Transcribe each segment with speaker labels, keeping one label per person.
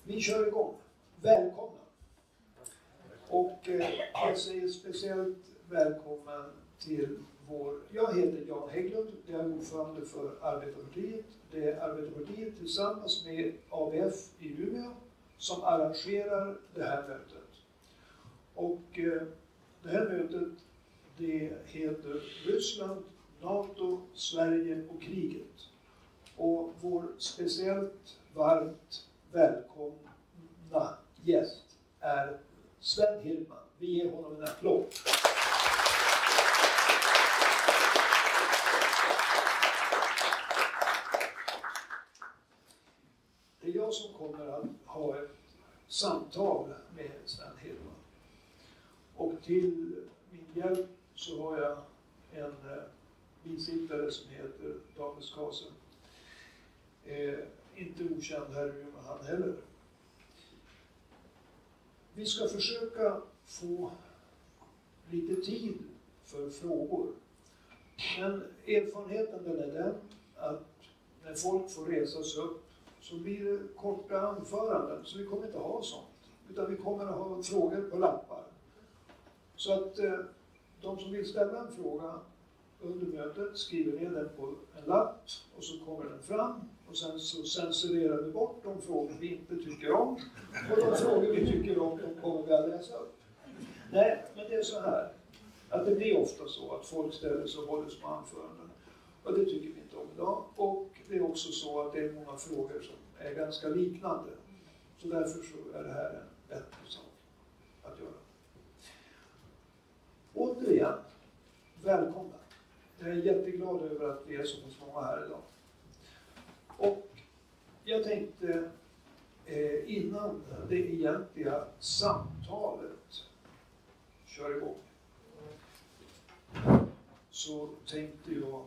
Speaker 1: Vi kör igång. Välkomna. Och jag säger speciellt välkommen till jag heter Jan Hägglund, jag är ordförande för Arbetarpartiet. Det är Arbetarpartiet tillsammans med ABF i Umeå som arrangerar det här mötet. Och det här mötet, det heter Ryssland, NATO, Sverige och kriget. Och vår speciellt varmt välkomna gäst är Sven Hirdman. Vi ger honom en applåd. Det är jag som kommer att ha ett samtal med Sven Hirdman. Och till min hjälp så har jag en bisittare som heter David Skasen. Inte okänd här i Umeå han heller. Vi ska försöka få lite tid för frågor. Men erfarenheten den är den att när folk får resa sig upp så blir det korta anföranden. Så vi kommer inte ha sånt. Utan vi kommer att ha frågor på lappar. Så att de som vill ställa en fråga under mötet skriver ner den på en lapp och så kommer den fram och sen så censurerar vi bort de frågor vi inte tycker om och de frågor vi tycker om de kommer vi att läsa upp. Nej, men det är så här att det blir ofta så att folk ställer sig och håller små anföranden och det tycker vi inte om idag, och det är också så att det är många frågor som är ganska liknande, så därför så är det här en bättre sak att göra. Återigen, välkomna. Jag är jätteglad över att vi är så många här idag. Och jag tänkte innan det egentliga samtalet kör igång så tänkte jag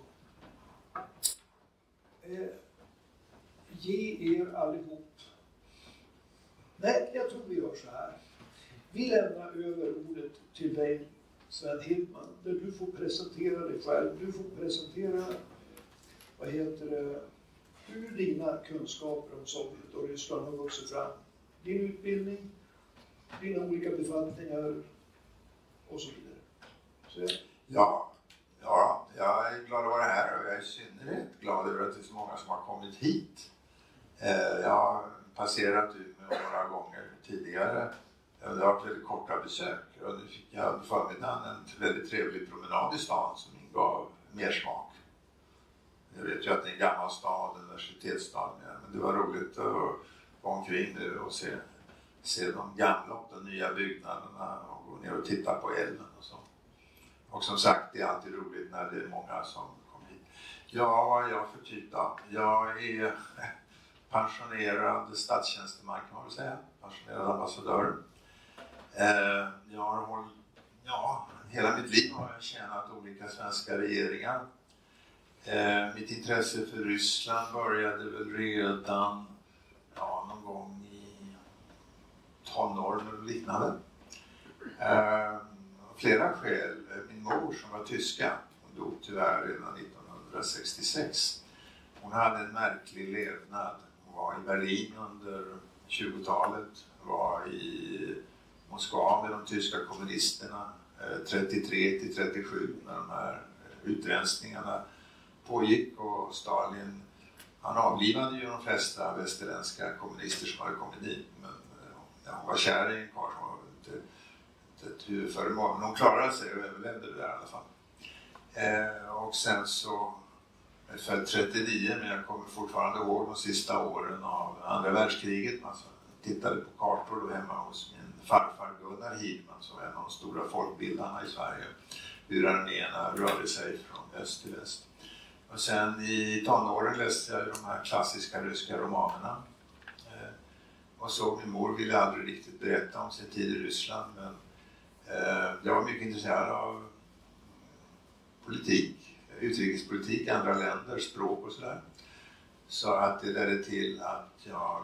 Speaker 1: ge er allihop. Nej, jag tror vi gör så här. Vi lämnar över ordet till dig, Sven Hirdman, där du får presentera dig själv. Du får presentera, hur dina kunskaper om Sovjet och Ryssland har vuxit fram. Din utbildning, dina olika befattningar och så vidare. Så.
Speaker 2: Ja, jag är glad att vara här och jag är i synnerhet glad över att det är så många som har kommit hit. Jag har passerat Umeå några gånger tidigare. Det har varit väldigt korta besök och nu fick jag under förmiddagen en väldigt trevlig promenad i stan som ingav mer smak. Jag vet ju att det är en gammal stad, universitetsstad, men det var roligt att gå omkring nu och se de gamla och de nya byggnaderna och gå ner och titta på elden och så. Och som sagt, det är alltid roligt när det är många som kommer hit. Ja, vad är jag för typ då? Jag är pensionerad statstjänsteman kan man väl säga. Pensionerad ambassadör. Jag har hela mitt liv har jag tjänat olika svenska regeringar. Mitt intresse för Ryssland började väl redan någon gång i tonåren och liknande. Flera skäl. Min mor som var tyska, hon dog tyvärr redan 1966. Hon hade en märklig levnad. Hon var i Berlin under 20-talet, var i Moskva med de tyska kommunisterna 33 till 37 när de här utrensningarna pågick, och Stalin, han avlivade ju de flesta västerländska kommunister som hade kommit dit, men hon var kär i en karl som var inte ett huvudföremål, men hon klarade sig och överlevde det där i alla fall. Och sen så jag är född 39, men jag kommer fortfarande ihåg de sista åren av andra världskriget. Alltså, jag tittade på kartor då hemma hos min farfar Gunnar Hirdman som var en av de stora folkbildarna i Sverige. Hur arméerna rörde sig från öst till väst. Och sen i tonåren läste jag de här klassiska ryska romanerna. Och så min mor ville aldrig riktigt berätta om sin tid i Ryssland, men jag var mycket intresserad av politik, utrikespolitik, andra länder, språk och sådär. Så att det ledde till att jag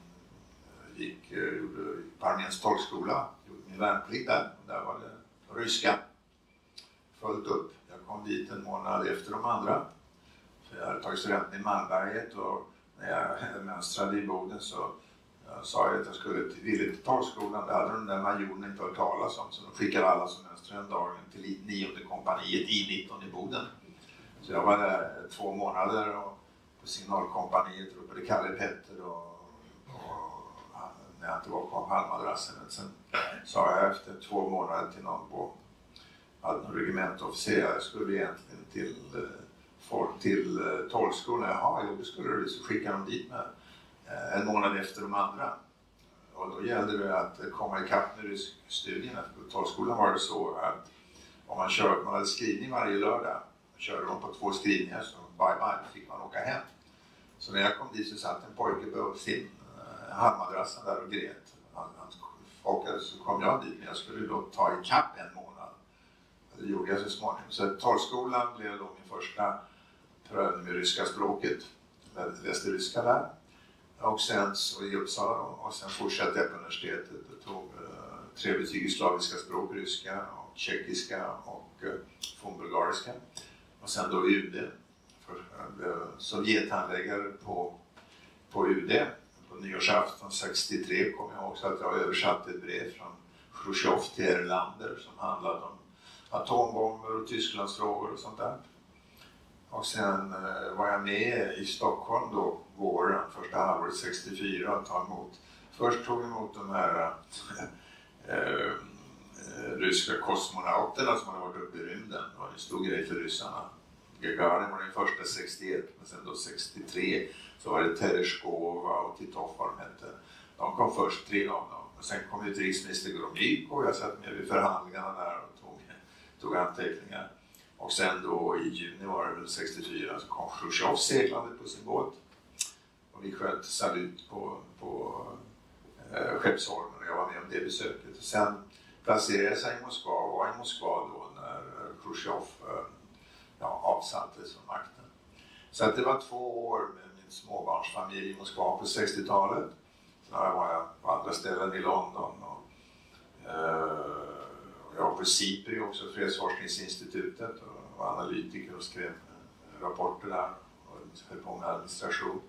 Speaker 2: gjorde på Arméns tolkskola, gjorde min värnplikt där. Och där var det ryska fullt upp. Jag kom dit en månad efter de andra. För jag hade tagit studenten i Malmberget, och när jag mönstrade i Boden så Jag sa att jag ville till Torrskolan. Det hade den där majorn inte hört talas om. Så de skickade alla som mönster en dag till 9:e kompaniet I-19 i Boden. Så jag var där 2 månader och på signalkompaniet ropade Kalle Petter och när jag inte var på halvmadrassen. Sen sa jag efter 2 månader till någon på regementofficer, jag skulle egentligen till Torrskolan. Jaha, jo, det skulle du. Så skickade de dit med en månad efter de andra. Och då gällde det att komma ikapp med ryskstudierna. På Torrskolan var det så att om man hade skrivning varje lördag, körde de på 2 skrivningar så bye fick man åka hem. Så när jag kom dit så satt en pojke på sin halvmadrassen där och grät. Han åkade, så kom jag dit, men jag skulle då ta ikapp en månad. Det gjorde jag så småningom. Så Torrskolan blev då min första prövning med ryska språket. Jag läste ryska där. Och sen så i Uppsala och sen fortsatte jag på universitetet och tog 3 betyg i slaviska språk, ryska och tjeckiska och fornbulgariska. Och sen då UD. Sovjethandläggare på UD. På nyårsafton 63 kom jag också att jag översatte ett brev från Khrushchev till Erlander som handlade om atombomber och Tysklandsfrågor och sånt där. Och sen var jag med i Stockholm då våren, första halvåret 64 och först tog emot de här ryska kosmonauterna som hade varit uppe i rymden. Det var en stor grej för ryssarna. Gagarin var den första 61, men sen då 63 så var det Tereshkova och Titov vad de hette. De kom först, 3 av dem. Och sen kom utrikesminister Gromyko och jag satt med vid förhandlingarna där och tog anteckningar. Och sen då i juni var det väl 64 så kom Khrushchev seglande på sin båt. Och vi sköt salut på Skeppsholmen och jag var med om det besöket. Och sen placerade jag sig i Moskva och var i Moskva då när Khrushchev avsattes från makten. Så att det var 2 år med min småbarnsfamilj i Moskva på 60-talet. Sen var jag på andra ställen i London och jag var på SIPRI också, Fredsforskningsinstitutet, och var analytiker och skrev rapporter där och höll på med administration.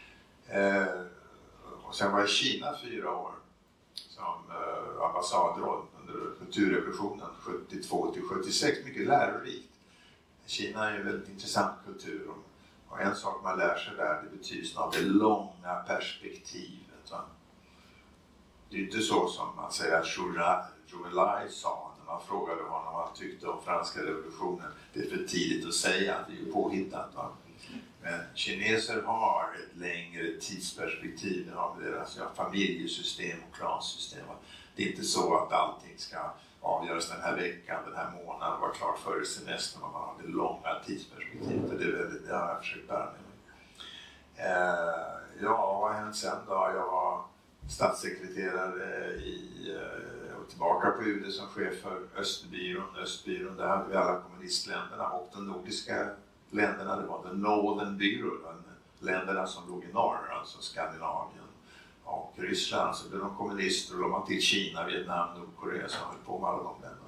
Speaker 2: Och sen var jag i Kina 4 år som ambassadråd under kulturrevolutionen 72 till 76, mycket lärorikt. Kina är ju en väldigt intressant kultur och en sak man lär sig där det betydelsen av det långa perspektivet. Va? Det är inte så som man säger att Zhou sa när man frågade honom vad han tyckte om franska revolutionen. Det är för tidigt att säga, det är ju påhittat. Va? Men kineser har ett längre tidsperspektiv, de har deras familjesystem och klansystem. Va? Det är inte så att allting ska avgöras den här veckan, den här månaden och vara klart före semestern om man har det långa tidsperspektivet. Det har jag försökt bära med mig. Ja, vad hände sen då? Jag var statssekreterare och tillbaka på UD som chef för Östbyrån, där hade vi alla kommunistländerna och de nordiska länderna. Det var den Northern Bureau, länderna som låg i norr, alltså Skandinavien och Ryssland. Så blev de kommunister och de var till Kina, Vietnam, Nordkorea som höll på med alla de länderna.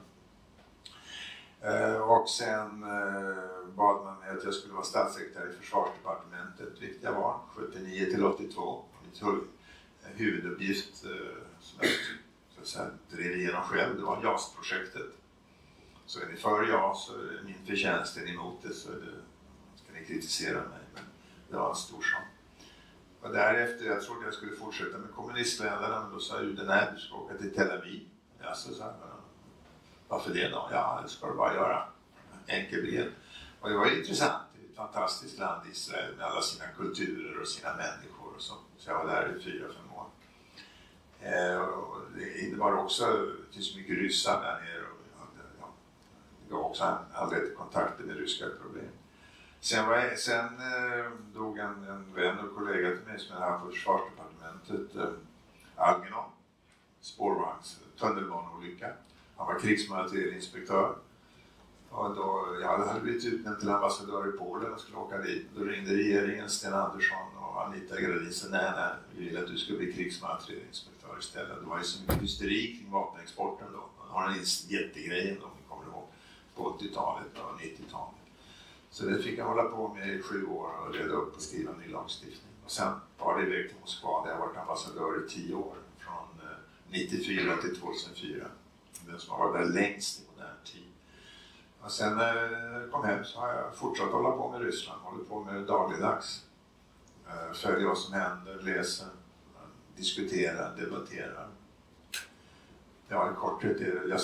Speaker 2: Och sen bad man mig att jag skulle vara statssekreterare i försvarsdepartementet, vilket jag var 79 till 82. Mitt huvuduppgift som jag så att säga, drev igenom själv, det var JAS-projektet. Så är ni för JAS så är det min förtjänst, är ni emot det så ska ni kritisera mig. Men det var en stor sak. Och därefter, jag trodde jag skulle fortsätta med kommunistländerna, men då sa UD nej, du ska åka till Tel Aviv. Ja, så sa jag, varför det då? Ja, det ska du bara göra. Enkel bild. Och det var intressant, det är ett fantastiskt land Israel med alla sina kulturer och sina människor och så. Så jag var där i 4-5 år. Och det innebar också, det finns mycket ryssar där nere och det gav också aldrig kontakter med ryska problem. Sen dog en vän och kollega till mig som jag hade på försvarsdepartementet, Algernon, spårvagns, tunnelbaneolycka. Han var krigsmaterielinspektör. Och då, jag hade blivit utnämnd till ambassadör i Polen och skulle åka dit. Då ringde regeringen, Sten Andersson och Anita Gradin sa nej, vi vill att du ska bli krigsmaterielinspektör istället. Det var ju så mycket hysteri kring vapenexporten då. Man har en jättegrej om ni kommer ihåg på 80-talet och 90-talet. Så det fick jag hålla på med i 7 år och reda upp och skriva ny lagstiftning. Och sen var det iväg till Moskva där jag varit ambassadör i 10 år. Från 94 till 2004. Den som har varit där längst i modern tid. Och sen när jag kom hem så har jag fortsatt hålla på med Ryssland. Håller på med dagligdags. Följer vad som händer, läser, diskuterar, debatterar. Ja, i korthet är det, jag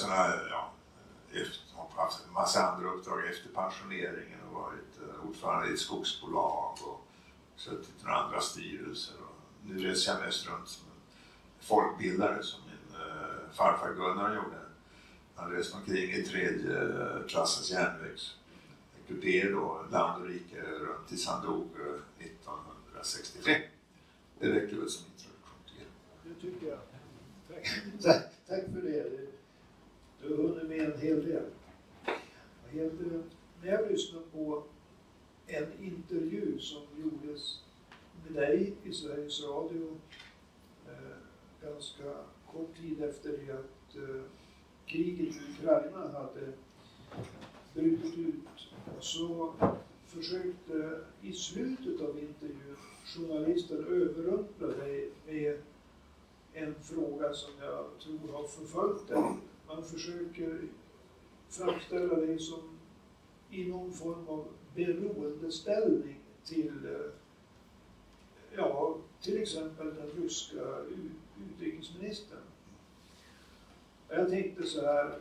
Speaker 2: har haft en massa andra uppdrag efter pensioneringen och varit ordförande i ett skogsbolag och suttit i några andra styrelser. Och nu reser jag mest runt som en folkbildare som min farfar Gunnar gjorde. Han reste omkring i 3:e klassens järnvägskupé då, land och rike runt tills han dog 1963. Det räcker väl som introduktion till det.
Speaker 1: Det tycker jag. Tack för det. Du har hunnit med en hel del. När jag lyssnade på en intervju som gjordes med dig i Sveriges Radio ganska kort tid efter det att kriget i Ukraina hade brutit ut, så försökte i slutet av intervjun journalisten överrumpla dig med en fråga som jag tror har förföljt dig. Man försöker framställa dig som i någon form av beroendeställning till exempel den ryska utrikesministern. Jag tänkte så här,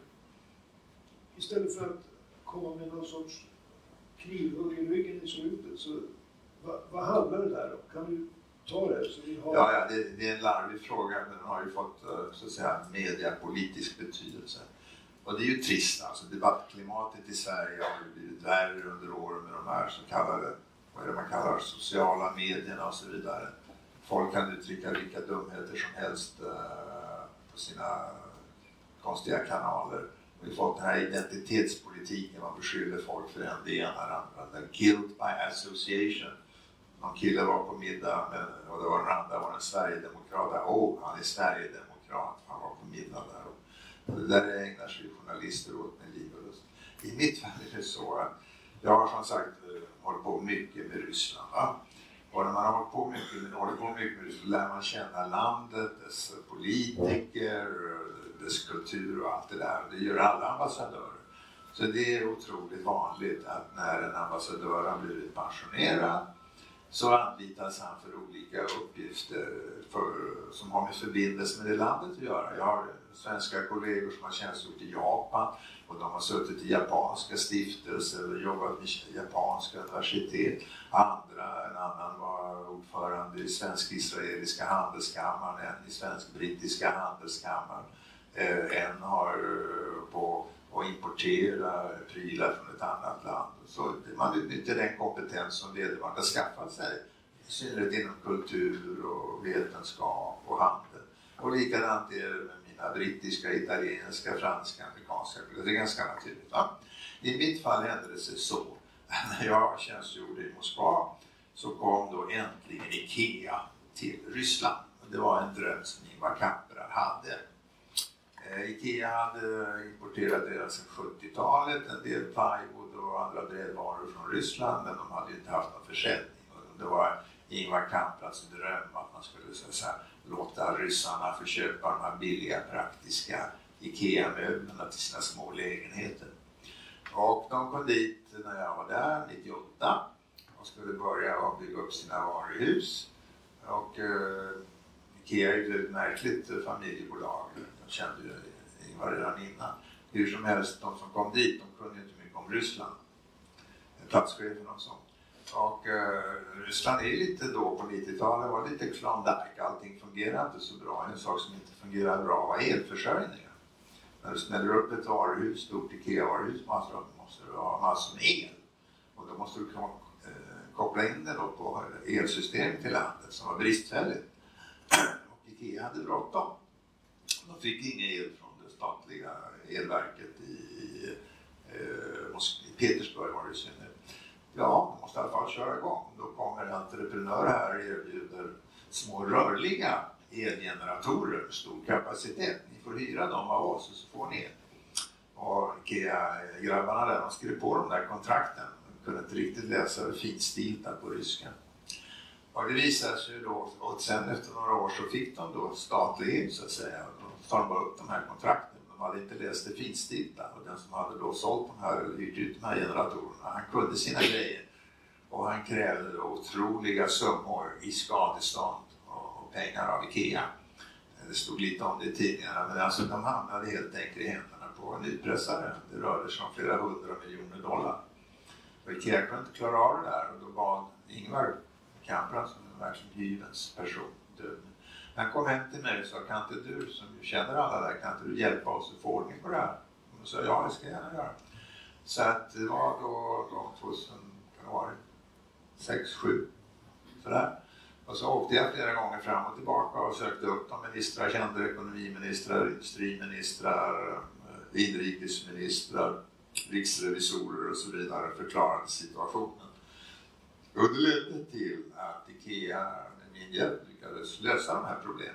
Speaker 1: istället för att komma med någon sorts knivhugg i ryggen i slutet, så vad handlar det där om? Kan du ta det? Så vi har...
Speaker 2: Ja, det är en larvig fråga, men den har ju fått så att säga mediapolitisk betydelse. Och det är ju trist, alltså debattklimatet i Sverige har blivit värre under åren med de här så kallade, vad är det man kallar, sociala medierna och så vidare. Folk kan uttrycka vilka dumheter som helst på sina konstiga kanaler. Vi har fått den här identitetspolitiken, man beskyller folk för det ena eller andra. Den guilt by association. Någon kille var på middag och det var den andra var en Sverigedemokrat. Han är Sverigedemokrat, han var på middag där. Och det där ägnar sig journalister åt med liv och lust. I mitt fall är det så att jag har som sagt hållit på mycket med Ryssland. Va? Och när man har hållit på mycket med Ryssland lär man känna landet, dess politiker, dess kultur och allt det där. Det gör alla ambassadörer. Så det är otroligt vanligt att när en ambassadör har blivit pensionerad så anlitas han för olika uppgifter som har med förbindelse med det landet att göra. Jag har svenska kollegor som har tjänstgjort i Japan och de har suttit i japanska stiftelser eller jobbat med japanska universitet. En annan var ordförande i svensk-israeliska handelskammaren, en i svensk-brittiska handelskammaren. En har på att importera prylar från ett annat land. Så man utnyttjar den kompetens som vederbörande skaffat sig. I synnerhet inom kultur och vetenskap och handel. Och likadant är det med mina brittiska, italienska, franska, amerikanska. Det är ganska naturligt. Va? I mitt fall hände det sig så. När jag tjänstgjorde i Moskva så kom då äntligen IKEA till Ryssland. Det var en dröm som Ingvar Kamprad hade. IKEA hade importerat redan sedan 70-talet en del plywood och andra brädvaror från Ryssland, men de hade inte haft någon försäljning. Och det var Ingvar Kamprads dröm att man skulle så att säga, låta ryssarna få köpa de här billiga praktiska IKEA-möblerna till sina små lägenheter. Och de kom dit när jag var där 98 och skulle börja bygga upp sina varuhus. Och IKEA är ju ett märkligt familjebolag. De kände ju Ingvar redan innan. Hur som helst, de som kom dit, de kunde ju inte mycket om Ryssland. Platschefen och sånt. Och Ryssland är lite då på 90-talet var lite Klondike. Allting fungerar inte så bra. En sak som inte fungerar bra var elförsörjningen. När du smäller upp ett varuhus, stort IKEA-varuhus, måste du ha massor med el. Och då måste du koppla in det då på elsystemet i landet som var bristfälligt. Och IKEA hade bråttom. De fick ingen el från det statliga elverket i Petersburg var det i synnerhet. Ja, de måste i alla fall köra igång. Då kommer en entreprenör här och erbjuder små rörliga elgeneratorer med stor kapacitet. Ni får hyra dem av oss och så får ni el. Och IKEA-grabbarna där, de skrev på de där kontrakten. De kunde inte riktigt läsa finstilta på ryska. Och det visade sig då, och sen efter några år så fick de då statlig så att säga. Då tar de bara upp de här kontrakten. De hade inte läst det finstilta, och den som hade då sålt de här eller hyrt ut de här generatorerna, han kunde sina grejer. Och han krävde då otroliga summor i skadestånd och pengar av IKEA. Det stod lite om det i tidningarna, men alltså de hamnade helt enkelt i händerna på en utpressare. Det rörde sig om flera $100 miljoner. Och IKEA kunde inte klara av det där, och då bad Ingvar Kamprad, som är verkligen hyvens person, död. Han kom hem till mig och sa, kan inte du som känner alla där, kan inte du hjälpa oss att få ordning på det här? Och så sa ja, det ska jag gärna göra. Så att det var då 2006, 2007 sådär. Och så åkte jag flera gånger fram och tillbaka och sökte upp de ministrar, kände ekonomiministrar, industriministrar, inrikesministrar, riksrevisorer och så vidare, förklarade situationen. Och det ledde till att IKEA med min hjälp lyckades lösa de här problemen.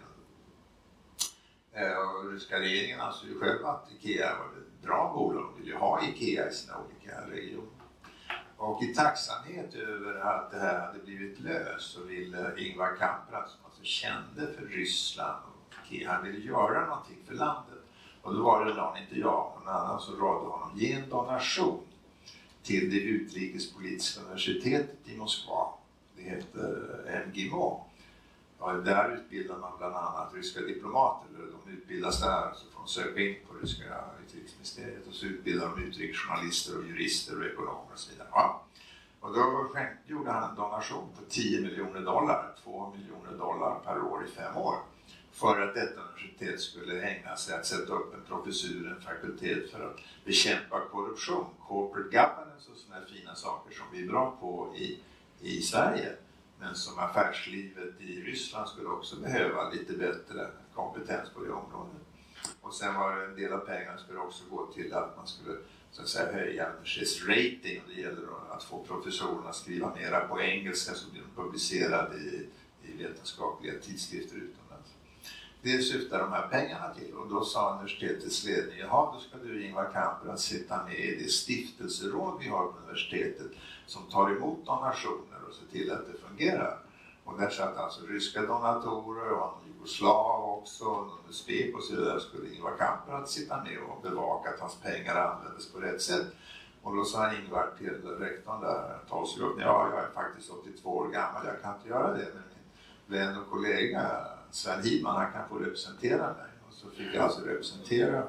Speaker 2: Och ryska regeringen ansåg ju själv att IKEA var ett bra bolag, de ville ju ha IKEA i sina olika regioner. Och i tacksamhet över att det här hade blivit löst så ville Ingvar Kamprad, som alltså kände för Ryssland och IKEA, han ville göra någonting för landet. Och då var det någon, inte jag, någon annan som rådde honom ge en donation till det utrikespolitiska universitetet i Moskva. Det heter MGIMO. Och där utbildar man bland annat ryska diplomater. De utbildas där, så får de söka in på ryska utrikesministeriet. Och så utbildar de utrikesjournalister och jurister och ekonomer och så vidare. Ja. Och då gjorde han en donation på $10 miljoner, $2 miljoner per år i 5 år. För att detta universitet skulle ägna sig att sätta upp en professur, en fakultet för att bekämpa korruption, corporate governance och sådana fina saker som vi är bra på i Sverige. Men som affärslivet i Ryssland skulle också behöva lite bättre kompetens på det området. Och sen var det en del av pengarna skulle också gå till att man skulle så att säga höja universitets rating. Och det gäller att få professorerna att skriva mera på engelska så blir de publicerade i vetenskapliga tidskrifter utomlands. Det syftar de här pengarna till, och då sa universitetets ledning, jaha, då ska du Ingvar Kamprad sitta med i det stiftelseråd vi har på universitetet som tar emot donationer och ser till att det fungerar. Och där satt alltså ryska donatorer och en jugoslav också, och USBEK och så vidare, skulle Ingvar Kamprad sitta med och bevaka att hans pengar användes på rätt sätt. Och då sa Ingvar till rektorn där, talsgruppen, ja, jag är faktiskt 82 år gammal, jag kan inte göra det, men min vän och kollega Sven Hidman, han kan få representera mig. Och så fick jag alltså representera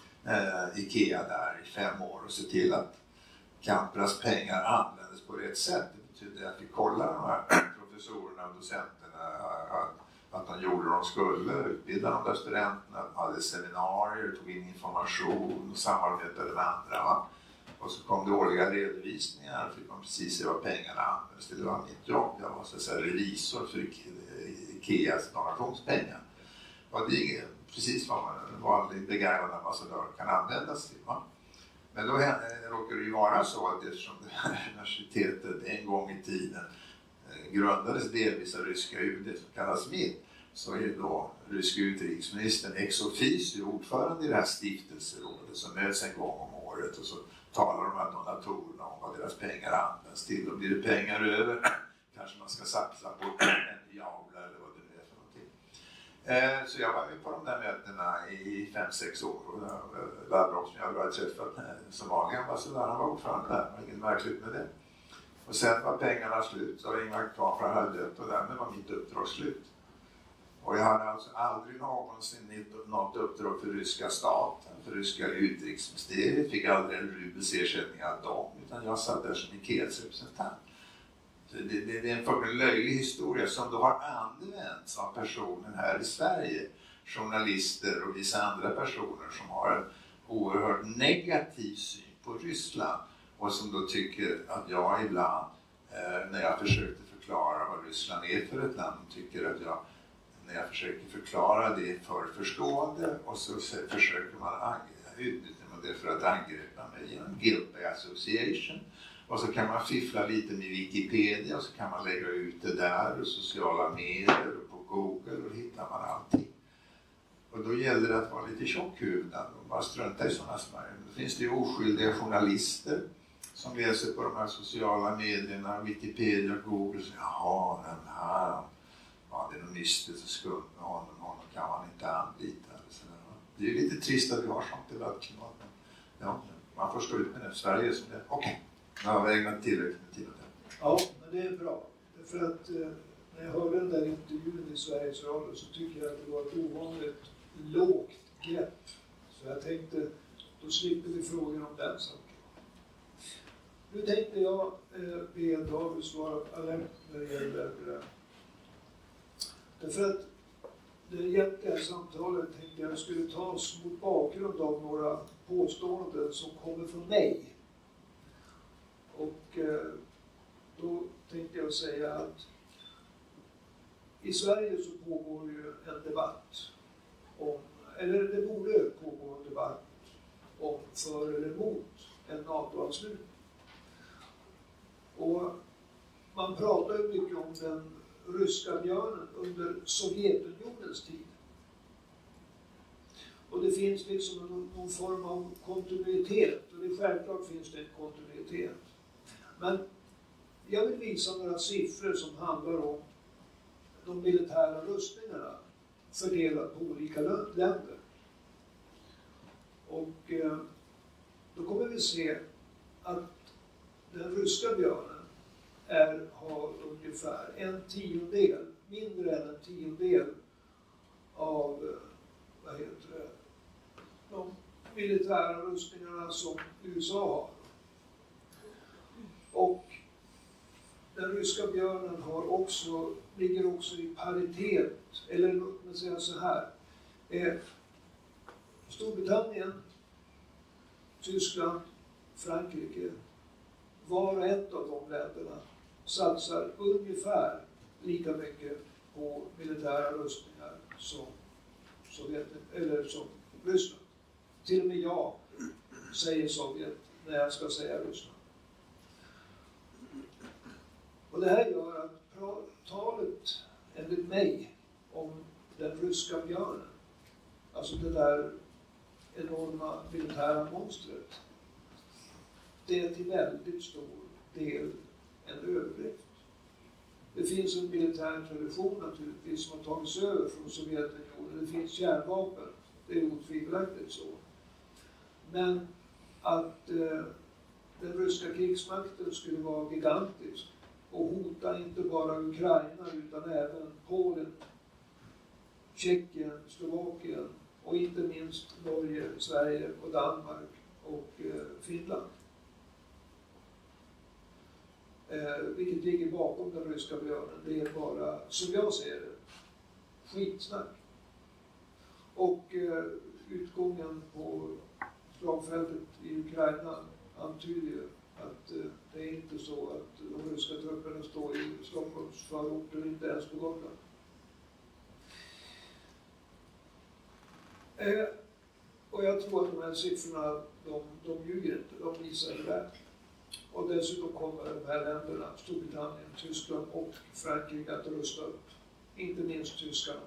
Speaker 2: IKEA där i 5 år och se till att Kamprads pengar användes på rätt sätt. Det betyder att vi kollar de här professorerna och docenterna att de gjorde det de skulle, utbildade de där studenterna, hade seminarier, tog in information och samarbetade med andra. Va? Och så kom det årliga redovisningar, fick man precis se vad pengarna användes till. Det var mitt jobb, jag var så att säga revisor för IKEAs donationspengar. Och det är precis vad en vanlig begagnad ambassadör kan användas till. Va? Men då råkar det ju vara så att eftersom det här universitetet en gång i tiden grundades delvis av ryska UD som kallas MIT, så är då ryska utrikesministern ex officio ordförande i det här stiftelserådet som möts en gång om året, och så talar de här donatorerna om vad deras pengar används till. Då blir det pengar över, kanske man ska satsa på en javla eller vad det nu är för någonting. Så jag var med på de där mötena i 5-6 år, och Lavrov som jag hade träffat som vanlig ambassadör, han var ordförande där, det var inget märkligt med det. Och sen var pengarna slut, så Ingvar Kamprad hade dött, och därmed var mitt uppdrag slut. Och jag hade alltså aldrig någonsin något uppdrag för ryska staten, för ryska utrikesministeriet, fick aldrig en rubels ersättning av dem, utan jag satt där som IKEAs representant. Så det är en fucking löjlig historia som då har använts av personen här i Sverige, journalister och vissa andra personer som har en oerhört negativ syn på Ryssland. Och som då tycker att jag ibland, när jag försökte förklara vad Ryssland är för ett land, tycker att jag, när jag försöker förklara det för förstående, och så försöker man utnyttja det för att angripa mig genom guilt by association. Och så kan man fiffla lite med Wikipedia, och så kan man lägga ut det där och sociala medier och på Google, och hittar man allting. Och då gäller det att vara lite tjockhuvudad och bara strunta i sådana smärre. Då finns det ju oskyldiga journalister som läser på de här sociala medierna, Wikipedia, Google, så jaha, den här, ja, det är något mystiskt och skumt med honom kan man inte anlita. Det är lite trist att vi har sånt debattklimat. Ja, man får stå ut med det. Sverige som det. Okej, nu har vi ägnat tillräckligt med tid åt det.
Speaker 1: Ja, men det är bra. För att när jag hörde den där intervjun i Sveriges Radio så tycker jag att det var ett ovanligt lågt grepp. Så jag tänkte, då slipper vi frågor om den saken. Nu tänkte jag be David svara alert när det gäller därför att det egentliga samtalet tänkte jag skulle tas mot bakgrund av några påståenden som kommer från mig. Och då tänkte jag säga att i Sverige så pågår ju en debatt om, eller det borde pågå en debatt om för eller emot en NATO-anslutning. Och man pratar ju mycket om den ryska björnen under Sovjetunionens tid. Och det finns liksom någon form av kontinuitet, och det självklart finns det en kontinuitet. Men jag vill visa några siffror som handlar om de militära rustningarna fördelat på olika länder. Och då kommer vi se att den ryska björnen har ungefär mindre än en tiondel av de militära rustningarna som USA har. Och den ryska björnen ligger också i paritet, eller låt mig säga så här. Storbritannien, Tyskland, Frankrike, var och ett av de länderna satsar ungefär lika mycket på militära rustningar som Ryssland. Till och med jag säger Sovjet när jag ska säga Ryssland. Och det här gör att talet enligt mig om den ryska björnen, alltså det där enorma militära monstret, det är till väldigt stor del en överdrift. Det finns en militär tradition naturligtvis som har tagits över från Sovjetunionen. Det finns kärnvapen, det är otvivelaktigt så. Men att den ryska krigsmakten skulle vara gigantisk och hota inte bara Ukraina utan även Polen, Tjeckien, Slovakien och inte minst Norge, Sverige och Danmark och Finland. Vilket ligger bakom den ryska björnen, det är bara, som jag ser det, skitsnack. Och utgången på slagfältet i Ukraina antyder ju att det är inte så att de ryska trupperna står i Stockholms förorter, inte ens på Gotland. Och jag tror att de här siffrorna, de ljuger inte, de visar det där. Och dessutom kommer de här länderna, Storbritannien, Tyskland och Frankrike, att rusta upp. Inte minst tyskarna.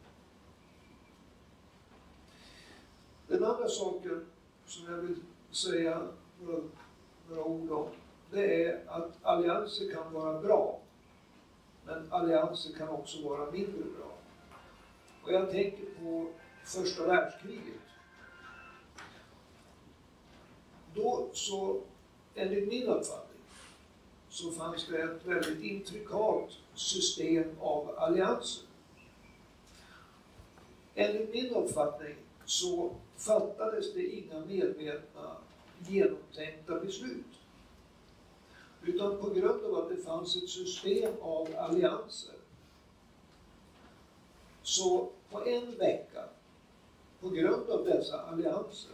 Speaker 1: Den andra saken som jag vill säga några ord om, det är att allianser kan vara bra. Men allianser kan också vara mindre bra. Och jag tänker på första världskriget. Då så, enligt min uppfattning, så fanns det ett väldigt intrikat system av allianser. Enligt min uppfattning så fattades det inga medvetna, genomtänkta beslut. Utan på grund av att det fanns ett system av allianser, så på en vecka, på grund av dessa allianser,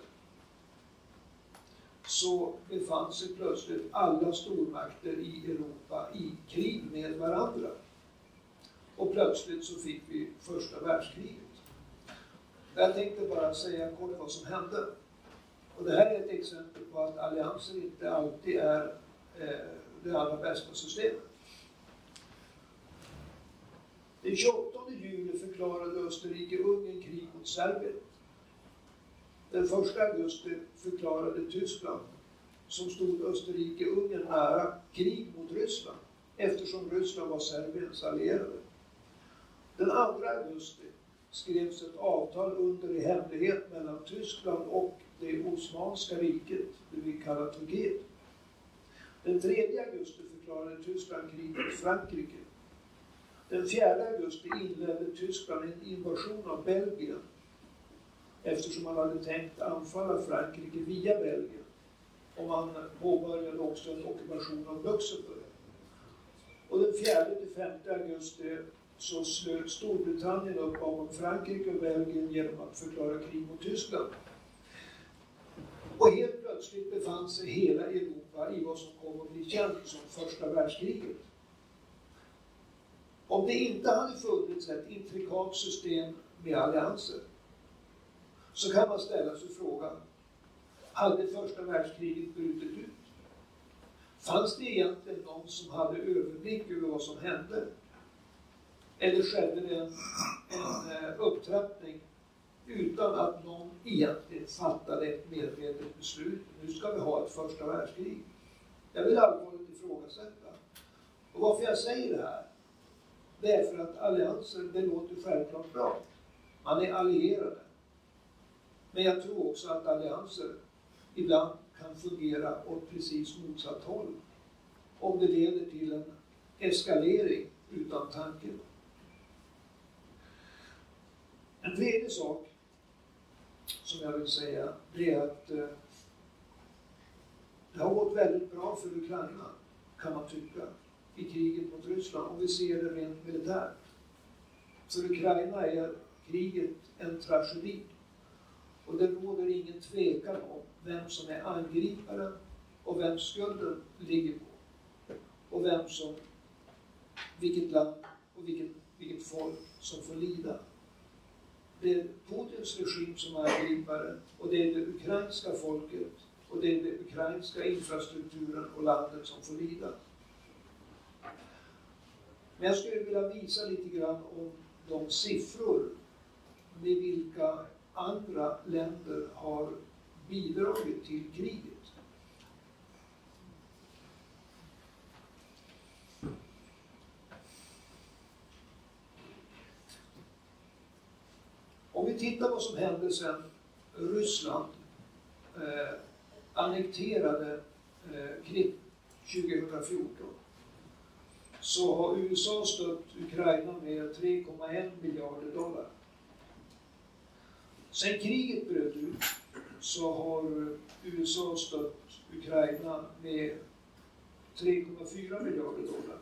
Speaker 1: så befann sig plötsligt alla stormakter i Europa i krig med varandra. Och plötsligt så fick vi första världskriget. Jag tänkte bara säga kort vad som hände. Och det här är ett exempel på att allianser inte alltid är det allra bästa systemet. Den 28 juli förklarade Österrike-Ungern krig mot Serbien. Den 1 augusti förklarade Tyskland som stod Österrike-Ungern nära krig mot Ryssland, eftersom Ryssland var Serbiens allierade. Den 2 augusti skrevs ett avtal under i hemlighet mellan Tyskland och det Osmanska riket, det vi kallar Turkiet. Den 3 augusti förklarade Tyskland krig mot Frankrike. Den 4 augusti inledde Tyskland en invasion av Belgien, eftersom man hade tänkt anfalla Frankrike via Belgien. Och man påbörjade också en ockupation av Luxemburg. Och den 4-5 augusti så slöt Storbritannien upp bakom Frankrike och Belgien genom att förklara krig mot Tyskland. Och helt plötsligt befann sig hela Europa i vad som kom att bli känt som första världskriget. Om det inte hade funnits ett intrikat system med allianser, så kan man ställa sig frågan, hade första världskriget brutit ut? Fanns det egentligen någon som hade överblick över vad som hände? Eller skedde det en upptrappning utan att någon egentligen fattade ett medvetet beslut? Nu ska vi ha ett första världskrig. Jag vill allvarligt ifrågasätta. Och varför jag säger det här, det är för att allianser, det låter självklart bra. Man är allierade. Men jag tror också att allianser ibland kan fungera åt precis motsatt håll. Om det leder till en eskalering utan tanke. En tredje sak som jag vill säga, det är att det har gått väldigt bra för Ukraina, kan man tycka, i kriget mot Ryssland, om vi ser det rent militärt. För Ukraina är kriget en tragedi. Och det råder ingen tvekan om vem som är angriparen och vem skulden ligger på. Och vem som, vilket land och vilket folk som får lida. Det är Putins regim som är angripare, och det är det ukrainska folket och det är den ukrainska infrastrukturen och landet som får lida. Men jag skulle vilja visa lite grann om de siffror med vilka andra länder har bidragit till kriget. Om vi tittar vad som hände sedan Ryssland annekterade Krim 2014, så har USA stött Ukraina med 3,1 miljarder dollar. Sen kriget bröt ut så har USA stött Ukraina med 3,4 miljarder dollar.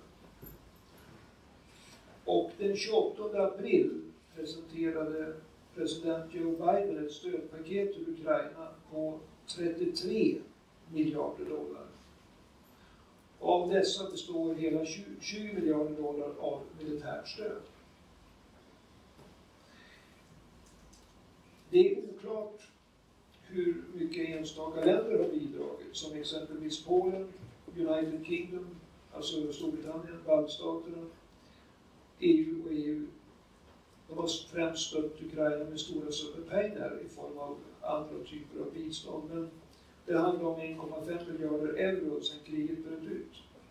Speaker 1: Och den 28 april presenterade president Joe Biden ett stödpaket till Ukraina på 33 miljarder dollar. Och av dessa består hela 20 miljarder dollar av militärt stöd. Det är oklart hur mycket enstaka länder har bidragit, som exempelvis Polen, United Kingdom, alltså Storbritannien, baltstaterna, EU och EU. De har främst stött Ukraina med stora summor pengar i form av andra typer av bistånd. Men det handlar om 1,5 miljarder euro sedan kriget bröt ut.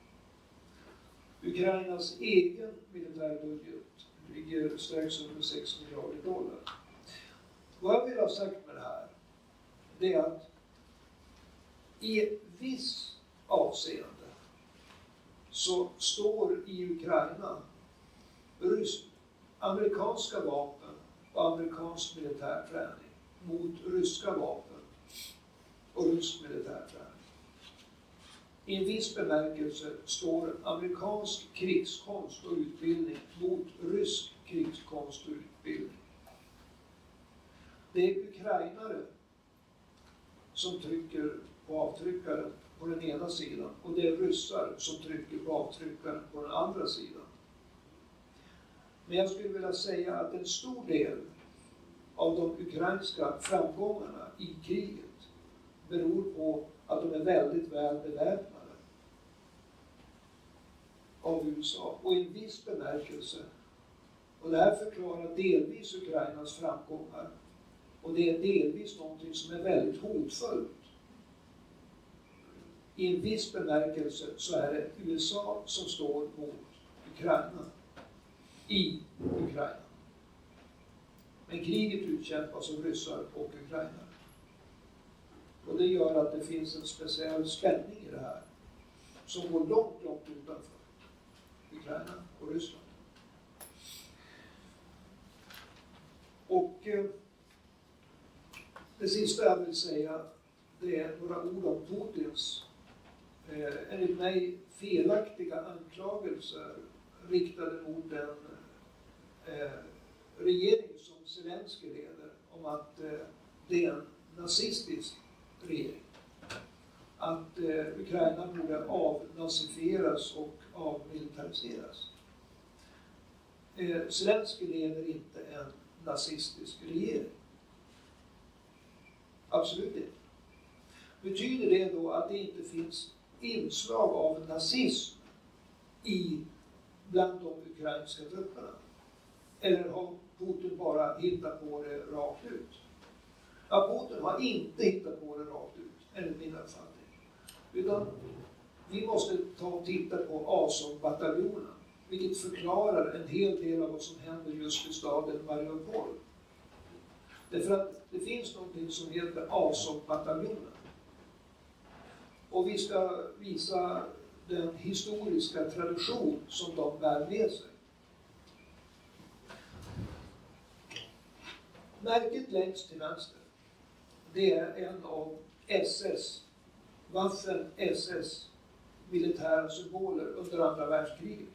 Speaker 1: Ukrainas egen militärbudget ligger strax under 6 miljarder dollar. Vad jag vill ha sagt med det här, det är att i viss avseende så står i Ukraina amerikanska vapen och amerikansk militär träning mot ryska vapen och rysk militär träning. I en viss bemärkelse står amerikansk krigskonst och utbildning mot rysk krigskonst och utbildning. Det är ukrainare som trycker på avtryckaren på den ena sidan, och det är ryssar som trycker på avtryckaren på den andra sidan. Men jag skulle vilja säga att en stor del av de ukrainska framgångarna i kriget beror på att de är väldigt väl beväpnade av USA. Och i en viss bemärkelse, och det här förklarar delvis Ukrainas framgångar, och det är delvis någonting som är väldigt hotfullt. i en viss bemärkelse så är det USA som står mot Ukraina i Ukraina. Men kriget utkämpas av ryssar och ukrainare. Och det gör att det finns en speciell spänning i det här som går långt, långt utanför Ukraina och Ryssland. Och det sista jag vill säga, det är några ord om Putins enligt mig felaktiga anklagelser riktade mot den regering som Zelensky leder om att det är en nazistisk regering. Att Ukraina borde avnazifieras och avmilitariseras. Zelensky leder inte en nazistisk regering. Absolut inte. Betyder det då att det inte finns inslag av nazism bland de ukrainska trupperna? Eller har Putin bara hittat på det rakt ut? Ja, Putin har inte hittat på det rakt ut, enligt min uppfattning. Utan vi måste ta och titta på Azov-bataljonen, vilket förklarar en hel del av vad som händer just i staden Mariupol. Därför att det finns någonting som heter Azov-bataljonen. Och vi ska visa den historiska tradition som de bär med sig. Märket längst till vänster, det är en av Waffen-SS militära symboler under andra världskriget.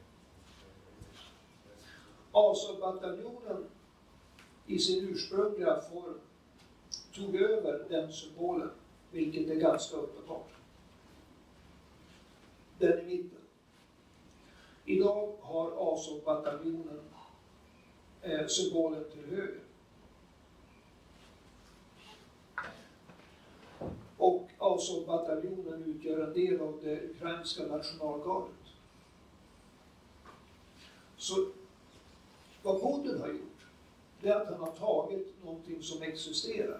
Speaker 1: Azov-bataljonen i sin ursprungliga form tog över den symbolen, vilket är ganska uppenbart. Den i mitten. Idag har Azov-bataljonen symbolen till höger. Och Azov-bataljonen utgör en del av det ukrainska nationalgardet. Så vad Putin har gjort, det är att han har tagit någonting som existerar.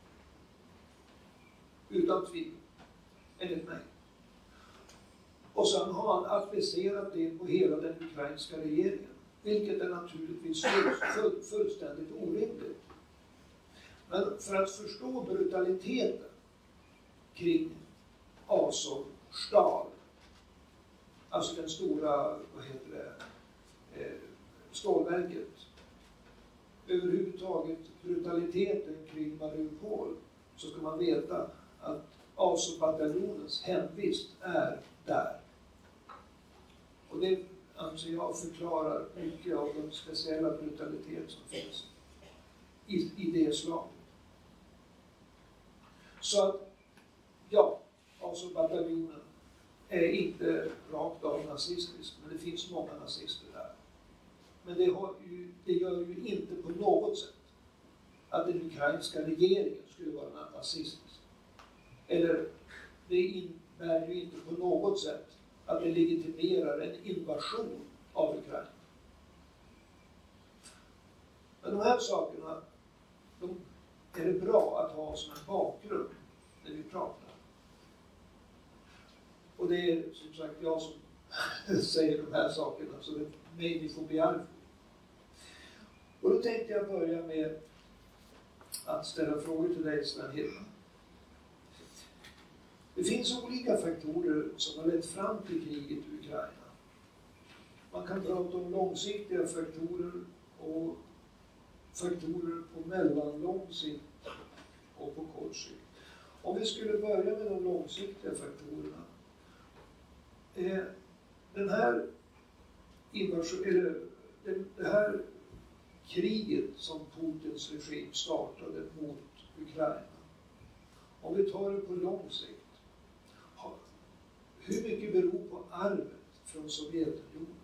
Speaker 1: Utan tvivel, enligt mig. Och sen har han applicerat det på hela den ukrainska regeringen. Vilket är naturligtvis fullständigt orimligt. Men för att förstå brutaliteten kring Azovstal, alltså den stora, stålverket, överhuvudtaget brutaliteten kring Mariupol, så ska man veta att Azov-bataljonens hemvist är där. Och det anser jag förklarar mycket av den speciella brutalitet som finns i det slaget. Så att, ja, Azov-bataljonen är inte rakt av nazistisk, men det finns många nazister där. Men det gör ju inte på något sätt att den ukrainska regeringen skulle vara nazistisk. Eller det innebär ju inte på något sätt att det legitimerar en invasion av Ukraina. Men de här sakerna, är det bra att ha som en bakgrund när vi pratar. Och det är som sagt jag som säger de här sakerna, så det är mig ni får bli arg för. Och då tänkte jag börja med att ställa frågor till dig, Sven Hedman. Det finns olika faktorer som har lett fram till kriget i Ukraina. Man kan prata om långsiktiga faktorer och faktorer på mellanlång sikt och på kort sikt. Om vi skulle börja med de långsiktiga faktorerna. Det här kriget som Putins regim startade mot Ukraina. Om vi tar det på lång sikt. Hur mycket beror på arvet från Sovjetunionen?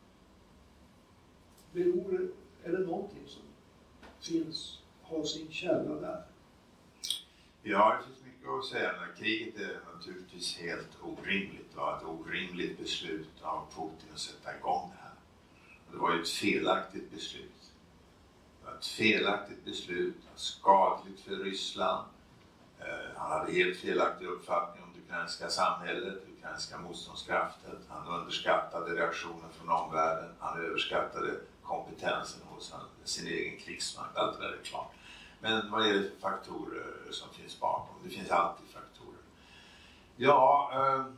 Speaker 1: Är det någonting som har sin källa där?
Speaker 2: Ja, det finns mycket att säga. Men kriget är naturligtvis helt orimligt. Det var ett orimligt beslut av Putin att sätta igång det här. Det var ju ett felaktigt beslut. Det var ett felaktigt beslut, skadligt för Ryssland. Han hade helt felaktig uppfattning om det ukrainska samhället, ukrainska motståndskraften. Han underskattade reaktionen från omvärlden. Han överskattade kompetensen hos sin egen krigsmakt. Allt det där är klart. Men vad är det för faktorer som finns bakom? Det finns alltid faktorer. Ja,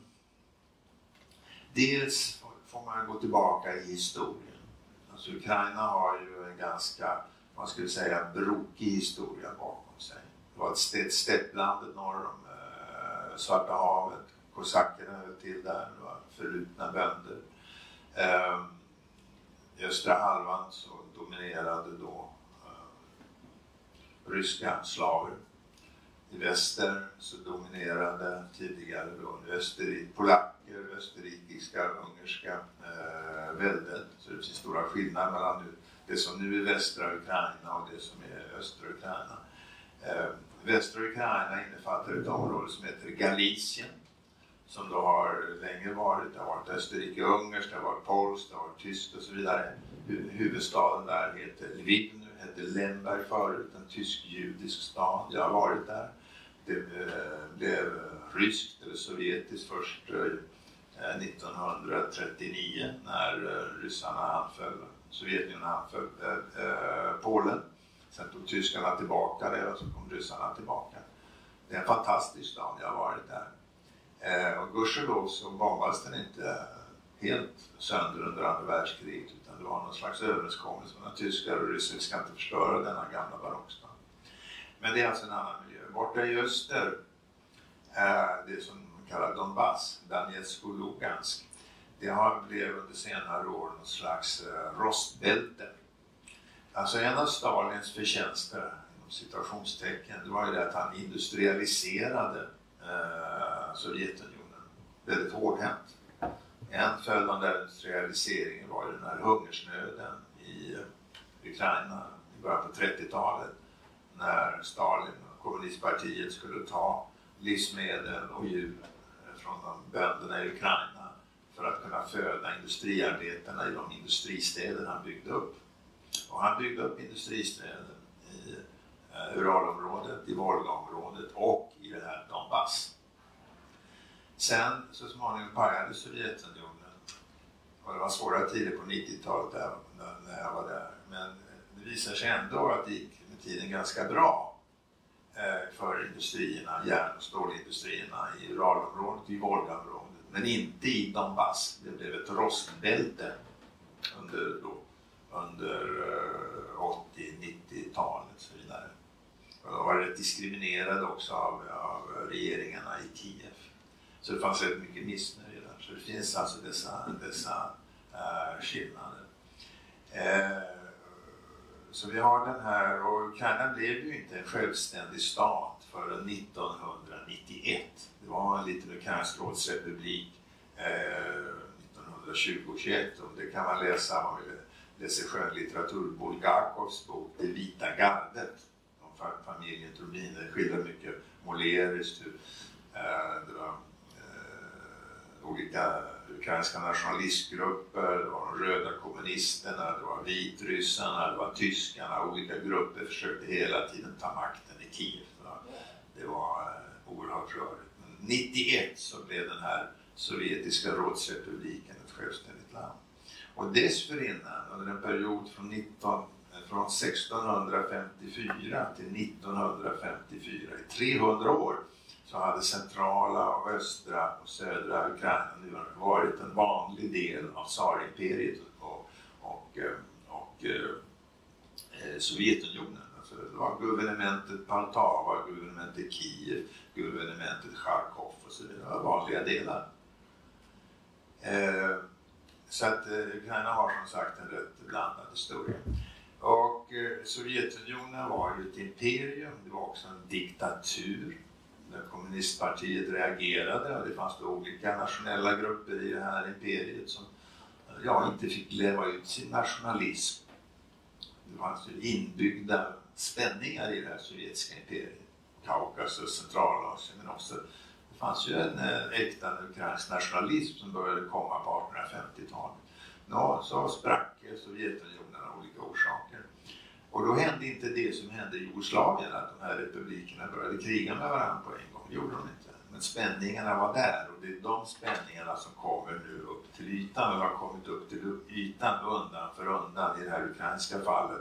Speaker 2: dels får man gå tillbaka i historien. Alltså Ukraina har ju en ganska, man skulle säga, brokig historia bakom sig. Det var ett stepplandet norr om Svarta havet. Kosackerna höll till där, det var förrutna bönder. I östra halvan så dominerade då ryska slaver. I väster så dominerade tidigare då polacker, österrikiska, ungerska väldet. Så det finns stora skillnader mellan det som nu är västra Ukraina och det som är östra Ukraina. Västra Ukraina innefattar ett område som heter Galicien, som då har länge varit, det har varit Österrike-Ungerskt, det har varit polskt, det har varit tyskt och så vidare. Huvudstaden där heter Lviv, nu hette Lemberg förut, en tysk-judisk stad. Jag har varit där. Det blev ryskt eller sovjetiskt först 1939 när ryssarna anföll, Sovjetunionen anföll Polen. Sen tog tyskarna tillbaka det och så kom ryssarna tillbaka. Det är en fantastisk stad, jag har varit där. Och gudskelov så bombades den inte helt sönder under andra världskriget, utan det var någon slags överenskommelse mellan tyskar och ryssar. Vi ska inte förstöra denna gamla barockstad. Men det är alltså en annan miljö. Borta i öster, det som man kallar Donbass, Donetsk och Lugansk, det blev under senare år någon slags rostbälte. Alltså en av Stalins förtjänster, inom situationstecken, det var ju det att han industrialiserade Sovjetunionen väldigt hårdhänt. En följd av den industrialiseringen var ju den här hungersnöden i Ukraina i början på 30-talet, när Stalin och kommunistpartiet skulle ta livsmedel och djur från de bönderna i Ukraina för att kunna föda industriarbetarna i de industristäder han byggde upp. Och han byggde upp industristäder i Uralområdet, i Volgaområdet och i det här Donbass. Sen så småningom pajade Sovjetunionen, och det var svåra tider på 90-talet när jag var där. Men det visar sig ändå att det gick med tiden ganska bra för industrierna, järn- och stålindustrierna i Uralområdet, i Volgaområdet. Men inte i Donbass. Det blev ett rostbälte under 80-90-talet och så vidare. Och då var det diskriminerade också av regeringarna i Kiev. Så det fanns rätt mycket missnöje där. Så det finns alltså dessa skillnader. Så vi har den här, och Ukraina blev ju inte en självständig stat förrän 1991. Det var en liten ukrainsk rådsrepublik 1920-21. Det kan man läsa om man vill läsa skönlitteratur. Bulgakovs bok Det vita gardet. Familjen Turbiner skildrar mycket måleriskt hur det var olika ukrainska nationalistgrupper, det var de röda kommunisterna, det var vitryssarna, det var tyskarna, olika grupper försökte hela tiden ta makten i Kiev. Det var oerhört rörigt. Men 91 så blev den här sovjetiska rådsrepubliken ett självständigt land. Och dessförinnan, under en period från 1654 till 1954, i 300 år, så hade centrala och östra och södra Ukraina nu varit en vanlig del av tsarimperiet och Sovjetunionen. Alltså det var guvernementet Poltava, guvernementet Kiev, guvernementet Charkov och så vidare. Det var vanliga delar. Så att Ukraina har som sagt en rätt blandad historia. Och Sovjetunionen var ju ett imperium, det var också en diktatur. När kommunistpartiet reagerade, och det fanns då olika nationella grupper i det här imperiet som inte fick leva ut sin nationalism. Det fanns ju inbyggda spänningar i det här sovjetiska imperiet. Kaukasus, Centralasien, men också det fanns ju en äkta ukrainsk nationalism som började komma på 1850-talet. Så sprack Sovjetunionen av olika orsaker. Och då hände inte det som hände i Jugoslavien, att de här republikerna började kriga med varandra på en gång. Det gjorde de inte. Men spänningarna var där, och det är de spänningarna som kommer nu upp till ytan, och har kommit upp till ytan undan för undan i det här ukrainska fallet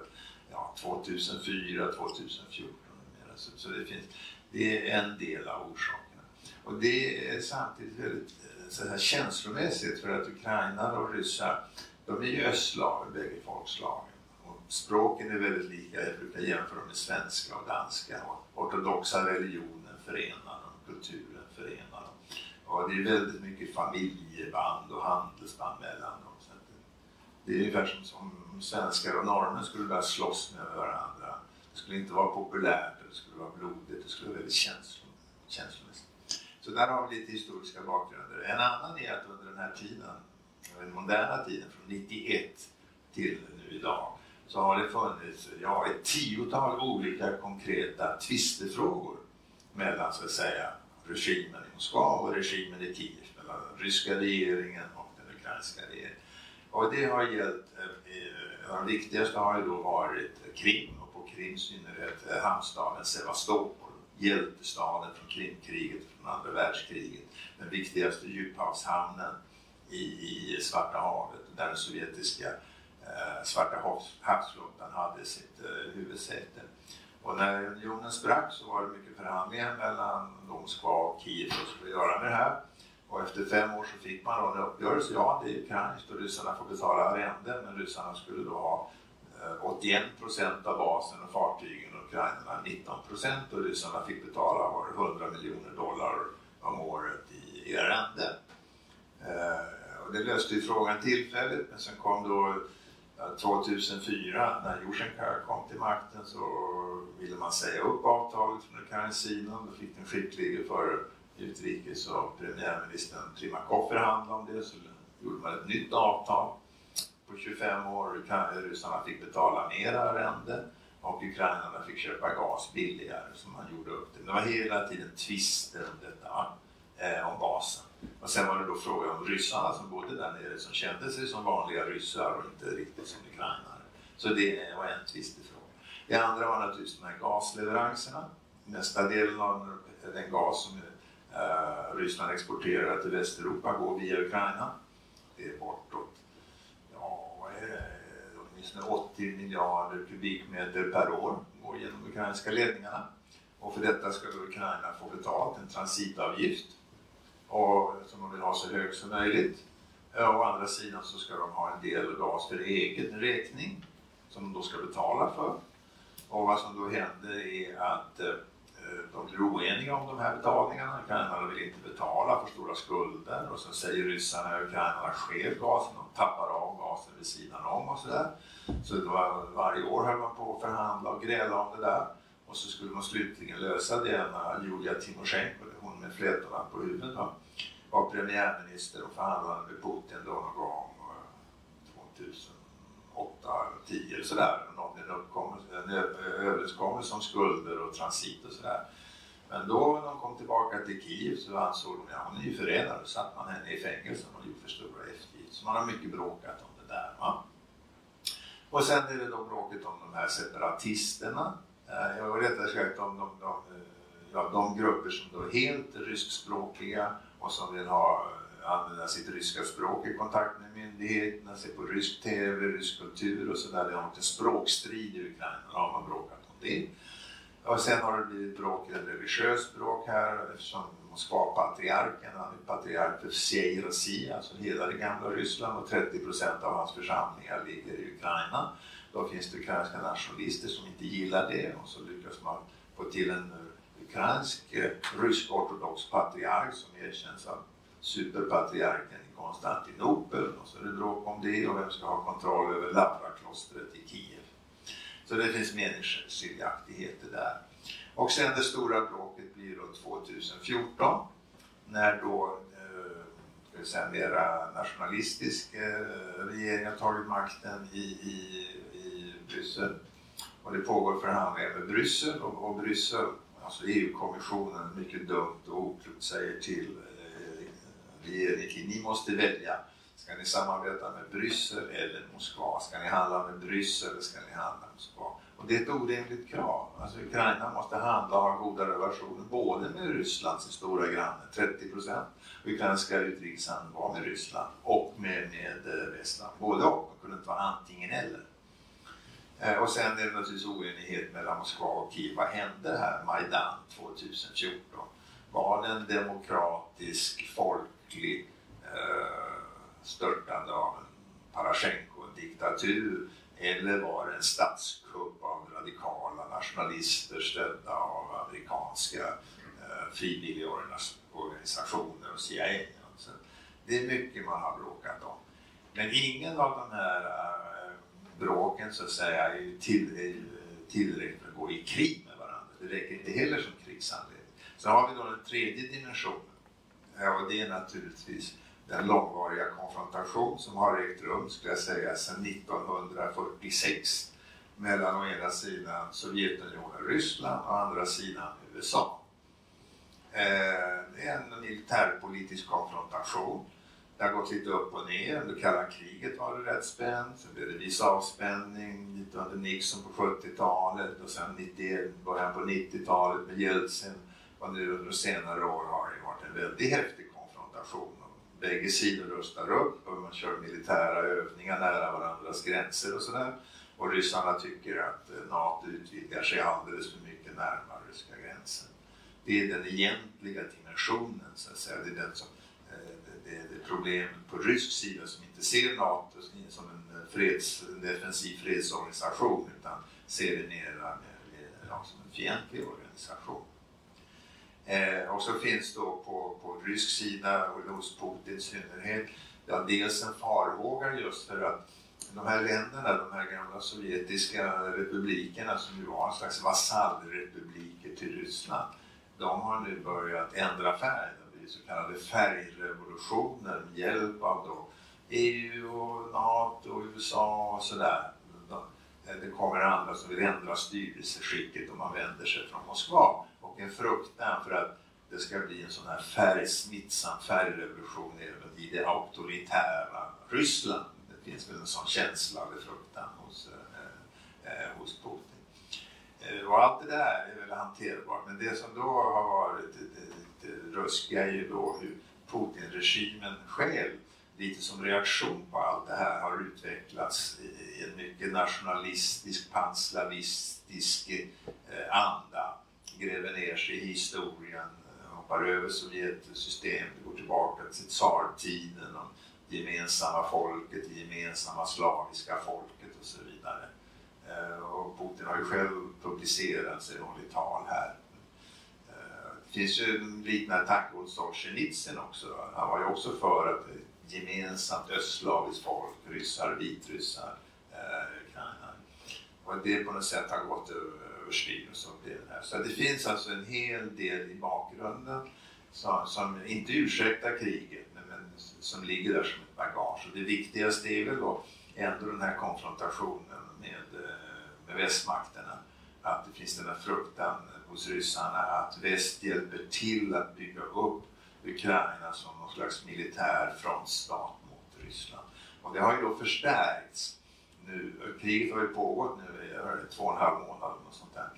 Speaker 2: 2004, 2014. Så det är en del av orsakerna. Och det är samtidigt väldigt så här känslomässigt, för att ukrainare och ryssar, de är ju östslaver, bägge folkslagen. Och språken är väldigt lika, jag brukar jämföra dem med svenska och danska. Och ortodoxa religionen förenar dem, kulturen förenar dem. Och det är väldigt mycket familjeband och handelsband mellan dem. Så det är ungefär som svenskar och norrmän skulle börja slåss med varandra. Det skulle inte vara populärt, det skulle vara blodigt, det skulle vara väldigt känslomässigt. Så där har vi lite historiska bakgrunder. En annan är att under den här tiden, den moderna tiden från 91 till nu idag, så har det funnits ett 10-tal olika konkreta tvistefrågor mellan så att säga regimen i Moskva och regimen i Kiev, mellan den ryska regeringen och den ukrainska regeringen. Och det har gällt, de viktigaste har ju då varit Krim, och på Krim synnerhet hamnstaden Sevastopol, hjältestaden från Krimkriget, från andra världskriget, den viktigaste djuphavshamnen i Svarta havet, där den sovjetiska Svarta havsflottan hade sitt huvudsäte. Och när unionen sprack så var det mycket förhandlingar mellan Moskva och Kiev som skulle göra med det här. Och efter 5 år så fick man då en uppgörelse, det är ukrainskt och ryssarna får betala arrende, men ryssarna skulle då ha 81% av basen och fartygen, och ukrainarna 19%, och ryssarna fick betala $100 miljoner om året i arrende. Och det löste ju frågan tillfälligt, men sen kom då 2004 när Jushchenko kom till makten, så ville man säga upp avtalet från ukrainsk sida. Då fick den skicklige för utrikes- och premiärministern Primakov förhandla om det, så gjorde man ett nytt avtal på 25 år. Ryssarna fick betala mer arrende och ukrainarna fick köpa gas billigare, som man gjorde upp det. Det var hela tiden tvister om detta, om basen. Och sen var det då frågan om ryssarna som bodde där nere, som kände sig som vanliga ryssar och inte riktigt som ukrainare. Så det var en tvistefråga. Det andra var naturligtvis de här gasleveranserna. Nästa delen av den gas som Ryssland exporterar till Västeuropa går via Ukraina. Det är bortåt, åtminstone 80 miljarder kubikmeter per år går genom ukrainska ledningarna. Och för detta ska då Ukraina få betalt en transitavgift, och som de vill ha så hög som möjligt. Å andra sidan så ska de ha en del gas för egen räkning som de då ska betala för. Och vad som då händer är att de blir oeniga om de här betalningarna. Ukrainarna vill inte betala för stora skulder, och så säger ryssarna att ukrainarna skev gasen och tappar av gasen vid sidan om och sådär. Så det var, varje år höll man på att förhandla och gräla om det där. Och så skulle man slutligen lösa det när Julia Timoshenko, hon med flätorna på huvudet, var premiärminister och förhandlade med Putin då någon gång 2008 eller 10 eller sådär. En överenskommelse om skulder och transit och sådär. Men då när de kom tillbaka till Kiev så ansåg de att hon är ju förenad, och satt man henne i fängelse och gjort för stora eftergifter. Så man har mycket bråkat om det där. Va? Och sen är det då bråket om de här separatisterna. Jag var rättare sagt om de grupper som då är helt ryskspråkiga och som vill använda sitt ryska språk i kontakt med myndigheterna, se på rysk tv, rysk kultur och sådär. Det har varit en språkstrid i Ukraina, då har man bråkat om det. Och sen har det blivit bråk, ett religiöst bråk här, eftersom Moskva-patriarken, han är patriark för Всej Rossija, alltså hela det gamla Ryssland, och 30% av hans församlingar ligger i Ukraina. Då finns det ukrainska nationalister som inte gillar det, och så lyckas man få till en ukrainsk rysk-ortodox patriark som erkänns av superpatriarken i Konstantinopel, och så är det bråk om det, och vem ska ha kontroll över Lavra-klostret i Kiev. Så det finns meningsskiljaktigheter där. Och sen det stora bråket blir då 2014, när då mera nationalistisk regering har tagit makten i Bryssel. Och det pågår förhandlingar med Bryssel, och Bryssel, alltså EU-kommissionen, mycket dumt och oklokt säger till regeringen: ni måste välja. Ska ni samarbeta med Bryssel eller Moskva? Ska ni handla med Bryssel eller ska ni handla med Moskva? Och det är ett orimligt krav. Alltså Ukraina måste handla och ha goda relationer både med Ryssland, sin stora granne, 30%. Ukrainska utrikeshandeln var med Ryssland och med Västland. Både och, det kunde inte vara antingen eller. Och sen är det naturligtvis oenighet mellan Moskva och Kiev. Vad hände här Majdan 2014? Var det en demokratisk, folklig störtande av en Poroshenko-diktatur? Eller var det en statskupp av radikala nationalister stödda av amerikanska frivilliga organisationer och CIA? Så det är mycket man har bråkat om. Men ingen av de här bråken så att säga är ju tillräckligt för att gå i krig med varandra. Det räcker inte heller som krigsanledning. Så har vi då den tredje dimensionen. Och det är naturligtvis den långvariga konfrontation som har ägt rum, skulle jag säga, sedan 1946 mellan å ena sidan Sovjetunionen och Ryssland och å andra sidan USA. Det är en militärpolitisk konfrontation. Det har gått lite upp och ner. Under kalla kriget var det rätt spänt. Sen blev det viss avspänning lite under Nixon på 70-talet och sen början på 90-talet med Jeltsin. Och nu under senare år har det varit en väldigt häftig konfrontation. Bägge sidor rustar upp och man kör militära övningar nära varandras gränser och sådär. Och ryssarna tycker att NATO utvidgar sig alldeles för mycket närmare ryska gränser. Det är den egentliga dimensionen, så att säga. Det är den som det är problemet på rysk sida som inte ser NATO som en defensiv fredsorganisation utan ser det mera som en fientlig organisation. Och så finns då på rysk sida och hos Putin i synnerhet dels en farhåga just för att de här länderna, de här gamla sovjetiska republikerna som ju var en slags vasallrepubliker till Ryssland, de har nu börjat ändra färg. Det blir så kallade färgrevolutioner med hjälp av då EU och NATO och USA och sådär. Det kommer andra som vill ändra styrelseskicket om man vänder sig från Moskva. Och en fruktan för att det ska bli en sån här smittsam färgrevolution även i det auktoritära Ryssland. Det finns väl en sån känsla eller fruktan hos Putin. Och allt det där är väl hanterbart. Men det som då har varit det ruskiga är ju då hur Putin-regimen själv lite som reaktion på allt det här har utvecklats i en mycket nationalistisk, panslavistisk anda. Gräver ner sig i historien, hoppar över Sovjetsystem, går tillbaka till tsartiden och gemensamma folket, det gemensamma slaviska folket och så vidare. Och Putin har ju själv publicerat sig i tal här. Det finns ju en liknande tanke hos Solzhenitsyn också. Han var ju också för att gemensamt östslaviskt folk, ryssar, vitryssar, ukrainare. Och det på något sätt har gått överstyr och så blir det här. Så det finns alltså en hel del i bakgrunden som inte ursäktar kriget men som ligger där som ett bagage. Och det viktigaste är väl då ändå den här konfrontationen med västmakterna. Att det finns den här fruktan hos ryssarna att väst hjälper till att bygga upp Ukraina som någon slags militär frontstat mot Ryssland. Och det har ju då förstärkts nu. Kriget har ju pågått nu i 2,5 månader och sånt där.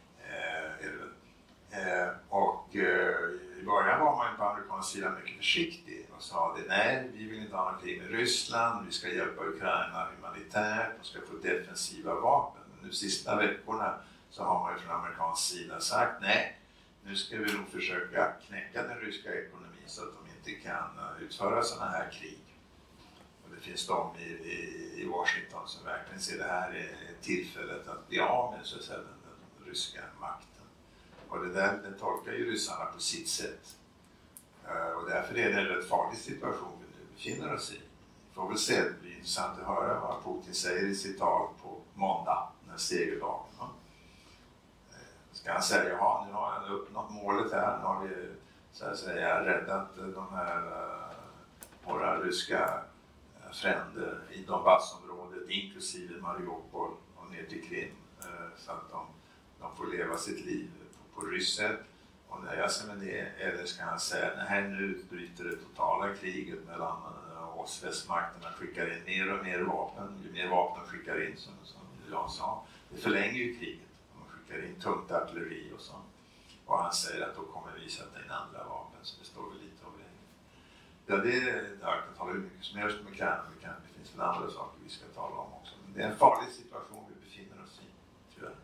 Speaker 2: I början var man ju på amerikansk sida mycket försiktig och sa det: nej, vi vill inte ha någon krig med Ryssland, vi ska hjälpa Ukraina humanitärt, de ska få defensiva vapen. Nu sista veckorna så har man ju från amerikansk sida sagt nej, nu ska vi nog försöka knäcka den ryska ekonomin så att de inte kan utföra sådana här krig. Och det finns de i Washington som verkligen ser det här är tillfället att bli av med så att säga, den ryska makten. Och det tolkar ju ryssarna på sitt sätt. Och därför är det en rätt farlig situation vi nu befinner oss i. Vi får väl se, det blir intressant att höra vad Putin säger i sitt tal på måndag, när segerdagen. Ska han säga, ja, nu har han uppnått målet här, nu har vi så att säga räddat de här våra ryska fränder i Donbassområdet, inklusive Mariupol och ner till Krim, så att de får leva sitt liv på rysk sätt och nöja sig med det. Eller ska han säga, nej, nu bryter det totala kriget mellan oss västmakterna, skickar in mer och mer vapen, ju mer vapen skickar in som jag sa. Det förlänger ju kriget. De skickar in tungt artilleri och så. Och han säger att då kommer vi sätta in andra vapen, så det står väl lite av vägen. Ja, jag kan tala hur mycket som helst med Ukraina. Det finns väl andra saker vi ska tala om också. Men det är en farlig situation vi befinner oss i, tyvärr.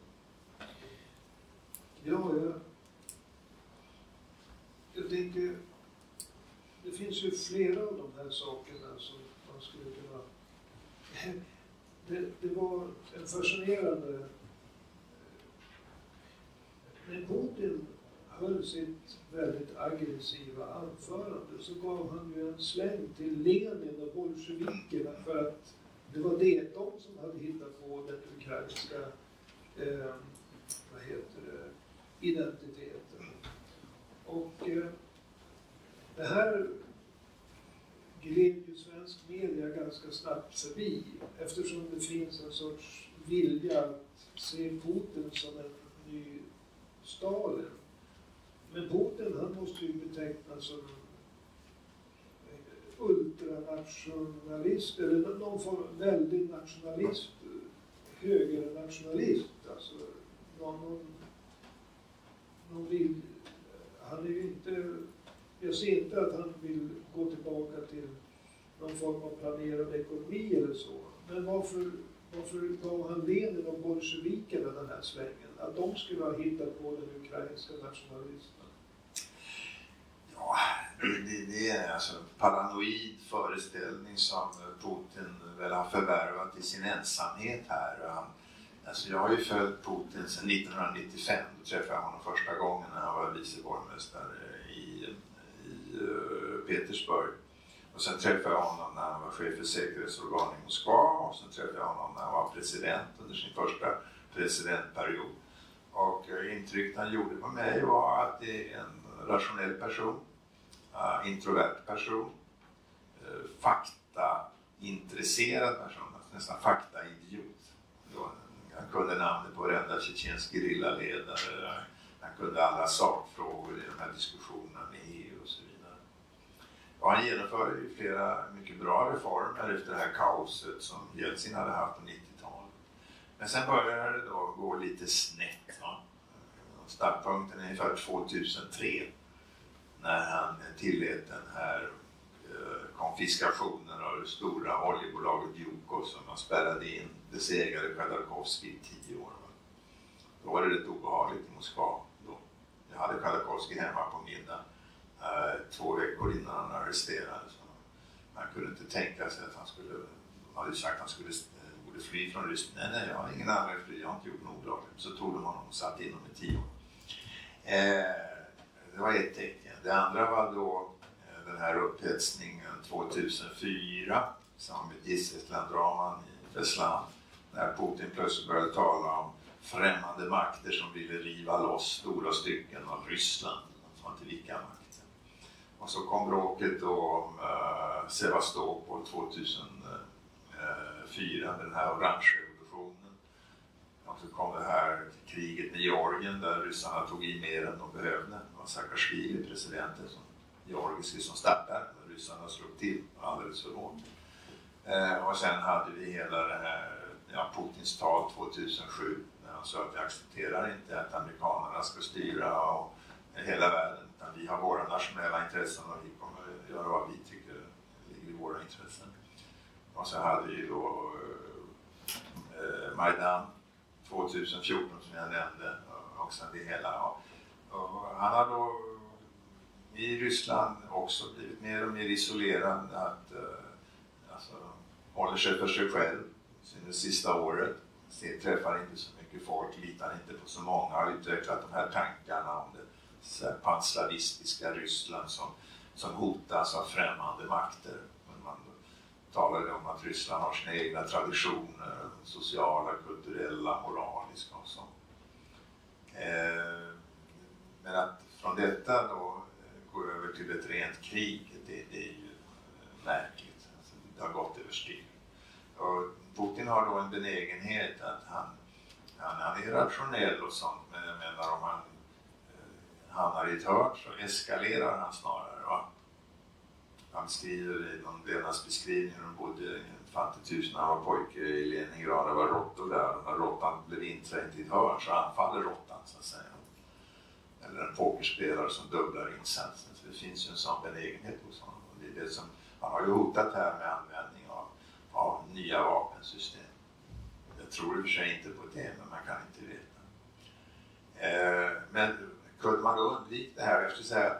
Speaker 1: Ja, jag tänker, det finns ju flera av de här sakerna som man skulle kunna... Det var en fascinerande... När Putin höll sitt väldigt aggressiva anförande så gav han ju en släng till Lenin och bolsjevikerna för att det var de som hade hittat på den ukrainska identiteten. Och det här gled ju svensk media ganska snabbt förbi eftersom det finns en sorts vilja att se Putin som en ny Stalin. Men Putin, han måste ju betecknas som ultranationalist eller någon form av väldig nationalist, högernationalist. Alltså någon vill, han är ju inte, jag ser inte att han vill gå tillbaka till någon form av planerad ekonomi eller så. Men varför gav han Lenin och bolsjevikerna den här svängen? Att de skulle ha hittat på den ukrainska nationalismen?
Speaker 2: Ja, det är alltså en paranoid föreställning som Putin väl har förvärvat i sin ensamhet här. Alltså jag har ju följt Putin sedan 1995. Då träffade jag honom första gången när han var vice borgmästare i Petersburg. Och sen träffade jag honom när han var chef för säkerhetsorgan i Moskva. Och sen träffade jag honom när han var president under sin första presidentperiod. Och intrycket han gjorde på mig var att det är en rationell person, introvert person, faktaintresserad person, nästan faktaidiot. Han kunde namnet på varenda tjetjensk gerillaledare, han kunde alla sakfrågor i de här diskussionerna med EU och så vidare. Och han genomförde ju flera mycket bra reformer efter det här kaoset som Jeltsin hade haft på 90-talet. Men sen började det då gå lite snett. Va? Startpunkten är ungefär 2003 när han tillät den här konfiskationen av det stora oljebolaget Yuko som man spärrade in besegrade Khodorkovskij i 10 år. Va? Då var det rätt obehagligt i Moskva. Då. Jag hade Khodorkovskij hemma på middag 2 veckor innan han arresterades. Man kunde inte tänka sig att han hade sagt att han borde fly från Ryssland. Nej, jag har ingen annan fly, jag har inte gjort något olagligt. Så tog de honom och satt in honom i 10 år. Det var ett tecken. Det andra var då den här upphetsningen 2004 som med Gissesland-draman i Beslan. När Putin plötsligt började tala om främmande makter som ville riva loss stora stycken av Ryssland. De sa inte vilka makter. Och så kom bråket då om Sevastopol 2004, den här orange revolutionen. Och så kom det här kriget med Georgien där ryssarna tog i mer än de behövde. Det var Saakashvili, presidenten georgiski som startade. Ryssarna slog till alldeles för hårt. Och sen hade vi hela det här Putins tal 2007 när han sa att vi accepterar inte att amerikanerna ska styra och hela världen. Utan vi har våra nationella intressen och vi kommer att göra vad vi tycker ligger i våra intressen. Och så hade vi då Majdan 2014 som jag nämnde och sen det hela. Och han har då i Ryssland också blivit mer och mer isolerad att håller sig för sig själv det sista året. Träffar inte så mycket folk, litar inte på så många, har utvecklat de här tankarna om det panslavistiska Ryssland som hotas av främmande makter. Men man talar om att Ryssland har sina egna traditioner, sociala, kulturella, moraliska och så. Men att från detta då gå över till ett rent krig, det är ju märkligt. Alltså, det har gått överstyr. Och Putin har då en benägenhet att han är rationell och sånt, men jag menar om han hamnar i ett hörn så eskalerar han snarare. Va? Han skriver i någon levnadsbeskrivning hur de bodde i en fattigt hus när han var pojke i Leningrad. Det var råttor där, och när råttan blev inträngd i ett hörn så anfaller råttan, så att säga. Eller en pokerspelare som dubblar insatsen. Så det finns ju en sån benägenhet hos honom. Och det är det som han har ju hotat här med användning av nya vapensystem. Jag tror i och för sig inte på det, men man kan inte veta. Men kunde man då undvika det här? Jag skulle säga,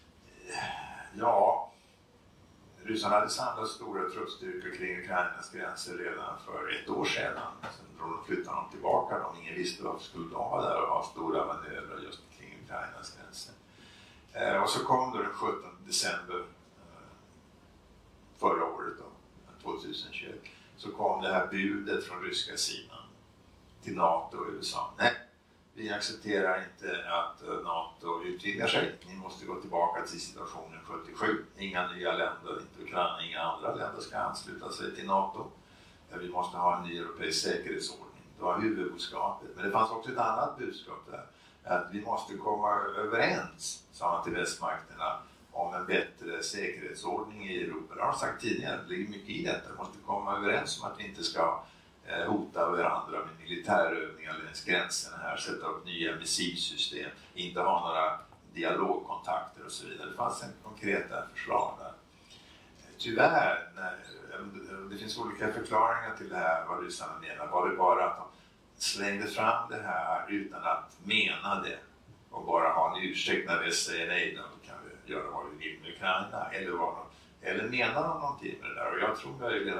Speaker 2: ja, Ryssland hade samlat stora truppstyrkor kring Ukrainas gränser redan för 1 år sedan. Sen då de flyttade dem tillbaka. Ingen visste varför skulle de vara där och ha stora manövrar just kring Ukrainas gränser. Och så kom då den 17 december förra året, då, 2021, så kom det här budet från ryska sidan till NATO och USA. Nej, vi accepterar inte att NATO utvidgar sig. Ni måste gå tillbaka till situationen 77. Inga nya länder, inte Ukraina, inga andra länder ska ansluta sig till NATO. Vi måste ha en ny europeisk säkerhetsordning. Det var huvudbudskapet. Men det fanns också ett annat budskap där. Att vi måste komma överens, sa man till västmakterna, om en bättre säkerhetsordning i Europa. Det har de sagt tidigare, det ligger mycket i detta. Vi måste komma överens om att vi inte ska hota varandra med militärövningar längs gränserna här, sätta upp nya missilsystem, inte ha några dialogkontakter och så vidare. Det fanns en konkreta förslag där. Tyvärr, det finns olika förklaringar till det här, vad ryssarna menar. Var det bara att de slängde fram det här utan att mena det och bara ha en ursäkt när väst säger nej, då kan vi göra vad vi vill med Ukraina, eller menar de någonting med det där? Och jag tror möjligen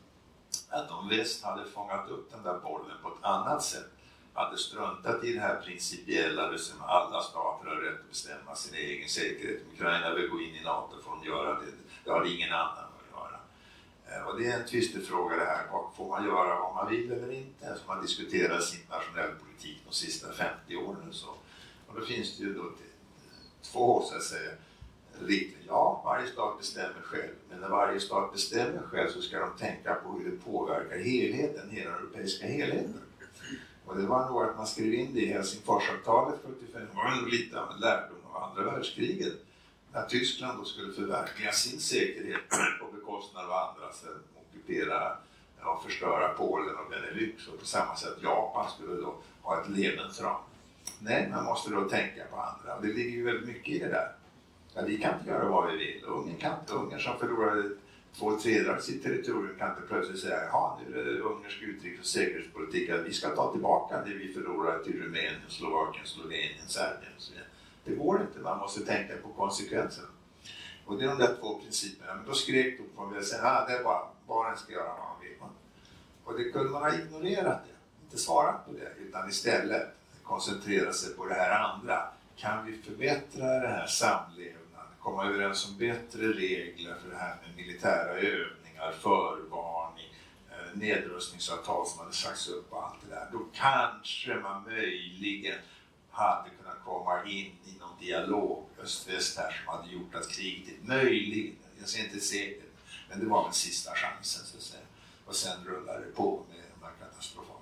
Speaker 2: att om väst hade fångat upp den där bollen på ett annat sätt, hade struntat i det här principiella, det som alla stater har rätt att bestämma sin egen säkerhet. Om Ukraina vill gå in i NATO får de göra det, det har ingen annan att göra. Och det är en tvistefråga det här, får man göra vad man vill eller inte, som har diskuterats i internationell politik de sista 50 åren och så. Och då finns det ju då två, så att säga, riktlinjer. Ja, varje stat bestämmer själv, men när varje stat bestämmer själv så ska de tänka på hur det påverkar helheten, hela den europeiska helheten. Och det var nog att man skrev in det i Helsingforsavtalet 75, det var nog lite av en lärdom av andra världskriget, när Tyskland då skulle förverkliga sin säkerhet på bekostnad av andra, sen ockupera och förstöra Polen och Benelux, och på samma sätt Japan skulle då ha ett Lebensraum. Nej, man måste då tänka på andra, och det ligger ju väldigt mycket i det där. Ja, vi kan inte göra vad vi vill. Ungern som förlorade 2/3 av sitt territorium kan inte plötsligt säga, ja, nu är det ungersk utrikes- och säkerhetspolitik att vi ska ta tillbaka det vi förlorade till Rumänien, Slovakien, Slovenien, Serbien och så vidare. Det går inte, man måste tänka på konsekvenserna. Och det är de där två principerna. Men då skrek de från väl säga, det är bara barnen ska göra vad man vill. Och det kunde man ha ignorerat det, inte svarat på det, utan istället koncentrera sig på det här andra. Kan vi förbättra det här samlevnaden, komma överens om bättre regler för det här med militära övningar, förvarning, nedrustningsavtal som hade sagts upp och allt det där. Då kanske man möjligen hade kunnat komma in i någon dialog öst-väst här som hade gjort att kriget möjligen, jag säger inte säkert, men det var väl sista chansen så att säga. Och sen rullade det på med de här katastrofala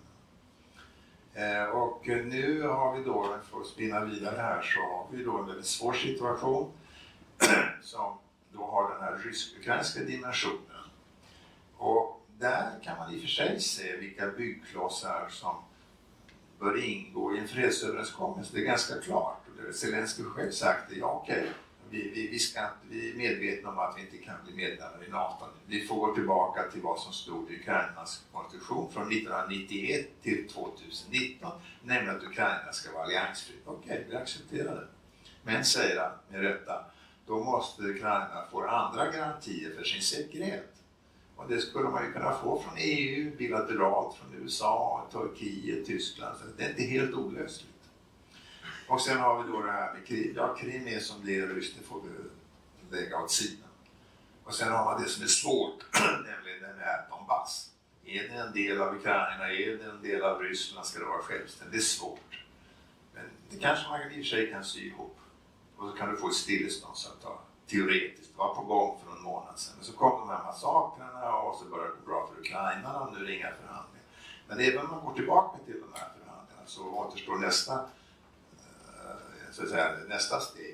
Speaker 2: följderna. Och nu har vi då, för att spinna vidare här, så har vi då en väldigt svår situation som då har den här rysk-ukrainska dimensionen. Och där kan man i och för sig se vilka byggklossar som bör ingå i en fredsöverenskommelse. Det är ganska klart. Och Zelenskyj själv sagt det, ja okej, vi är medvetna om att vi inte kan bli medlemmar i NATO. Vi får gå tillbaka till vad som stod i Ukrainas konstitution från 1991 till 2019, nämligen att Ukraina ska vara alliansfritt. Okej, vi accepterar det. Men, säger han med rätta, då måste Ukraina få andra garantier för sin säkerhet. Och det skulle man ju kunna få från EU, bilateralt från USA, Turkiet, Tyskland. Så det är inte helt olösligt. Och sen har vi då det här med Krim. Ja, Krim är som det är ryskt, det får vi lägga åt sidan. Och sen har man det som är svårt, nämligen den här Donbass. Är det en del av Ukraina, är det en del av Ryssland, ska det vara självständigt? Det är svårt. Men det kanske man i och för sig kan sy ihop. Och så kan du få ett stilleståndsavtal. Teoretiskt, det var på gång för någon månad sedan. Men så kom de här massakrarna och så började det gå bra för Ukraina och nu är det inga förhandlingar. Men även om man går tillbaka till de här förhandlingarna så återstår nästa steg.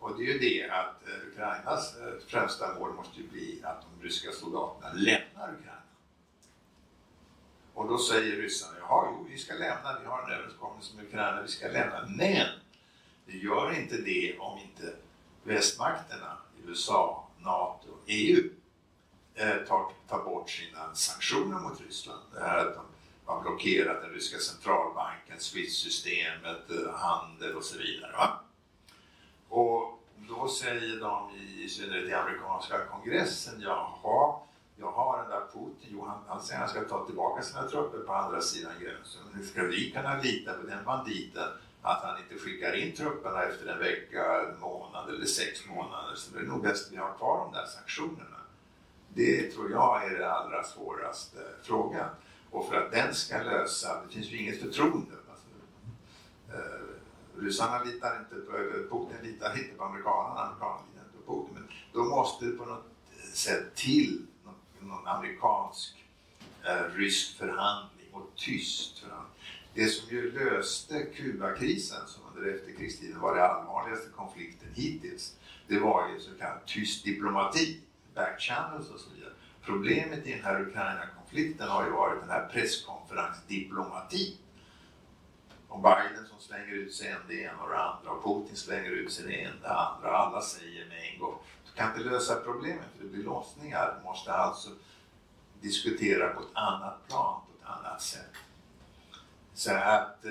Speaker 2: Och det är ju det att Ukrainas främsta mål måste ju bli att de ryska soldaterna lämnar Ukraina. Och då säger ryssarna, jaha, jo, vi ska lämna, vi har en överenskommelse med Ukraina, vi ska lämna. Men vi gör inte det om inte västmakterna, USA, NATO, EU, tar bort sina sanktioner mot Ryssland. Det här att de har blockerat den ryska centralbanken, SWIFT-systemet, handel och så vidare. Va? Och då säger de i synnerhet i amerikanska kongressen, jaha, jag har den där Putin, han säger att han ska ta tillbaka sina trupper på andra sidan gränsen. Men hur ska vi kunna lita på den banditen att han inte skickar in trupperna efter en vecka, en månad eller 6 månader? Så det är nog bäst vi har kvar de där sanktionerna. Det tror jag är det allra svåraste frågan. Och för att den ska lösa, det finns ju inget förtroende. Ryssarna litar inte på, Putin litar inte på amerikanerna litar inte på Putin. Men då måste det på något sätt till någon amerikansk rysk förhandling och tyst förhandling. Det som ju löste Kubakrisen, som under efterkrigstiden var det allvarligaste konflikten hittills, det var ju så kallad tyst diplomati, backchannels och så vidare. Problemet i den här Ukraina-konflikten har ju varit den här presskonferensdiplomati. Och Biden som slänger ut sig det ena och det andra, och Putin slänger ut sig det ena och det andra, alla säger med en gång. Du kan inte lösa problemet för det blir låsningar. Du måste alltså diskutera på ett annat plan, på ett annat sätt. Så att,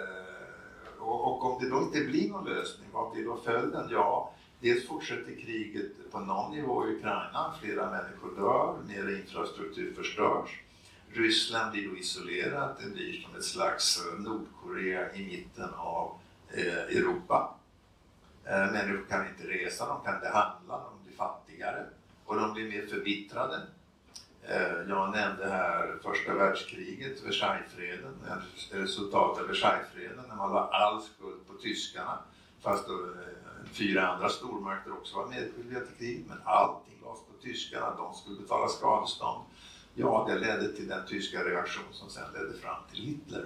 Speaker 2: och om det då inte blir någon lösning, vad blir då följden? Ja, dels fortsätter kriget på någon nivå i Ukraina, flera människor dör, mer infrastruktur förstörs. Ryssland blir då isolerat, det blir som ett slags Nordkorea i mitten av Europa. Människor kan inte resa, de kan inte handla, de blir fattigare och de blir mer förbittrade. Jag nämnde här första världskriget, Versaillesfreden, resultatet av Versaillesfreden när man la all skuld på tyskarna, fast 4 andra stormakter också var medskyldiga till kriget, men allting lades på tyskarna, de skulle betala skadestånd. Ja, det ledde till den tyska reaktion som sen ledde fram till Hitler.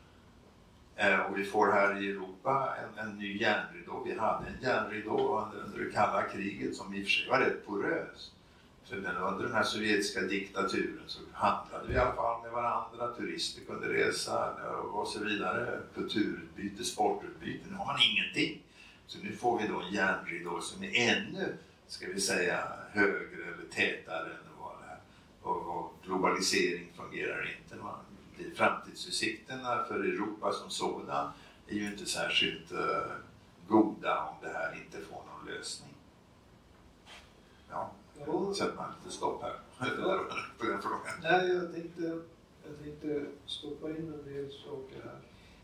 Speaker 2: Och vi får här i Europa en ny järnridå. Vi hade en järnridå under det kalla kriget som i och för sig var rätt porös. För under den här sovjetiska diktaturen så handlade vi i alla fall med varandra, turister kunde resa och så vidare. Kulturutbyte, sportutbyte, nu har man ingenting. Så nu får vi då en järnridå som är ännu, ska vi säga, högre eller tätare än vad det är. Och globalisering fungerar inte. Framtidsutsikterna för Europa som sådan är ju inte särskilt goda om det här inte får någon lösning. Ja, sätter man lite stopp här på den frågan.
Speaker 1: Nej, jag tänkte stoppa in en del saker här.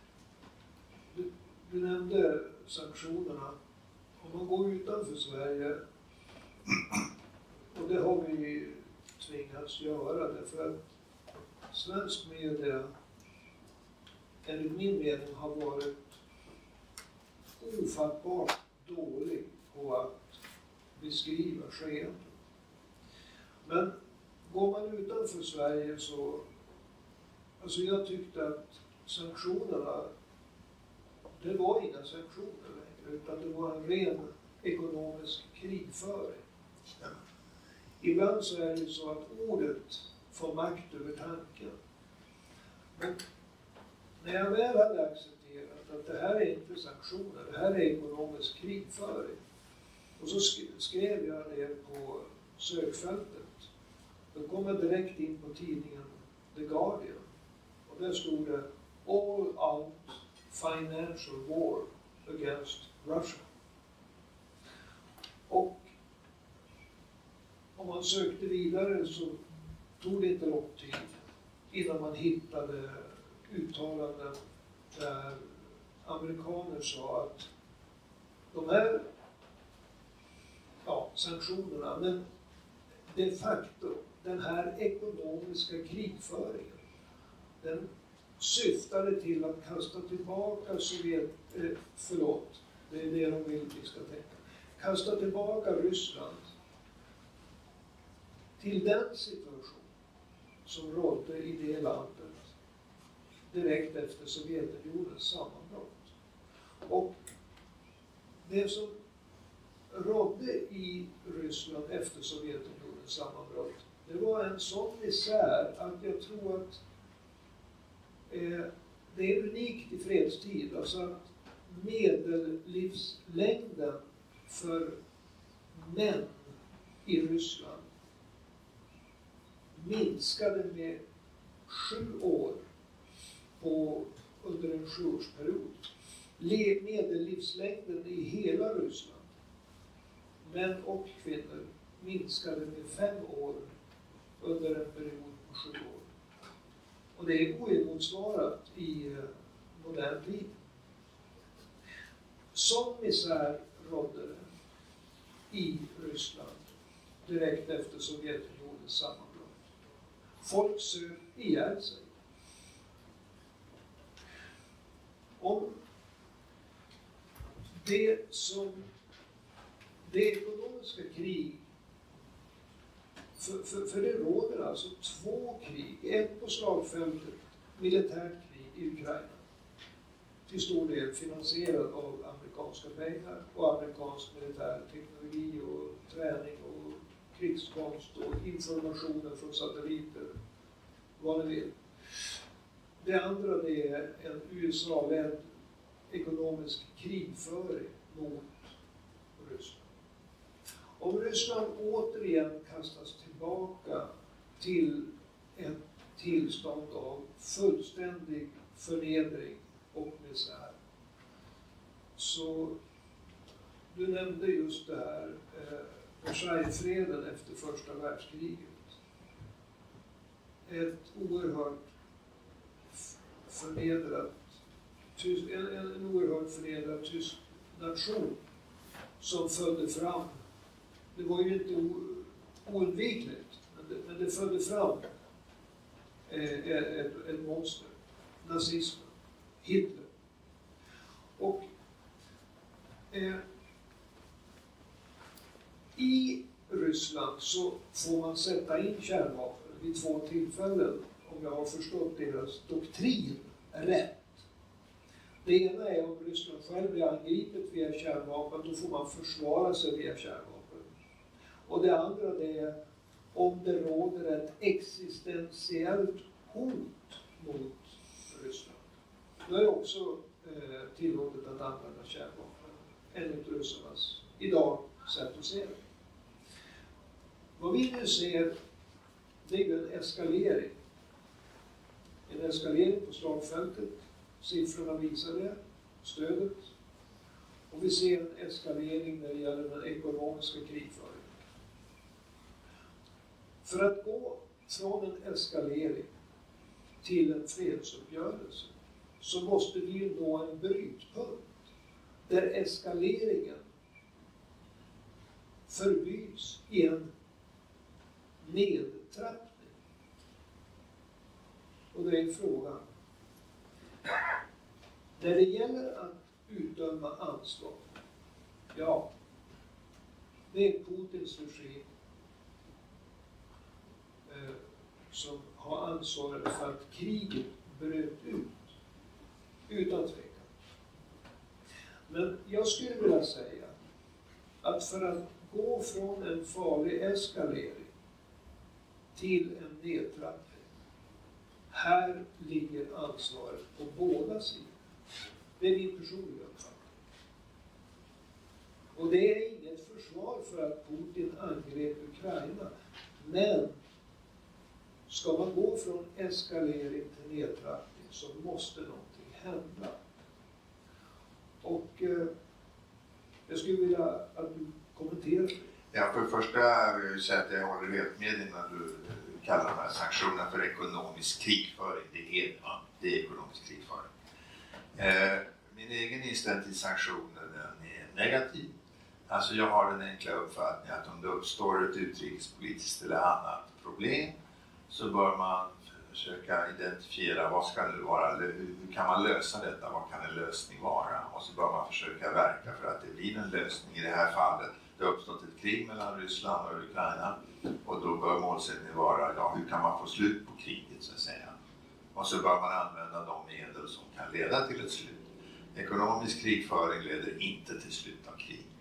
Speaker 1: Du nämnde sanktionerna. Om man går utanför Sverige, och det har vi tvingats göra därför att svensk media enligt min mening har varit ofattbart dålig på att beskriva skeenden. Men går man utanför Sverige så, alltså jag tyckte att sanktionerna, det var inga sanktioner längre, utan det var en ren ekonomisk krigföring. Ibland så är det så att ordet får makt över tanken. Men när jag väl hade accepterat att det här är inte sanktioner, det här är ekonomisk krigföring. Och så skrev jag ner på sökfältet. Då kom jag direkt in på tidningen The Guardian. Och där stod det All Out Financial War Against Russia. Och om man sökte vidare så tog det inte lång tid innan man hittade uttalanden där amerikaner sa att de här sanktionerna, men de facto den här ekonomiska krigföringen, den syftade till att kasta tillbaka det är det de vill vi ska tänka, kasta tillbaka Ryssland till den situation som rådde i det landet direkt efter Sovjetunionens sammanbrott. Och det som rådde i Ryssland efter Sovjetunionens sammanbrott, det var en sån misär att jag tror att det är unikt i fredstid. Alltså att medellivslängden för män i Ryssland minskade med 7 år under en 7-årsperiod. Medellivslängden i hela Ryssland, män och kvinnor, minskade med 5 år under en period på 7 år. Och det är oemotsvarat i modern tid. Sån misär rådde det i Ryssland direkt efter Sovjetunionens sammanbrott. Folk söp ihjäl sig. Om det ekonomiska krig, för det råder alltså 2 krig, ett på slagfältet, militärt krig i Ukraina, till stor del finansierad av amerikanska pengar och amerikansk militär teknologi och träning och krigskonst och informationer från satelliter, vad ni vill. Det andra, det är en USA-ledd ekonomisk krigföring mot Ryssland. Om Ryssland återigen kastas tillbaka till ett tillstånd av fullständig förnedring och misär, så du nämnde just det här Versaillesfreden efter första världskriget. En oerhört förnedrad tysk nation som födde fram, det var ju inte oundvikligt, men det födde fram ett monster, nazismen, Hitler. Och i Ryssland så får man sätta in kärnvapen vid 2 tillfällen, om jag har förstått deras doktrin rätt. Det ena är om Ryssland själv blir angripet via kärnvapen, då får man försvara sig via kärnvapen. Och det andra, det är om det råder ett existentiellt hot mot Ryssland. Då är det också tillåtet att använda kärnvapen, enligt ryssarnas idag sätt att se det. Vad vi nu ser, det är en eskalering. En eskalering på slagfältet. Siffrorna visar det, stödet. Och vi ser en eskalering när det gäller den ekonomiska krigföringen. För att gå från en eskalering till en fredsuppgörelse så måste vi ju nå en brytpunkt där eskaleringen förbyts i en nedtrappning. Och det är frågan. När det gäller att utdöma ansvar, ja, det är Putins regim som har ansvaret för att kriget bröt ut, utan tvekan. Men jag skulle vilja säga att för att gå från en farlig eskalering till en nedtrappning, här ligger ansvaret på båda sidor. Det är min personliga uppfattning. Och det är inget försvar för att Putin angrep Ukraina. Men ska man gå från eskalering till nedtrappning så måste någonting hända. Och jag skulle vilja att du kommenterar det.
Speaker 2: Ja, för det första vill jag säga att jag håller helt med dig när du kallar de här sanktionerna för ekonomisk krigföring. Det är ekonomisk krigföring. Min egen inställning till sanktioner, den är negativ. Alltså jag har den enkla uppfattningen att om det uppstår ett utrikespolitiskt eller annat problem så bör man försöka identifiera vad ska det vara, eller hur kan man lösa detta, vad kan en lösning vara, och så bör man försöka verka för att det blir en lösning. I det här fallet, det har uppstått ett krig mellan Ryssland och Ukraina och då bör målsättningen vara, ja, hur kan man få slut på kriget så att säga. Och så bör man använda de medel som kan leda till ett slut. Ekonomisk krigföring leder inte till slut av krig.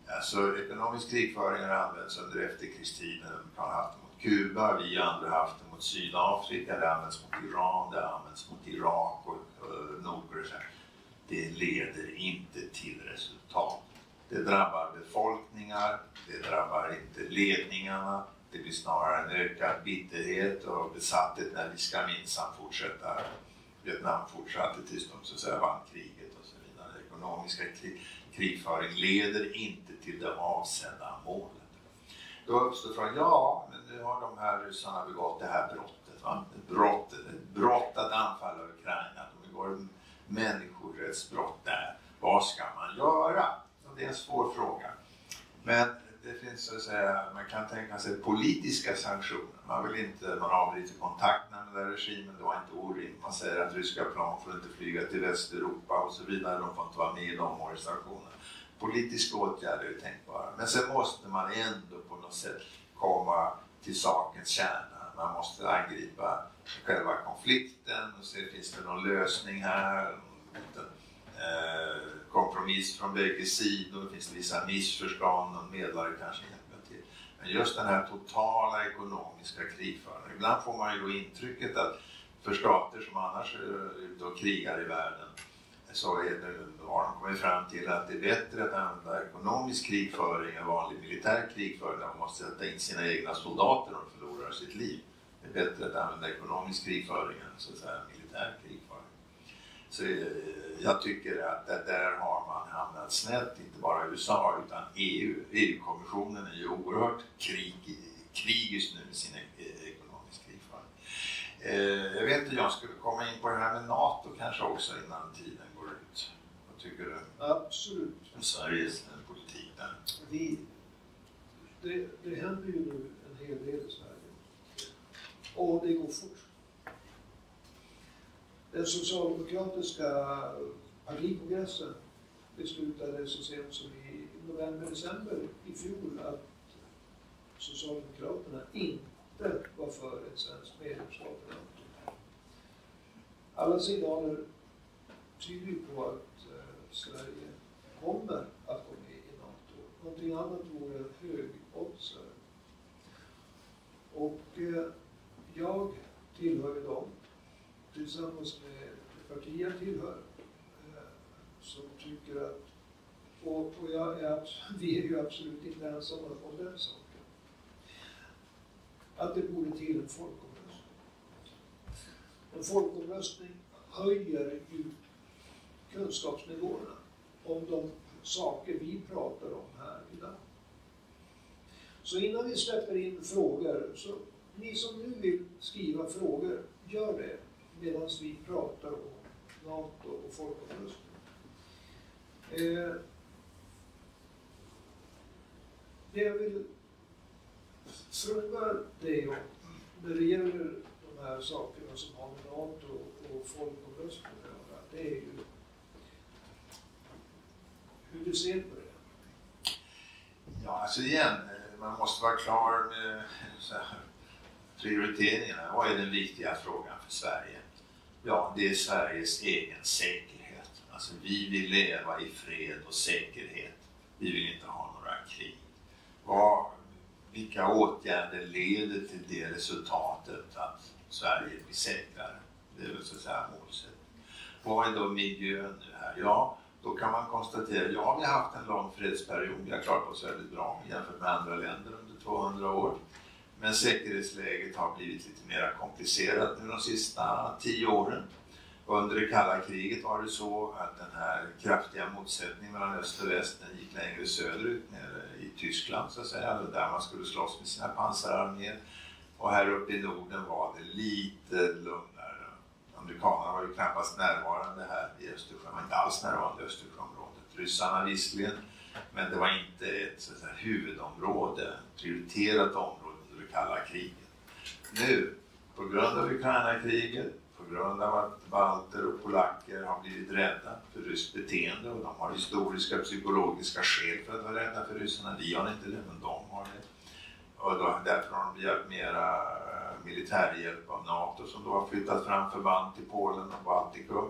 Speaker 2: Alltså ekonomisk krigföring har använts under efterkrigstiden. Man har haft det mot Kuba, vi andra har haft det mot Sydafrika, det har använts mot Iran, det har använts mot Irak och Nordkorea. Det leder inte till resultat. Det drabbar befolkningar, det drabbar inte ledningarna. Det blir snarare en ökad bitterhet och besatthet när vi ska minsann fortsätta. Vietnam fortsatte tills de så att säga vann kriget och så vidare. Ekonomiska krigföring leder inte till det avsedda målet. Då uppstår frågan, ja, men nu har de här ryssarna begått det här brottet. Va? Ett brott att anfalla Ukraina. De begår människorättsbrott där. Vad ska man göra? Så det är en svår fråga. Men det finns så att säga, man kan tänka sig politiska sanktioner. Man avbryter kontakterna med den regimen, det var inte orimligt. Man säger att ryska plan får inte flyga till Västeuropa och så vidare, de får inte vara med i de organisationerna. Politiska åtgärder är tänkbara. Men sen måste man ändå på något sätt komma till sakens kärna. Man måste angripa själva konflikten och se, finns det någon lösning här? Kompromiss från bägge sidor, finns det vissa missförstånd, någon medlare kanske hjälper till. Men just den här totala ekonomiska krigföringen. Ibland får man ju då intrycket att för stater som annars är ute och krigar i världen så har de kommit fram till att det är bättre att använda ekonomisk krigföring än vanlig militär krigföring. Man måste sätta in sina egna soldater om de förlorar sitt liv. Det är bättre att använda ekonomisk krigföring än så att säga militär krigföring. Så jag tycker att där har man hamnat snett, inte bara USA utan EU. EU-kommissionen är ju oerhört krigisk nu med sin ekonomisk krigföring. Jag vet inte, jag skulle komma in på det här med NATO kanske också innan tiden går ut. Vad tycker du?
Speaker 1: Absolut.
Speaker 2: Om Sveriges politik där?
Speaker 1: Det händer ju nu en hel del i Sverige. Och det går fort. Den socialdemokratiska partikongressen beslutade så sent som i november-december i fjol att Socialdemokraterna inte var för ett svenskt medlemskap i NATO. Alla signaler tyder på att Sverige kommer att gå med i NATO. Någonting annat vore högoddsare. Och jag tillhör ju dem, tillsammans med det parti jag tillhör, som tycker att, vi är ju absolut inte ensamma om den saken, att det borde till en folkomröstning. En folkomröstning höjer ju kunskapsnivåerna om de saker vi pratar om här idag. Så innan vi släpper in frågor, så ni som nu vill skriva frågor, gör det medan vi pratar om NATO och folkomröstning. Det jag vill fråga dig om när det gäller de här sakerna som har med NATO och folkomröstning att göra, det är ju hur du ser på det.
Speaker 2: Ja, alltså igen, man måste vara klar med så här, prioriteringarna. Vad är den viktiga frågan för Sverige? Ja, det är Sveriges egen säkerhet. Alltså vi vill leva i fred och säkerhet. Vi vill inte ha några krig. Vilka åtgärder leder till det resultatet att Sverige blir säkrare? Det är väl så att säga målsättning. Vad är då miljön nu här? Ja, då kan man konstatera, ja, vi har haft en lång fredsperiod. Vi har klarat oss väldigt bra jämfört med andra länder under 200 år. Men säkerhetsläget har blivit lite mer komplicerat nu de sista 10 åren. Under det kalla kriget var det så att den här kraftiga motsättningen mellan öst och väst gick längre söderut, nere i Tyskland så att säga, där man skulle slåss med sina pansararméer. Och här uppe i Norden var det lite lugnare. Amerikanerna var ju knappast närvarande här i Östersjön, var inte alls närvarande i Östersjöområdet. Ryssarna visserligen, men det var inte ett så att säga, huvudområde, prioriterat område under det kalla kriget. Nu, på grund av Ukraina-kriget, på grund av att balter och polacker har blivit rädda för ryskt beteende, och de har historiska psykologiska skäl för att vara rädda för ryssarna. Vi har inte det, men de har det. Och då, därför har de begärt mera militärhjälp av NATO, som då har flyttat fram förband till Polen och Baltikum.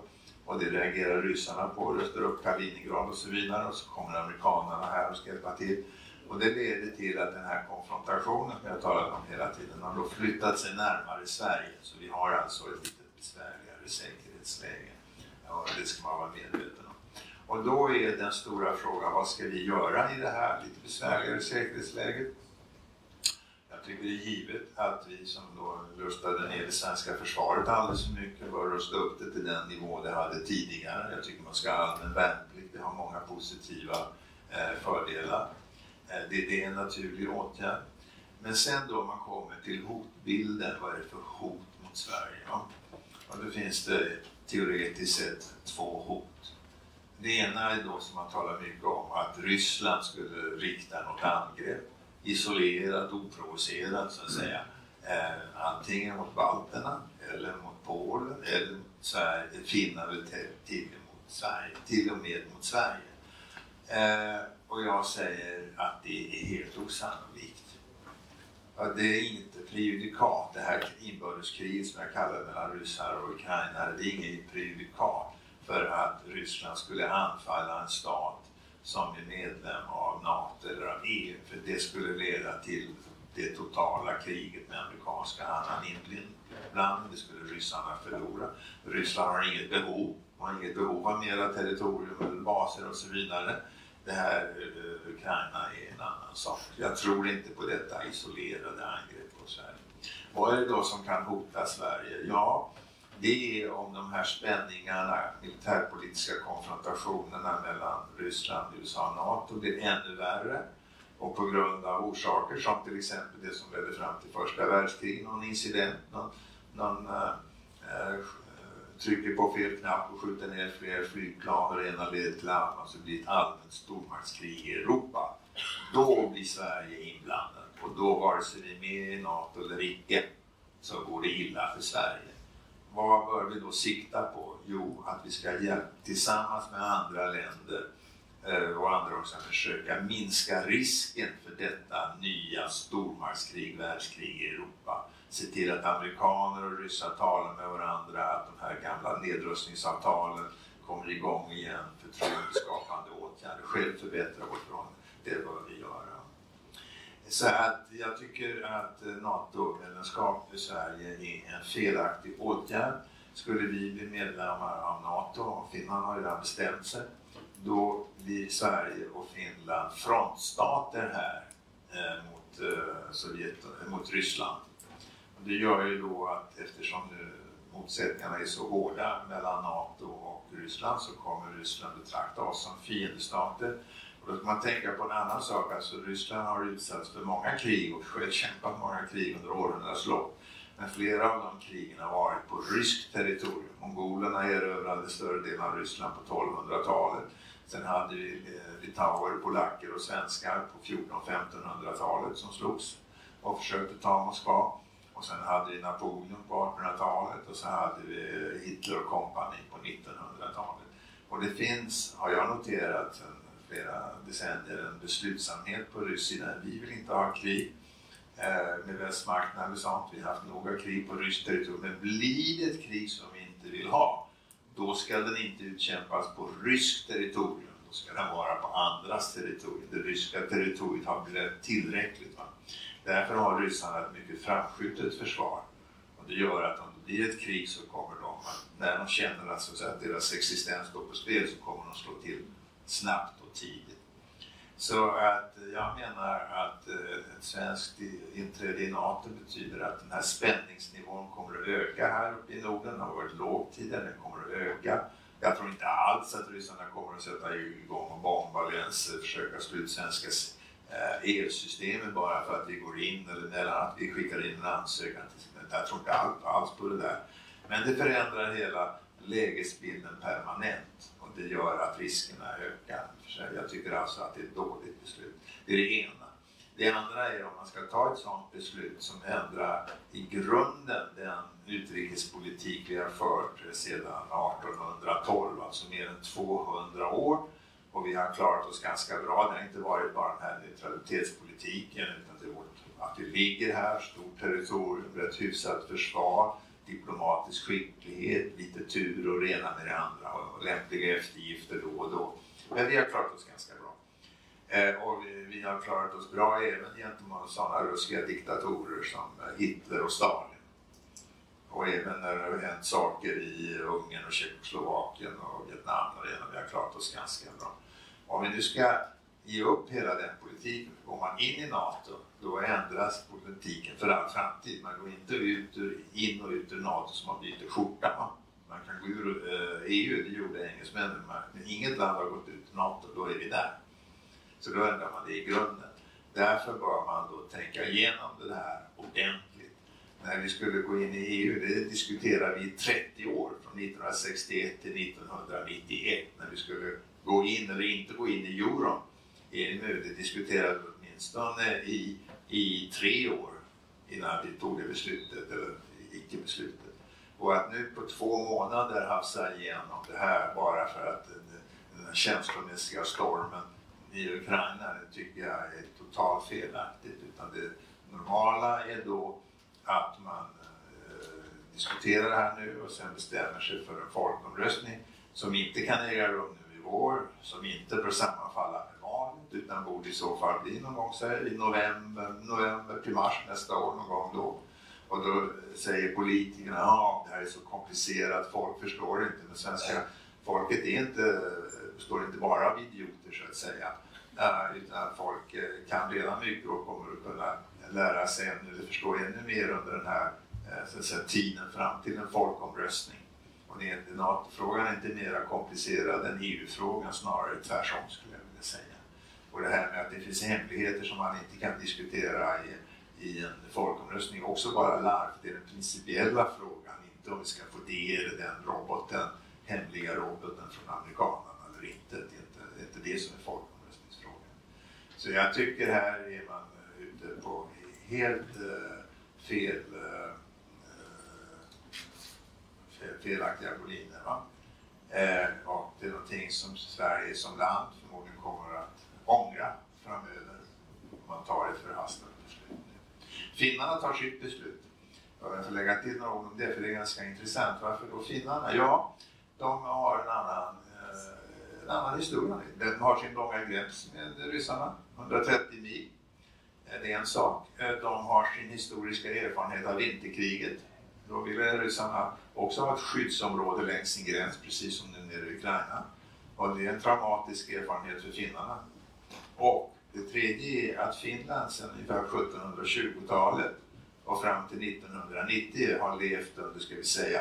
Speaker 2: Och det reagerar ryssarna på, röstar upp Kaliningrad och så vidare, och så kommer amerikanerna här och ska hjälpa till. Och det leder till att den här konfrontationen som jag talat om hela tiden har då flyttat sig närmare Sverige. Så vi har alltså ett lite besvärligare säkerhetsläge. Ja, det ska man vara medveten om. Och då är den stora frågan, vad ska vi göra i det här lite besvärligare säkerhetsläget? Jag tycker det är givet att vi som då rustade ner det svenska försvaret alldeles för mycket bör rusta upp det till den nivå det hade tidigare. Jag tycker man ska ha allmän värnplikt, det har många positiva fördelar. Det är en naturlig åtgärd. Men sen då man kommer till hotbilden, vad är det för hot mot Sverige? Ja. Och då finns det teoretiskt sett 2 hot. Det ena är då som man talar mycket om, att Ryssland skulle rikta något angrepp, isolerat, oprovocerat så att säga, antingen mot balterna eller mot Polen eller mot Sverige, Finland eller till och med mot Sverige. Och jag säger att det är helt osannolikt. Det är inte prejudikat, det här inbördeskriget som jag kallar mellan ryssar och ukrainare, det är inget prejudikat för att Ryssland skulle anfalla en stat som är medlem av NATO eller av EU, för det skulle leda till det totala kriget med amerikanska annan inblandning. Det skulle ryssarna förlora. Ryssland har inget behov av mera territorium eller baser och så vidare. Det här Ukraina är en annan sak. Jag tror inte på detta isolerade angrepp på Sverige. Vad är det då som kan hota Sverige? Ja, det är om de här spänningarna, militärpolitiska konfrontationerna mellan Ryssland, USA och NATO blir ännu värre. Och på grund av orsaker som till exempel det som ledde fram till första världskriget, någon incident, någon trycker på fel knapp och skjuter ner fler flygplan och ena leder till annan, så blir ett allmänt stormaktskrig i Europa. Då blir Sverige inblandad, och då vare sig vi är med i NATO eller icke så går det illa för Sverige. Vad bör vi då sikta på? Jo, att vi ska hjälpa tillsammans med andra länder och andra också försöka minska risken för detta nya stormaktskrig, världskrig i Europa. Se till att amerikaner och ryssar talar med varandra, att de här gamla nedrustningsavtalen kommer igång igen, förtroendeskapande åtgärder, själv förbättra vårt förhållande. Det bör vi göra. Så att jag tycker att NATO-medlemskap i Sverige är en felaktig åtgärd. Skulle vi bli medlemmar av NATO, och Finland har redan bestämt sig, då blir Sverige och Finland frontstater här mot Ryssland. Och det gör ju då att eftersom nu motsättningarna är så hårda mellan NATO och Ryssland, så kommer Ryssland betrakta oss som fiendestater. Och då ska man tänka på en annan sak, alltså Ryssland har utsatts för många krig och själv kämpat många krig under århundradets lopp. Men flera av de krigen har varit på ryskt territorium. Mongolerna erövrade större delen av Ryssland på 1200-talet. Sen hade vi litauer, polacker och svenskar på 1400-1500-talet som slogs och försökte ta Moskva. Och sen hade vi Napoleon på 1800-talet och så hade vi Hitler och kompani på 1900-talet. Och det finns, har jag noterat sedan flera decennier, en beslutsamhet på Ryssland. Vi vill inte ha krig med västmakterna eller sånt. Vi har haft några krig på ryskt territorium. Men blir det ett krig som vi inte vill ha, då ska den inte utkämpas på ryskt territorium. Då ska den vara på andras territorium. Det ryska territoriet har blivit tillräckligt. Va? Därför har ryssarna ett mycket framskjutet försvar. Och det gör att om det blir ett krig så kommer de, när de känner att, så att säga, deras existens står på spel, så kommer de slå till snabbt och tidigt. Så att jag menar att ett svenskt inträde i NATO betyder att den här spänningsnivån kommer att öka här uppe i Norden. Den har varit låg tidigare, den kommer att öka. Jag tror inte alls att ryssarna kommer att sätta igång och bomba eller ens försöka slå ut svenska EU-systemet bara för att vi går in, eller mellan att vi skickar in en ansökan. Jag tror inte alls på det där. Men det förändrar hela lägesbilden permanent. Och det gör att riskerna ökar. Jag tycker alltså att det är ett dåligt beslut. Det är det ena. Det andra är om man ska ta ett sådant beslut som ändrar i grunden den utrikespolitik vi har fört sedan 1812, alltså mer än 200 år. Och vi har klarat oss ganska bra. Det har inte varit bara den här neutralitetspolitiken, utan det är att vi ligger här, stort territorium, ett hyfsat försvar, diplomatisk skicklighet, lite tur och rena med det andra och lämpliga eftergifter då och då. Men vi har klarat oss ganska bra. Och vi har klarat oss bra även gentemot sådana ruskiga diktatorer som Hitler och Stalin. Och även när det har hänt saker i Ungern och Tjeckoslovakien och Vietnam och vi har klarat oss ganska bra. Om vi nu ska ge upp hela den politiken, går man in i NATO, då ändras politiken för all framtid. Man går inte in och ut ur NATO som man byter skjorta. Man kan gå ur EU, det gjorde engelsmännen, men inget land har gått ut ur NATO, då är vi där. Så då ändrar man det i grunden. Därför bör man då tänka igenom det här ordentligt. När vi skulle gå in i EU, det diskuterade vi i 30 år, från 1961 till 1991, när vi skulle gå in eller inte gå in i euron. Det diskuterade vi åtminstone i 3 år innan vi tog det beslutet, eller icke-beslutet. Och att nu på 2 månader hafsa igenom det här bara för att den känslomässiga stormen i Ukraina, det tycker jag är totalt felaktigt. Utan det normala är då att man diskuterar det här nu och sen bestämmer sig för en folkomröstning som inte kan äga rum nu i vår, som inte bör sammanfalla med valet, utan borde i så fall bli någon gång i november till mars nästa år, någon gång då. Och då säger politikerna, ja det här är så komplicerat, folk förstår inte, men svenska folket består inte bara av idioter så att säga, utan folk kan redan mycket och kommer att kunna lära sig eller förstå ännu mer under den här så att säga, tiden fram till en folkomröstning. Och NATO-frågan är inte mer komplicerad än EU-frågan, snarare tvärtom skulle jag vilja säga. Och det här med att det finns hemligheter som man inte kan diskutera i en folkomröstning också bara larv. Det är den principiella frågan, inte om vi ska få det eller den roboten, hemliga roboten från amerikanerna eller inte. Det är inte det som är folkomröstningsfrågan. Så jag tycker här är man ute på helt felaktiga boliner. Va? Och det är någonting som Sverige som land förmodligen kommer att ångra framöver om man tar ett förhastat beslut. Finnarna tar sitt beslut. Jag får lägga till några ord om det, för det är ganska intressant. Varför då finnarna? Ja, de har en annan historia. De har sin långa gräns med ryssarna, 130 mil. Det är en sak. De har sin historiska erfarenhet av vinterkriget. Då ville ryssarna också ha ett skyddsområde längs sin gräns, precis som nu nere i Ukraina. Och det är en traumatisk erfarenhet för finnarna. Och det tredje är att Finland sedan ungefär 1720-talet och fram till 1990 har levt under, ska vi säga,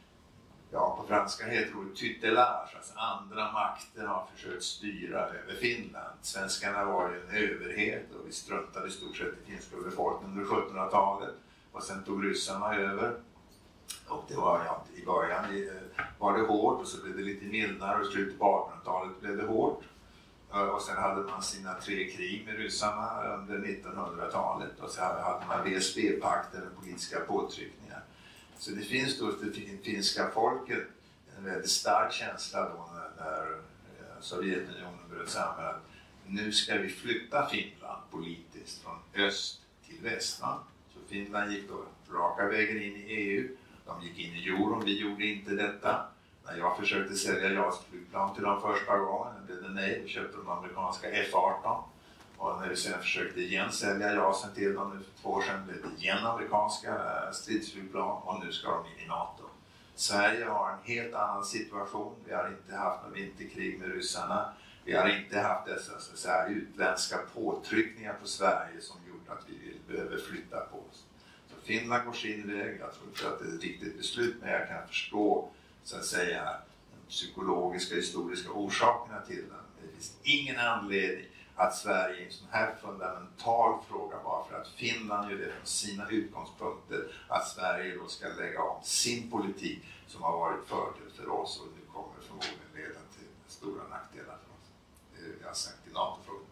Speaker 2: ja på franska heter det tutelage, alltså andra makter har försökt styra över Finland. Svenskarna var ju en överhet och vi struntade i stort sett i finska befolkningen under 1700-talet. Och sen tog ryssarna över. Och det var i början var det hårt och så blev det lite mildare och i slutet på 1800-talet blev det hårt. Och sen hade man sina 3 krig med ryssarna under 1900-talet och så hade man VSB-pakten och politiska påtryckningar. Så det finns då det finska folket en väldigt stark känsla då när Sovjetunionen bröt samman att nu ska vi flytta Finland politiskt från öst till väst. Va? Så Finland gick då raka vägen in i EU. De gick in i euron, vi gjorde inte detta. När jag försökte sälja JAS-flygplan till dem första gången blev det nej, då köpte de amerikanska F-18. Och när vi sen försökte igen sälja JASen till dem för 2 år sedan blev det igen amerikanska stridsflygplan och nu ska de in i NATO. Sverige har en helt annan situation. Vi har inte haft något vinterkrig med ryssarna. Vi har inte haft dessa så att säga, utländska påtryckningar på Sverige som gjort att vi behöver flytta på oss. Så Finland går sin väg. Jag tror inte att det är ett riktigt beslut, men jag kan förstå så att säga de psykologiska, historiska orsakerna till den. Det finns ingen anledning att Sverige i en sån här fundamental fråga, bara för att Finland gör det från sina utgångspunkter, att Sverige då ska lägga om sin politik som har varit fördel för oss och nu kommer förmodligen leda till stora nackdelar för oss. Det är det jag har sagt i NATO-frågan.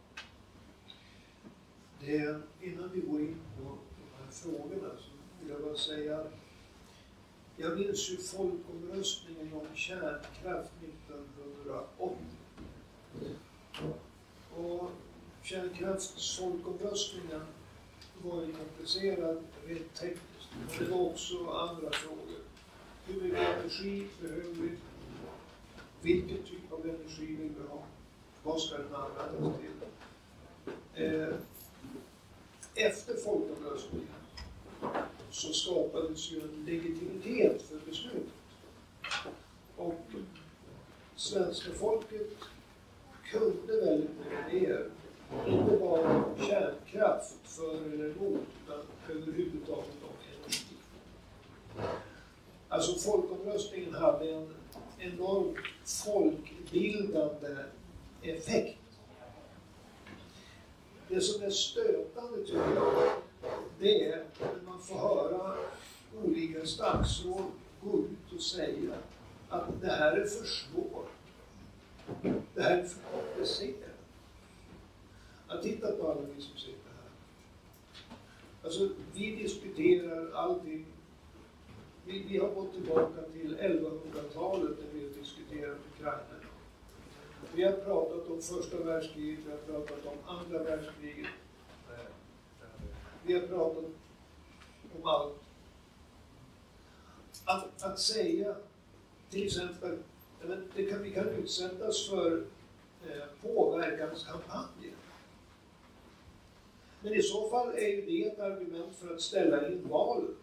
Speaker 1: Innan vi går in på de här frågorna så vill jag bara säga, jag minns ju folkomröstningen om kärnkraft 1980. Och kärnkraftsfolkomröstningen var ju komplicerad rent tekniskt. Men det var också andra frågor. Hur mycket energi behöver vi? Vilken typ av energi vill vi ha? Vad ska den användas till? Efter folkomröstningen så skapades ju en legitimitet för beslutet. Och svenska folket kunde väldigt mycket mer. Inte bara kärnkraft för eller emot, utan överhuvudtaget om energi. Alltså folkomröstningen hade en enorm folkbildande effekt. Det som är stötande tycker jag, det är när man får höra olika statsråd gå ut och säga att det här är för svårt. Det här är för komplicerat. Att titta på alla vi som sitter här. Alltså, vi diskuterar allting. Vi har gått tillbaka till 1100-talet när vi har diskuterat Ukraina. Vi har pratat om första världskriget, vi har pratat om andra världskriget. Vi har pratat om allt. Att säga, till exempel, vi kan utsättas för påverkanskampanjer. Men i så fall är ju det ett argument för att ställa in valen.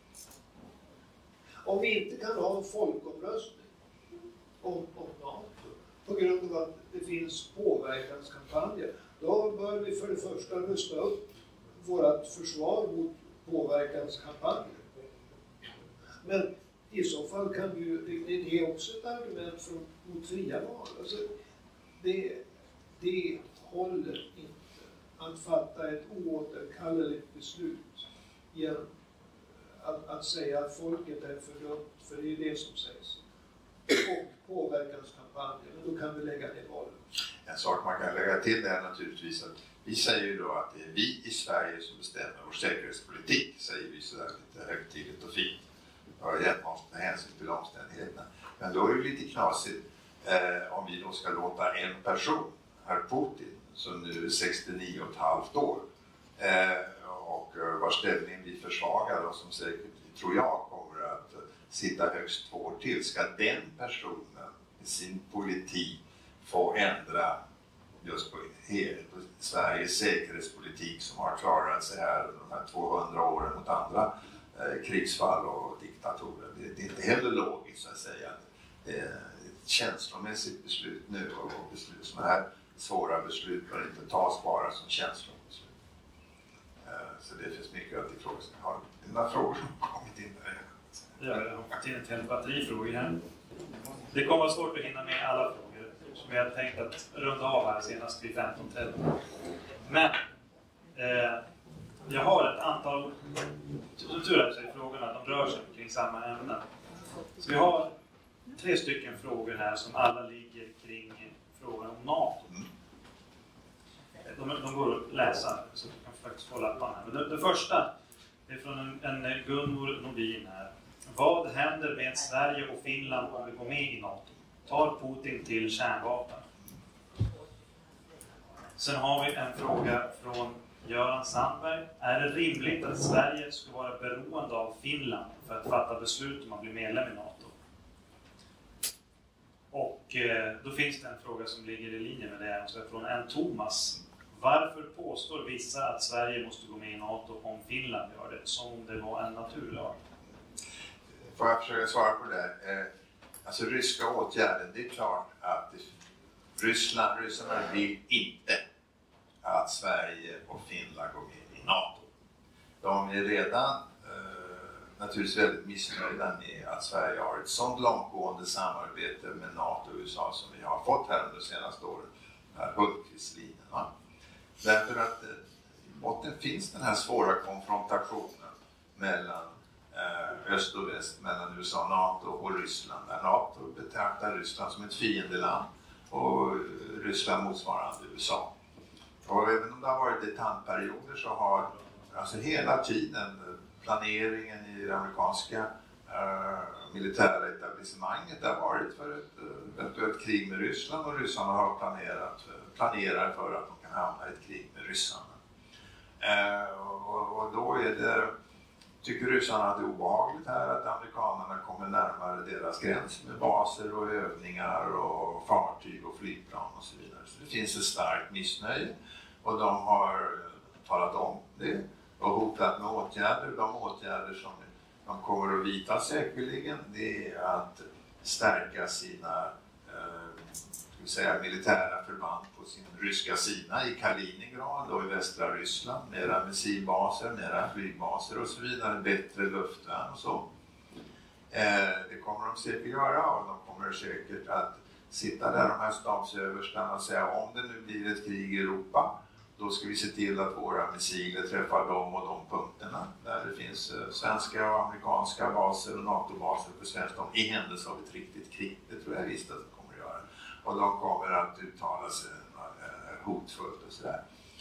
Speaker 1: Om vi inte kan ha en folkomröstning om NATO på grund av att det finns påverkanskampanjer, då bör vi för det första rusta upp vårt försvar mot påverkanskampanjer. Men i så fall kan det är också ett argument mot fria val. Alltså, det håller inte att fatta ett oåterkalleligt beslut genom att säga att folket är för dumt, för det är det som sägs. Och påverkanskampanjer, men då kan vi lägga ner valen.
Speaker 2: En sak man kan lägga till är naturligtvis att vi säger ju då att det är vi i Sverige som bestämmer vår säkerhetspolitik, säger vi sådär lite högtidligt och fint. Och med hänsyn till omständigheterna. Men då är det lite knasigt om vi då ska låta en person, herr Putin, som nu är 69,5 år och vars ställning blir försvagad och som säkert, tror jag, kommer att sitta högst 2 år till. Ska den personen i sin politik få ändra just på Sveriges säkerhetspolitik som har klarat sig här de här 200 åren mot andra krigsfall och diktatorer. Det är inte heller logiskt så att säga. Det är ett känslomässigt beslut nu och beslut som här svåra beslut bör inte tas bara som känslobeslut. Så det finns mycket att ifrågasätta. Har du några frågor som har kommit in där?
Speaker 3: Ja, jag har fått in ett helt batterifrågor här. Det kommer vara svårt att hinna med alla frågor som jag hade tänkt att runda av här senast vid 15:30. Men jag har ett antal, som tur är så är frågorna, de rör sig kring samma ämne. Så vi har 3 stycken frågor här som alla ligger kring frågan om NATO. De går att läsa så du kan faktiskt få lappan här. Men det första är från en Gunvor Nordin här. Vad händer med Sverige och Finland om vi går med i NATO? Tar Putin till kärnvapen? Sen har vi en fråga från Göran Sandberg. Är det rimligt att Sverige ska vara beroende av Finland för att fatta beslut om man blir medlem i NATO? Och då finns det en fråga som ligger i linje med det, alltså från en Thomas. Varför påstår vissa att Sverige måste gå med i NATO om Finland gör det, som om det var en naturlag?
Speaker 2: Får jag försöka svara på det? Alltså ryska åtgärder, det är klart att ryssarna vill inte att Sverige och Finland går med i NATO. De är redan naturligtvis väldigt missnöjda med att Sverige har ett sådant långtgående samarbete med NATO och USA som vi har fått här under de senaste åren. Hultqvistlinjen. Därför att i botten finns den här svåra konfrontationen mellan öst och väst, mellan USA och NATO och Ryssland. Där NATO betraktar Ryssland som ett fiendeland och Ryssland motsvarande USA. Och även om det har varit detaljperioder så har alltså hela tiden planeringen i det amerikanska militära etablissemanget har varit för ett eventuellt krig med Ryssland, och ryssarna har planerar för att de kan hamna i ett krig med ryssarna. Och då är det, tycker ryssarna att det är obehagligt här att amerikanerna kommer närmare deras gräns med baser och övningar och fartyg och flygplan och så vidare. Så det finns ett starkt missnöje och de har talat om det och hotat med åtgärder. De åtgärder som de kommer att vidta säkerligen, det är att stärka sina militära förband på sin ryska sida i Kaliningrad och i västra Ryssland. Mera missilbaser, mera flygbaser och så vidare, bättre luftvärn och så. Det kommer de säkert göra och de kommer säkert att sitta där, de här stabsöverstarna, och säga om det nu blir ett krig i Europa, då ska vi se till att våra missiler träffar de och de punkterna där det finns svenska och amerikanska baser och NATO-baser för svenskt i händelse av ett riktigt krig. Det tror jag visst att de kommer att göra. Och de kommer att uttala sig hotfullt och sådär.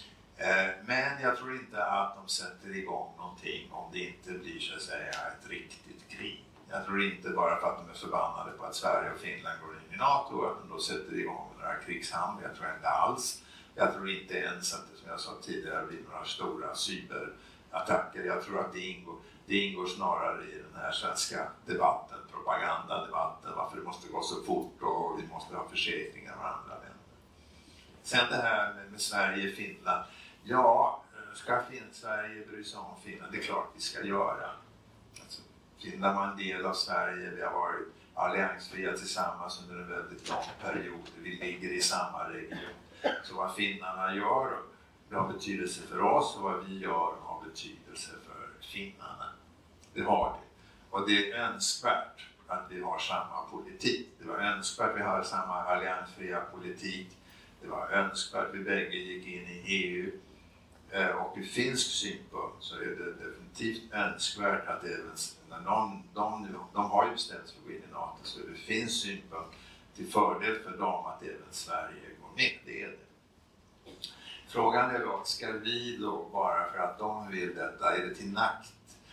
Speaker 2: Men jag tror inte att de sätter igång någonting om det inte blir så att säga ett riktigt krig. Jag tror inte bara för att de är förbannade på att Sverige och Finland går in i NATO att de då sätter igång några krigshandlingar. Jag tror inte alls. Jag tror inte ens att det, som jag sa tidigare, blir några stora cyberattacker. Jag tror att det ingår snarare i den här svenska debatten, propagandadebatten, varför det måste gå så fort och vi måste ha försäkringar med andra länder. Sen det här med Sverige och Finland. Ja, ska Sverige bry sig om Finland? Det är klart vi ska göra. Alltså, Finland var en del av Sverige, vi har varit alliansfria tillsammans under en väldigt lång period. Vi ligger i samma region. Så vad finnarna gör har betydelse för oss och vad vi gör har betydelse för finnarna. Det har det. Och det är önskvärt att vi har samma politik. Det var önskvärt att vi har samma alliansfria politik. Det var önskvärt att vi bägge gick in i EU. Och ur finsk synpunkt så är det definitivt önskvärt att även när de har ju bestämt sig för att gå in i NATO, så är det ur finsk synpunkt till fördel för dem att även Sverige går med. Det är det. Frågan är då, ska vi då bara för att de vill detta, är det till nakt?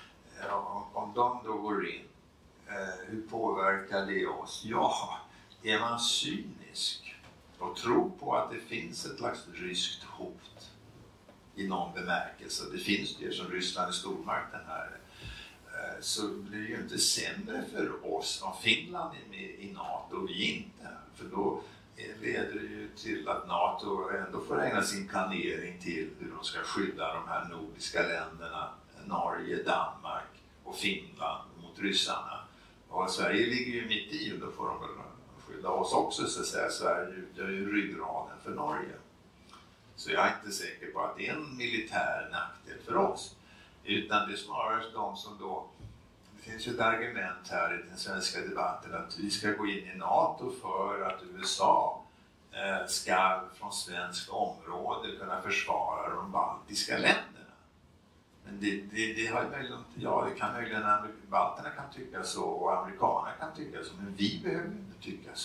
Speaker 2: Om de då går in, hur påverkar det oss? Ja, är man cynisk och tror på att det finns ett slags ryskt hot i någon bemärkelse, det finns det som Ryssland är stormakten här, så blir det ju inte sämre för oss om Finland är med i NATO och vi inte. För då leder det ju till att NATO ändå får ägna sin planering till hur de ska skydda de här nordiska länderna, Norge, Danmark och Finland mot ryssarna. Och Sverige ligger ju mitt i och då får de väl skydda oss också, så att säga. Sverige utgör ju ryggraden för Norge. Så jag är inte säker på att det är en militär nackdel för oss. Utan det är snarare de som då, det finns ju ett argument här i den svenska debatten att vi ska gå in i NATO för att USA ska från svensk område kunna försvara de baltiska länderna. Men det har möjligen, ja, det kan möjligen balterna kan tycka så och amerikanerna kan tycka så, men vi behöver inte tycka så.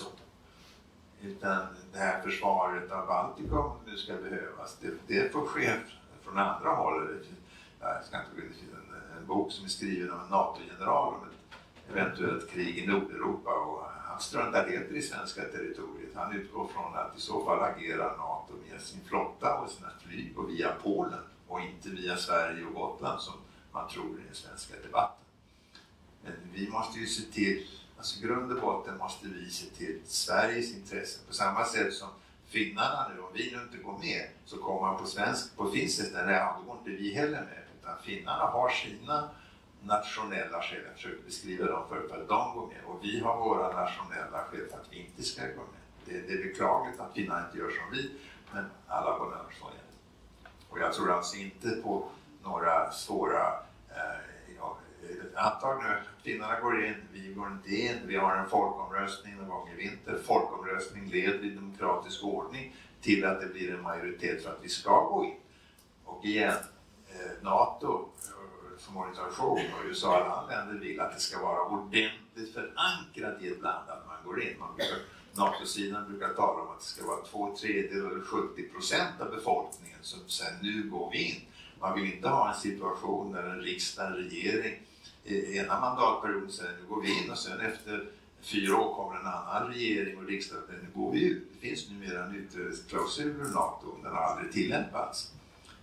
Speaker 2: Utan det här försvaret av Baltikum nu ska behövas, det får ske från andra håll. Jag ska inte gå in till en bok som är skriven av en NATO-general om ett eventuellt krig i Nordeuropa, och han struntar helt i svenska territoriet. Han utgår från att i så fall agerar NATO med sin flotta och sina flyg och via Polen och inte via Sverige och Gotland som man tror i den svenska debatten. Men vi måste ju se till, alltså grund och botten måste vi se till Sveriges intressen på samma sätt som finnarna nu. Om vi nu inte går med så kommer man på finsk sida, nej, då går inte vi heller med. Utan finnarna har sina nationella skäl, jag försöker beskriva dem för att de går med. Och vi har våra nationella skäl för att vi inte ska gå med. Det är beklagligt att finnarna inte gör som vi, men alla går över så igen. Och jag tror alltså inte på några svåra antag nu, finnarna går in, vi går inte in, vi har en folkomröstning någon gång i vinter. Folkomröstning leder i demokratisk ordning till att det blir en majoritet för att vi ska gå in. Och igen, NATO som organisation och USA och alla länder vill att det ska vara ordentligt förankrat i ett land att man går in. NATO-sidan brukar tala om att det ska vara 2/3 eller 70% av befolkningen som säger nu går vi in. Man vill inte ha en situation där en riksdag, en regering ena mandatperioden säger nu går vi in och sen efter 4 år kommer en annan regering och riksdag nu går vi ut. Det finns numera en utträdesklausul ur NATO, den har aldrig tillämpats.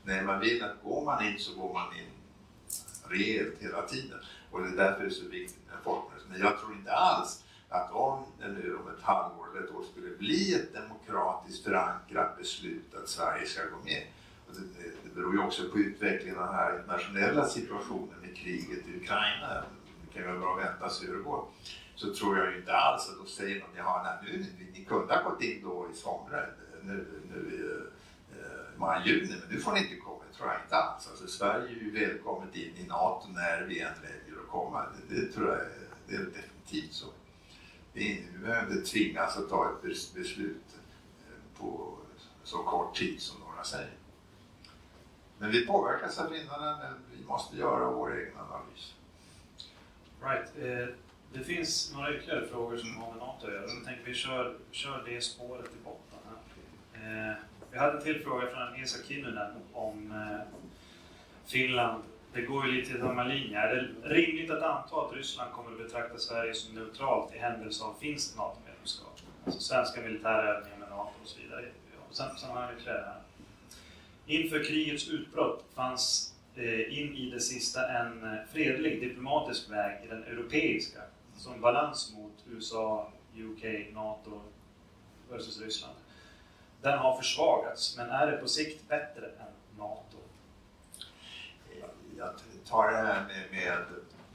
Speaker 2: Nej, man vill att går man in så går man in rejält hela tiden. Och det är därför det är så viktigt med folkomröstning. Men jag tror inte alls att om det nu om ett halvår eller ett år skulle bli ett demokratiskt förankrat beslut att Sverige ska gå med. Och det beror ju också på utvecklingen av den här internationella situationen med kriget i Ukraina. Det kan ju vara bra att vänta sig hur det går. Så tror jag ju inte alls att då säger någon, ja, nu, ni kunde ha gått in då i somras, nu i maj-juni, men nu får ni inte komma. Det tror jag inte alls. Alltså, Sverige är ju välkommet in i NATO när vi än väljer att komma. Det tror jag det är definitivt så. Vi behöver inte tvingas att ta ett beslut på så kort tid som några säger. Men vi påverkas av vinnarna, men vi måste göra vår egen analys.
Speaker 3: Right. Det finns några ytterligare frågor som har med NATO att göra. Jag tänker vi kör det spåret i botten här. Vi hade en till fråga från Esa Kinnunen om Finland. Det går ju lite i samma linje. Är det rimligt att anta att Ryssland kommer att betrakta Sverige som neutralt i händelse av finskt NATO-medlemskap? Alltså svenska militärövningar med NATO och så vidare. Sen har vi ytterligare här. Inför krigets utbrott fanns in i det sista en fredlig diplomatisk väg i den europeiska som balans mot USA, UK, NATO versus Ryssland. Den har försvagats, men är det på sikt bättre än NATO?
Speaker 2: Jag tar det här med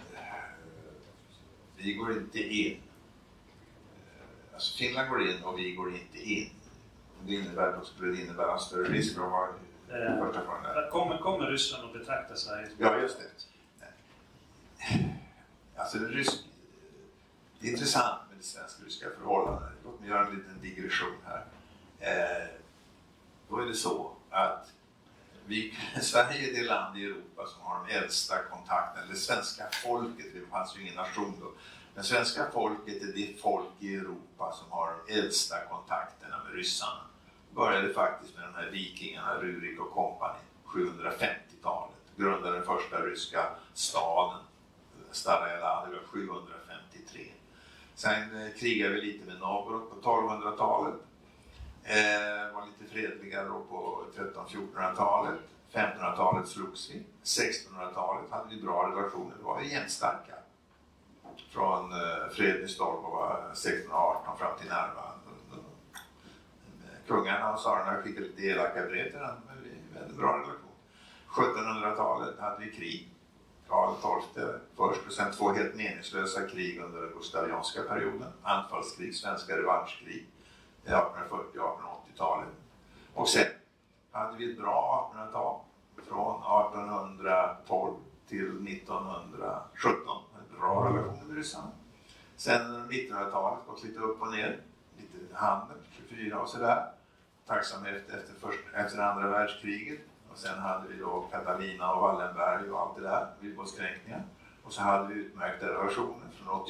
Speaker 2: vi går inte in. Alltså Finland går in och vi går inte in. Det innebär att skulle innebära en större risk för att ha första frågan.
Speaker 3: Kommer Ryssland att betrakta Sverige?
Speaker 2: Ja, just det. Alltså det är intressant med det svensk-ryska förhållandet. Låt mig göra en liten digression här. Då är det så att Sverige är det land i Europa som har de äldsta kontakterna, eller svenska folket, det fanns ju ingen nation då, men svenska folket är det folk i Europa som har de äldsta kontakterna med ryssarna. Började faktiskt med de här vikingarna, Rurik och kompani, 750-talet. Grundade den första ryska staden, Stara, det var 753. Sen krigade vi lite med Novgorod på 1200-talet. Var lite fredligare då på 1300-1400-talet. 1500-talet slogs vi. 1600-talet hade vi bra relationer. Det var jämnstarka. Från Fredrik Stolbova 1618 fram till Narva. Kungarna och tsarerna skickade lite elaka brev till den, men vi hade en bra relation. 1700-talet hade vi krig. Karl XII först och sen 2 helt meningslösa krig under den gustavianska perioden. Anfallskrig, svenska revanschkrig. 1840 och 1880-talet. Och sen hade vi ett bra 1800-tal från 1812 till 1917. En bra relation med ryssarna. Sen 1900-talet gått lite upp och ner. Lite handel, 24 och sådär. Tacksam efter andra världskriget. Och sen hade vi då Catalina och Wallenberg och allt det där, ubåtskränkningar. Och så hade vi utmärkta relationer från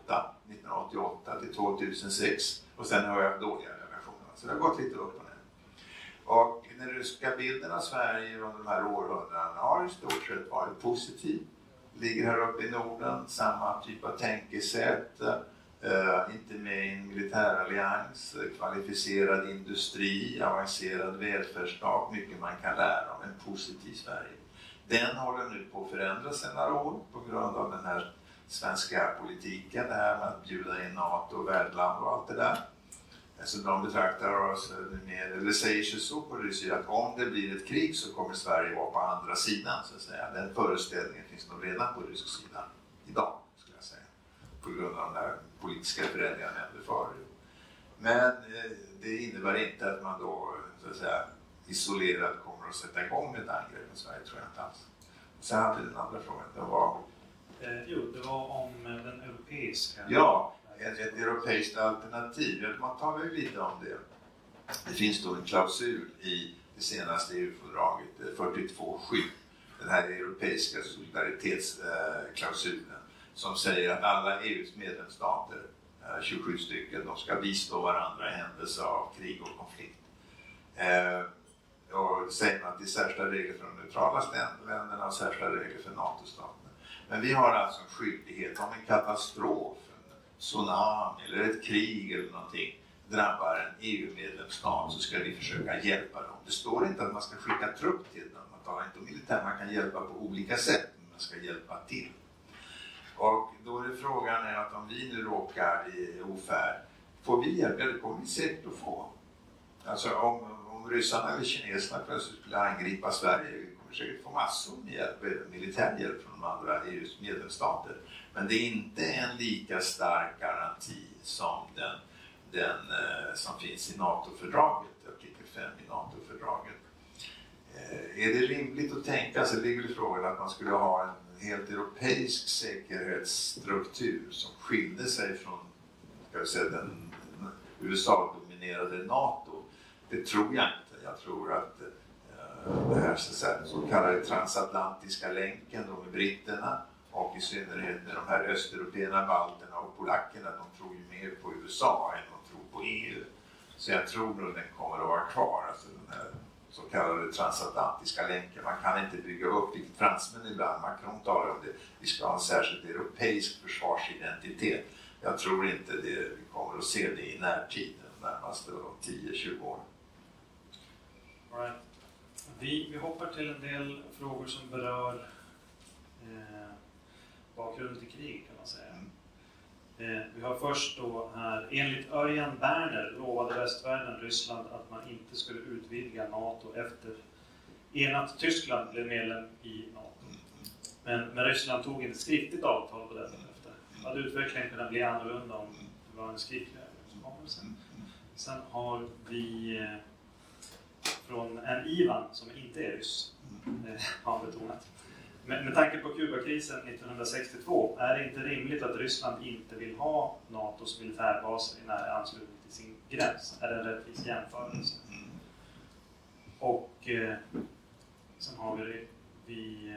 Speaker 2: 1988 till 2006. Och sen har vi haft dåliga relationer. Så det har gått lite upp och ner. Och den ryska bilden av Sverige under de här århundraden har i stort sett varit positiv. Ligger här uppe i Norden, samma typ av tänkesätt. Inte med en militärallians, kvalificerad industri, avancerad välfärdsstat, mycket man kan lära om en positiv Sverige. Den håller nu på att förändras sedan några år på grund av den här svenska politiken, det här med att bjuda in NATO och värdland och allt det där. Så de betraktar oss med, eller säger sig så på Ryssland att om det blir ett krig så kommer Sverige vara på andra sidan så att säga. Den föreställningen finns nog redan på rysk sidan idag skulle jag säga. På grund av de där politiska förändringarna jag nämnde förut. Men det innebär inte att man då så att säga isolerat kommer att sätta igång med ett angrepp i Sverige, tror jag inte alls. Sen hade vi den andra frågan, det var...
Speaker 3: det var om den europeiska...
Speaker 2: Ja, ett europeiskt alternativ. Man talar ju lite om det. Det finns då en klausul i det senaste EU-fördraget, 42.7. Den här europeiska solidaritetsklausulen. Som säger att alla EUs medlemsstater, 27 stycken, de ska bistå varandra i händelse av krig och konflikt. Och säger man att det är särskilda regler för de neutrala länderna och särskilda regler för NATO-staterna. Men vi har alltså en skyldighet om en katastrof, en tsunami eller ett krig eller någonting. drabbar en EU-medlemsstat så ska vi försöka hjälpa dem. Det står inte att man ska skicka trupp till dem. Man talar inte om militär, man kan hjälpa på olika sätt, men man ska hjälpa till. Och då är det frågan är att om vi nu råkar i ofärd, får vi hjälp? Ja, det kommer vi säkert att få. Alltså om ryssarna eller kineserna plötsligt skulle angripa Sverige, vi kommer säkert få massor med hjälp, militär hjälp från de andra EUs medlemsstater. Men det är inte en lika stark garanti som den som finns i NATO-fördraget, artikel 5 i NATO-fördraget. Är det rimligt att tänka sig, det ligger i frågan att man skulle ha en helt europeisk säkerhetsstruktur som skilde sig från, ska vi säga, den USA-dominerade NATO? Det tror jag inte. Jag tror att det här så kallade transatlantiska länken med britterna och i synnerhet med de här östeuropeerna, balterna och polackerna, de tror ju mer på USA än de tror på EU. Så jag tror nog den kommer att vara kvar, alltså den här så kallade transatlantiska länken. Man kan inte bygga upp, vilket fransmän ibland, Macron talar om det, vi ska ha en särskild europeisk försvarsidentitet. Jag tror inte det, vi kommer att se det i närtid, de närmaste 10-20 år.
Speaker 3: All right. Vi hoppar till en del frågor som berör bakgrunden till krig, kan man säga. Vi har först då här, enligt Örjan Berner lovade västvärlden Ryssland att man inte skulle utvidga NATO efter enat Tyskland blev medlem i NATO. Men Ryssland tog inte skriftligt avtal på detta efter. Hade utvecklingen kunnat bli annorlunda om det var en skriftlig överenskommelse. Sen har vi från en Ivan som inte är ryss, har betonat. Med tanke på Kubakrisen 1962 är det inte rimligt att Ryssland inte vill ha NATOs militärbaser i nära anslutning till sin gräns. Är det en rättvis jämförelse? Och sen har vi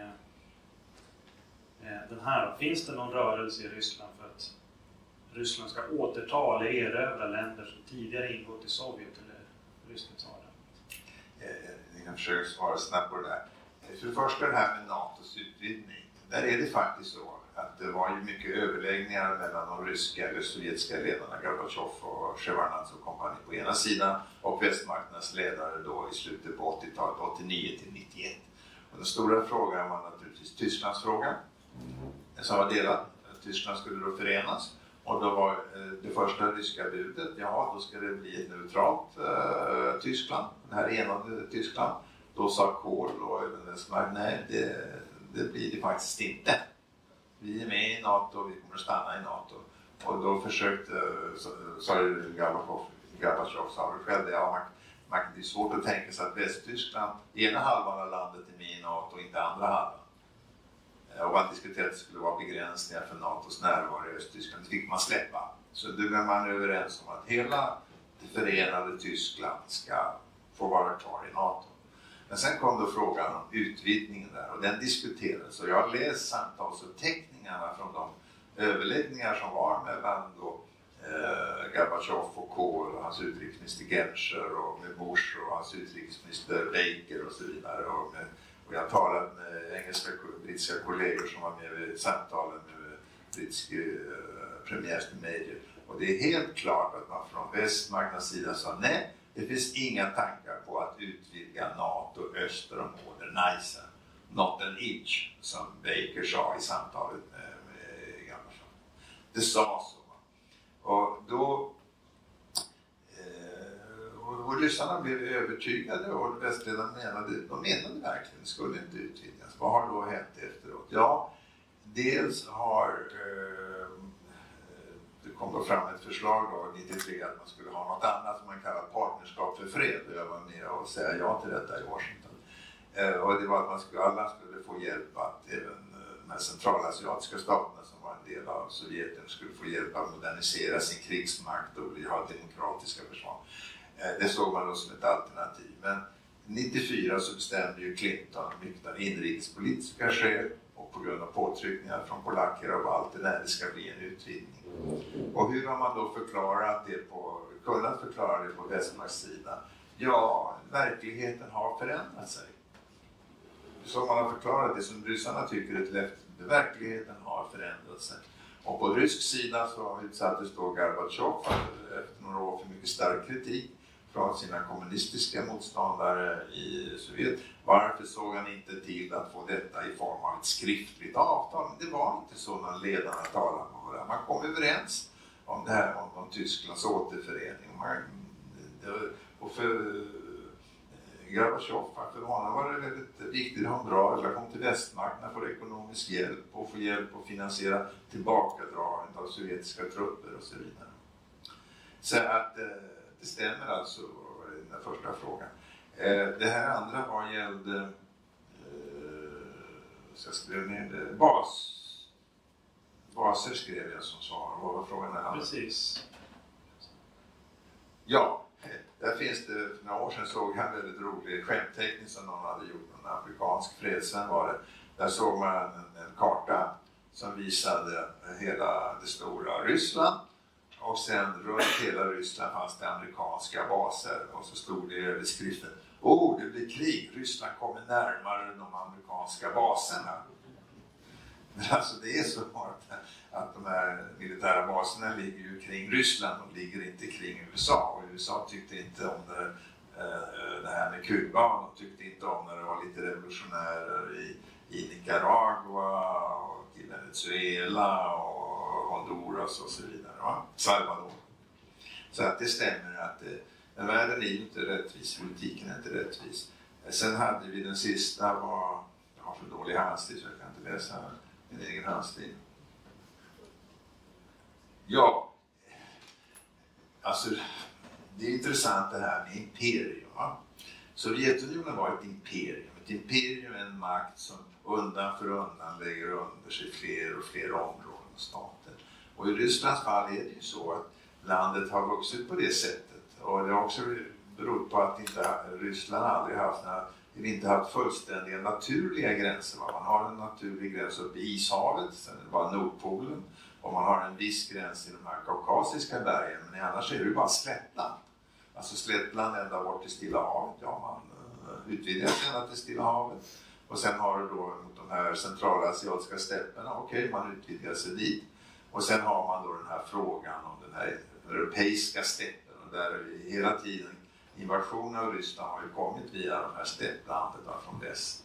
Speaker 3: den här. Finns det någon rörelse i Ryssland för att Ryssland ska återta eller erövra länder som tidigare ingått i Sovjet eller ryska tsaren?
Speaker 2: Jag kan försöka svara snabbt på det där. För det första det här med NATOs utvidgning. Där är det faktiskt så att det var ju mycket överläggningar mellan de ryska eller sovjetiska ledarna, Gorbatjov och Shevardnadze och kompani på ena sidan och västmakternas ledare då i slutet på 80-talet, 89 till 91. Och den stora frågan var naturligtvis Tysklands fråga. Som var delad. Tyskland skulle då förenas. Och då var det första ryska budet, ja då ska det bli ett neutralt Tyskland, det här enade Tyskland. Då sa Kohl och Överensmark, nej det blir det faktiskt inte. Vi är med i NATO och vi kommer att stanna i NATO. Och då försökte, sa ju Gorbatjov sa det själv, ja, det är svårt att tänka sig att Västtyskland, ena halvan av landet är med i NATO och inte andra halvan. Och man diskuterade att det skulle vara begränsningar för NATOs närvaro i Östtyskland. Det fick man släppa. Så då blev man överens om att hela det förenade Tyskland ska få vara kvar i NATO. Men sen kom då frågan om utvidgningen där och den diskuterades. Och jag har läst samtalsuppteckningarna från de överläggningar som var mellan då Gorbatjov och Kohl och hans utrikesminister Genscher och med Bush och hans utrikesminister Baker och så vidare. Och jag talat med engelska och brittiska kollegor som var med vid samtalen med brittiske premiärminister Major. Och det är helt klart att man från västmarknadens sida sa nej, det finns inga tankar på att utvidga NATO öster om Oder-Neisse. Not an inch, som Baker sa i samtalet med Gorbatjov. Det sa så. Och då och ryssarna blev övertygade och västledarna menade verkligen det skulle inte utvidgas. Vad har då hänt efteråt? Ja, dels har det kom då fram ett förslag då 93 att man skulle ha något annat som man kallar partnerskap för fred. Och jag var med och säga ja till detta i Washington. Och det var att alla skulle få hjälp att även de här centralasiatiska staterna som var en del av Sovjeten skulle få hjälp att modernisera sin krigsmakt och ha demokratiska försvar. Det såg man då som ett alternativ. Men 94 så bestämde ju Clinton mycket av inrikespolitiska skäl och på grund av påtryckningar från polacker och balter när det ska bli en utvidgning. Och hur har man då kunnat förklara det på västmaktssidan? Ja, verkligheten har förändrat sig. Så man har förklarat det som ryssarna tycker är ett löfte. Verkligheten har förändrat sig. Och på rysk sida så utsattes då Gorbatjov efter några år för mycket stark kritik från sina kommunistiska motståndare i Sovjet. Varför såg han inte till att få detta i form av ett skriftligt avtal? Men det var inte så när ledarna talade om det. Man kom överens om det här om Tysklands återförening. Och för Gorbatjov, för honom var det väldigt viktigt att ha en bra relation till västmakten, få ekonomisk hjälp och få hjälp att finansiera tillbakadragandet av sovjetiska trupper och så vidare. Så att det stämmer alltså, den första frågan. Det här andra var gällde, jag skrev ner det, baser skrev jag som svar. Vad var frågan här?
Speaker 3: Precis.
Speaker 2: Ja, där finns det, för några år sedan såg jag en väldigt rolig skämtteckning som någon hade gjort, en afrikansk fredsvän var det. Där såg man en karta som visade hela det stora Ryssland. Och sen runt hela Ryssland fanns det amerikanska baser. Och så stod det i överskriften: det blir krig, Ryssland kommer närmare de amerikanska baserna. Men alltså det är så att de här militära baserna ligger ju kring Ryssland, de ligger inte kring USA. Och USA tyckte inte om det här med Kuba, och de tyckte inte om när det var lite revolutionärer i Nicaragua och i Venezuela och Honduras och så vidare, va? Salvador. Så att det stämmer att men världen är ju inte rättvis, politiken är inte rättvis. Sen hade vi den sista, jag har för dålig handstil så jag kan inte läsa min egen handstil. Ja, alltså det är intressant det här med imperium, va? Sovjetunionen var ett imperium. Ett imperium är en makt som undan för undan lägger under sig fler och fler områden och stater. Och i Rysslands fall är det ju så att landet har vuxit på det sättet. Och det har också berott på att Ryssland aldrig inte haft fullständiga naturliga gränser. Man har en naturlig gräns uppe i Ishavet, sen är det bara Nordpolen. Och man har en viss gräns i de här kaukasiska bergen, men annars är det ju bara slättland. Alltså slättland ända bort till Stilla havet. Ja, man utvidgar ända till Stilla havet. Och sen har du då mot de här centralasiatiska stäpperna, okej, man utvidgar sig dit. Och sen har man då den här frågan om den här europeiska stäppen. Och där är vi hela tiden, invasionen av Ryssland har ju kommit via de här stäpplandet från väst.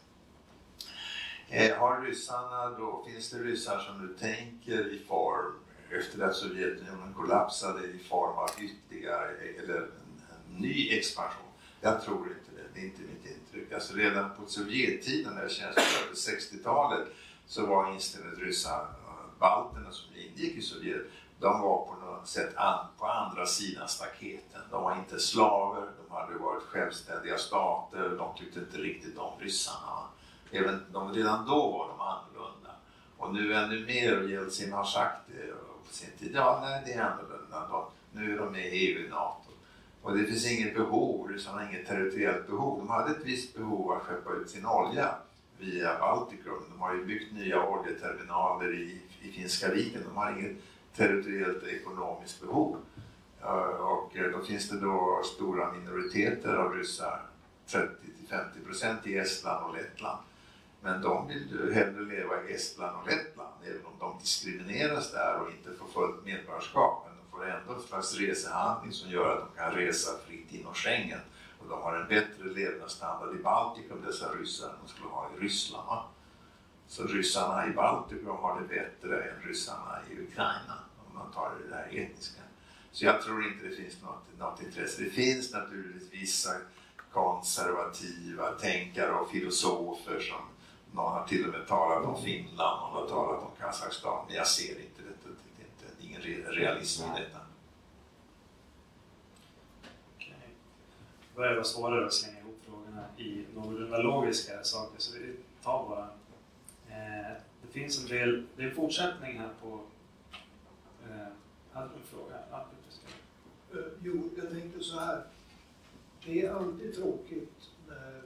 Speaker 2: Har ryssarna då, finns det ryssar som nu tänker i form, efter att Sovjetunionen kollapsade, i form av ytterligare eller en ny expansion? Jag tror inte det, det är inte mitt intryck. Alltså redan på Sovjettiden, när jag känns på 60-talet, så var instället ryssar, balterna som ingick i Sovjet, de var på något sätt på andra sidan staketen. De var inte slaver, de hade varit självständiga stater, de tyckte inte riktigt om ryssarna. Redan då var de annorlunda. Och nu ännu mer, och Jeltsin har sagt det på sin tid, det är annorlunda. Nu är de med i EU och NATO. Och det finns inget behov, ryssarna har inget territoriellt behov. De hade ett visst behov att skeppa ut sin olja via Baltikum. De har ju byggt nya oljeterminaler i Finska viken. De har inget territoriellt ekonomiskt behov. Och då finns det då stora minoriteter av ryssar, 30-50% i Estland och Lettland. Men de vill hellre leva i Estland och Lettland, även om de diskrimineras där och inte får fullt medborgarskap. Men de får ändå en slags resehandling som gör att de kan resa fritt inom Schengen. Och de har en bättre levnadsstandard i Baltikum, dessa ryssar, än de skulle ha i Ryssland. Va? Så ryssarna i Baltikum har det bättre än ryssarna i Ukraina, om man tar det där etniska. Så jag tror inte det finns något intresse. Det finns naturligtvis vissa konservativa tänkare och filosofer som någon har till och med talat om Finland, någon har talat om Kazakstan, men jag ser inte detta. Det är ingen realism i detta.
Speaker 3: Okej. Det börjar vara svårare att slänga ihop frågorna i någorlunda logiska saker, så vi tar bara. Det finns en del, det är en fortsättning här på hade du en fråga? Ja,
Speaker 1: jo, jag tänkte så här. Det är alltid tråkigt när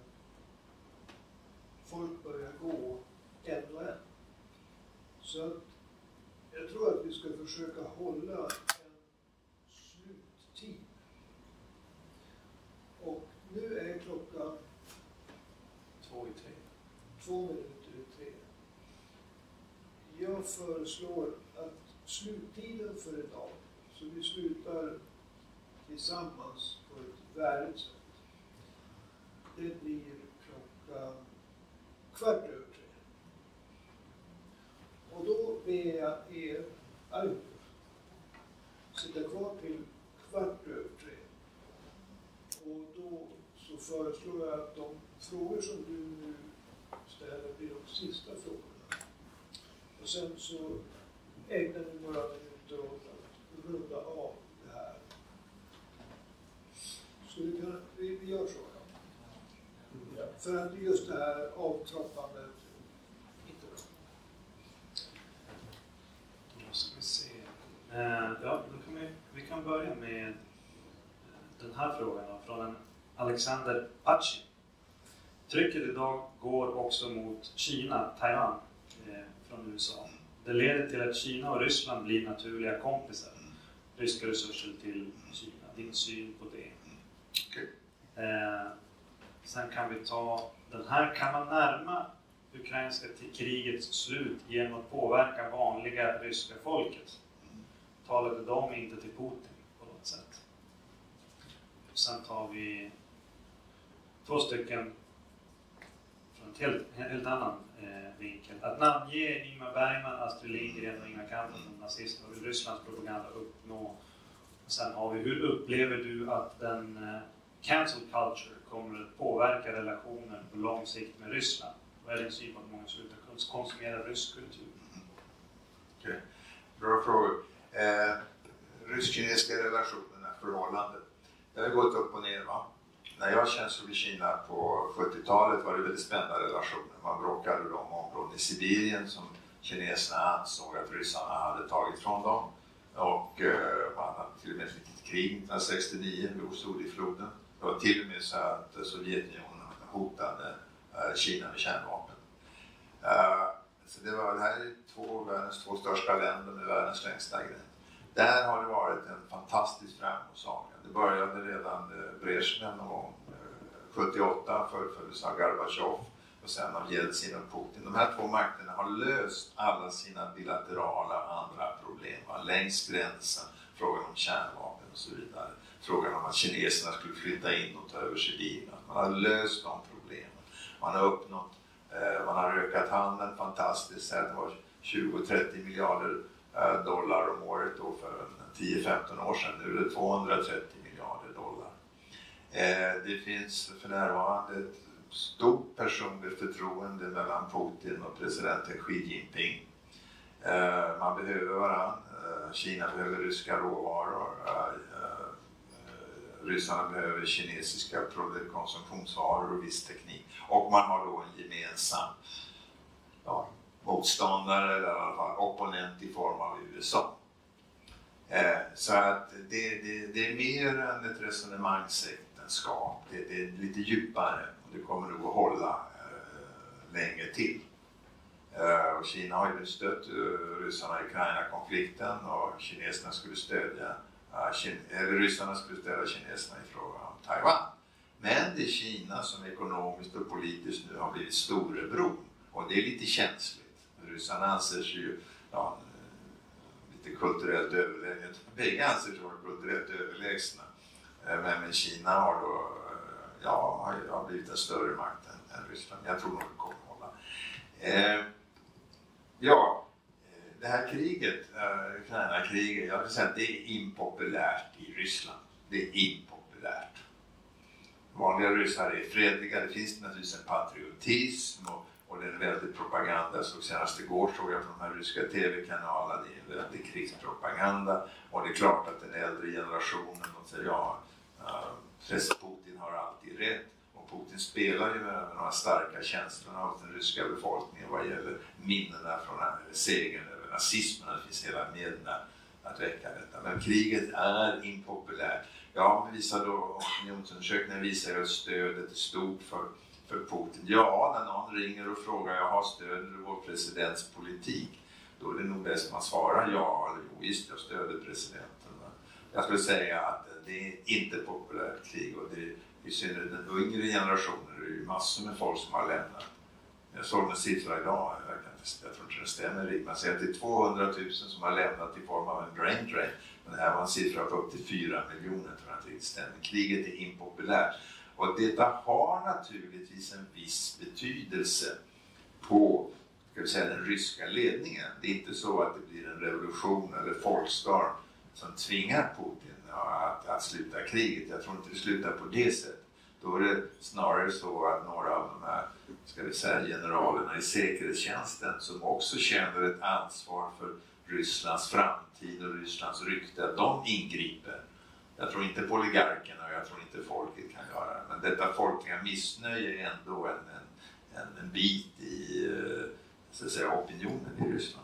Speaker 1: folk börjar gå en och en. Så att jag tror att vi ska försöka hålla en sluttid. Och nu är klockan 2 minuter i 3. Jag jag föreslår att sluttiden för idag, så vi slutar tillsammans på ett värdigt sätt, det blir klockan 15:15. Och då ber jag er allihop sitta kvar till 15:15. Och då så föreslår jag att de frågor som du nu ställer blir de sista frågorna. Och sen så ägnar vi några minuter åt att runda av det här. Så vi gör så. Ja. För att just det här avtrappandet inte bra.
Speaker 3: Då ska vi se. Ja, då kan vi kan börja med den här frågan då, från en Alexander Pachi. Trycket idag går också mot Kina, Taiwan från USA. Det leder till att Kina och Ryssland blir naturliga kompisar. Ryska resurser till Kina. Din syn på det?
Speaker 2: Okay.
Speaker 3: Sen kan vi ta den här. Kan man närma ukrainska krigets slut genom att påverka vanliga ryska folket? Talade de inte till Putin på något sätt? Sen tar vi 2 stycken från en helt annan vinkel. Att namnge Ingmar Bergman, Astrid Lindgren och Ingvar Kamprad som nazister och hur Rysslands propaganda uppnå. Och sen har vi, hur upplever du att den cancel culture kommer att påverka relationen på lång sikt med Ryssland? Vad är din syn på att många slutar konsumera rysk kultur?
Speaker 2: Okay. Bra frågor. Rysk-kinesiska relationerna, förhållandet. Det har gått upp och ner, va? När jag tjänstgjorde i Kina på 70-talet var det väldigt spända relationer. Man bråkade om områden i Sibirien som kineserna ansåg att ryssarna hade tagit från dem. Och man hade till och med ett litet krig 1969 vid Osodifloden. Det var till och med så att Sovjetunionen hotade Kina med kärnvapen. Så det här är världens 2 största länder med världens längsta gräns. Där har det varit en fantastisk framgångssaga. Det började redan Brezhnev någon gång 78, fullföljdes av Gorbatjov och sen av Jeltsin och Putin. De här 2 makterna har löst alla sina bilaterala andra problem. Längs gränsen, frågan om kärnvapen och så vidare. Frågan om att kineserna skulle flytta in och ta över Sibirien. Man har löst de problemen. Man har uppnått, man har ökat handeln fantastiskt. Det var 20-30 miljarder dollar om året då för 10-15 år sedan. Nu är det 230 miljarder dollar. Det finns för närvarande ett stort personligt förtroende mellan Putin och presidenten Xi Jinping. Man behöver varandra. Kina behöver ryska råvaror. Ryssarna behöver kinesiska konsumtionsvaror och viss teknik. Och man har då en gemensam motståndare eller i alla fall opponent i form av USA. Så att det är mer än ett resonemangsäktenskap. Det är lite djupare och det kommer nog att hålla länge till. Och Kina har ju stött ryssarna i Ukraina-konflikten och kineserna skulle stödja ryssarna skulle stödja kineserna i fråga om Taiwan. Men det är Kina som ekonomiskt och politiskt nu har blivit storebror och det är lite känsligt. Ryssarna anser sig ju lite kulturellt överlägsna. Bägge anser sig vara kulturellt överlägsna. Men Kina har då har blivit en större makt än Ryssland. Jag tror nog det kommer att hålla. Det här kriget, Ukraina-kriget, jag vill säga att det är impopulärt i Ryssland. Det är impopulärt. Vanliga ryssar är fredliga, det finns naturligtvis en patriotism och det är en väldigt propaganda. Så senast igår såg jag på de här ryska tv-kanalerna, det är en väldigt krigspropaganda. Och det är klart att den äldre generationen säger Putin har alltid rätt. Och Putin spelar ju med några starka känslor hos den ryska befolkningen vad gäller minnena från segern över nazismen. Det finns hela medierna att väcka detta. Men kriget är impopulärt. Ja, visar då opinionsundersökningen visar ju att stödet är stort för Putin. Ja, när någon ringer och frågar jag har stöd i vår presidents politik, då är det nog bäst man svarar ja eller jo, visst jag stöder presidenten. Jag skulle säga att det är inte populärt krig och det är i synnerhet den yngre generationen, det är ju massor med folk som har lämnat Jag såg en siffra idag, jag tror inte det stämmer, man säger att det är 200 000 som har lämnat i form av en brain drain. Men det här var en siffra på upp till 4 miljoner, tror jag inte det stämmer. Kriget är impopulärt. Och detta har naturligtvis en viss betydelse på, ska vi säga, den ryska ledningen. Det är inte så att det blir en revolution eller folkstorm som tvingar Putin att sluta kriget. Jag tror inte det slutar på det sättet. Då är det snarare så att några av de här, ska vi säga, generalerna i säkerhetstjänsten som också känner ett ansvar för Rysslands framtid och Rysslands rykte, att de ingriper. Jag tror inte på oligarkerna och jag tror inte folket kan göra det. Men detta folkliga missnöje är ändå en bit i, så att säga, opinionen i Ryssland.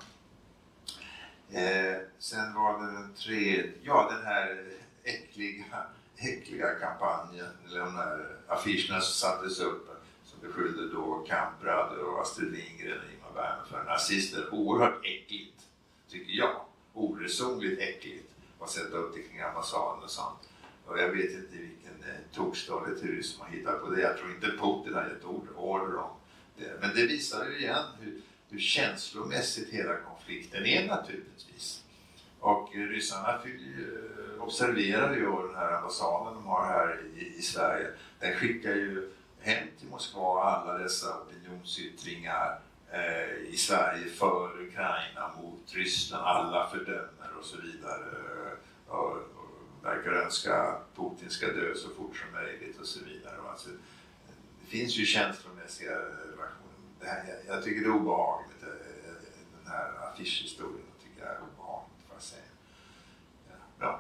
Speaker 2: Sen var det den tredje, den här äckliga kampanjen, eller de här affischerna som sattes upp som beskyllde då Kamprad och Astrid Lindgren och Ingmar Bergman för nazister. Oerhört äckligt, tycker jag. Oresonligt äckligt att sätta upp det kring ambassaden och sånt. Och jag vet inte vilken tokstolle terrorism har hittat på det. Jag tror inte Putin har gett order om det. Men det visar ju igen hur känslomässigt hela konflikten är naturligtvis. Och ryssarna observerar ju den här ambassaden de har här i Sverige. Den skickar ju hem till Moskva alla dessa opinionsyttringar i Sverige för Ukraina, mot Ryssland. Alla fördömer och så vidare. Och verkar önska att Putin ska dö så fort som möjligt och så vidare. Alltså, det finns ju känslomässiga relationer. Jag tycker det är obehagligt. Den här affischhistorien tycker jag är obehagligt, får jag säga. Ja.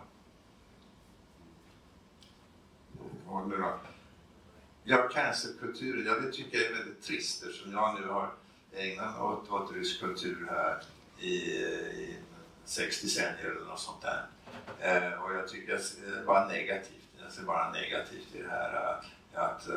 Speaker 2: Ja, cancerkulturen, det tycker jag är väldigt trist eftersom jag nu har ägnat mig åt rysk kultur här i 60 decennier eller något sånt där. Och jag tycker jag ser bara negativt i det här att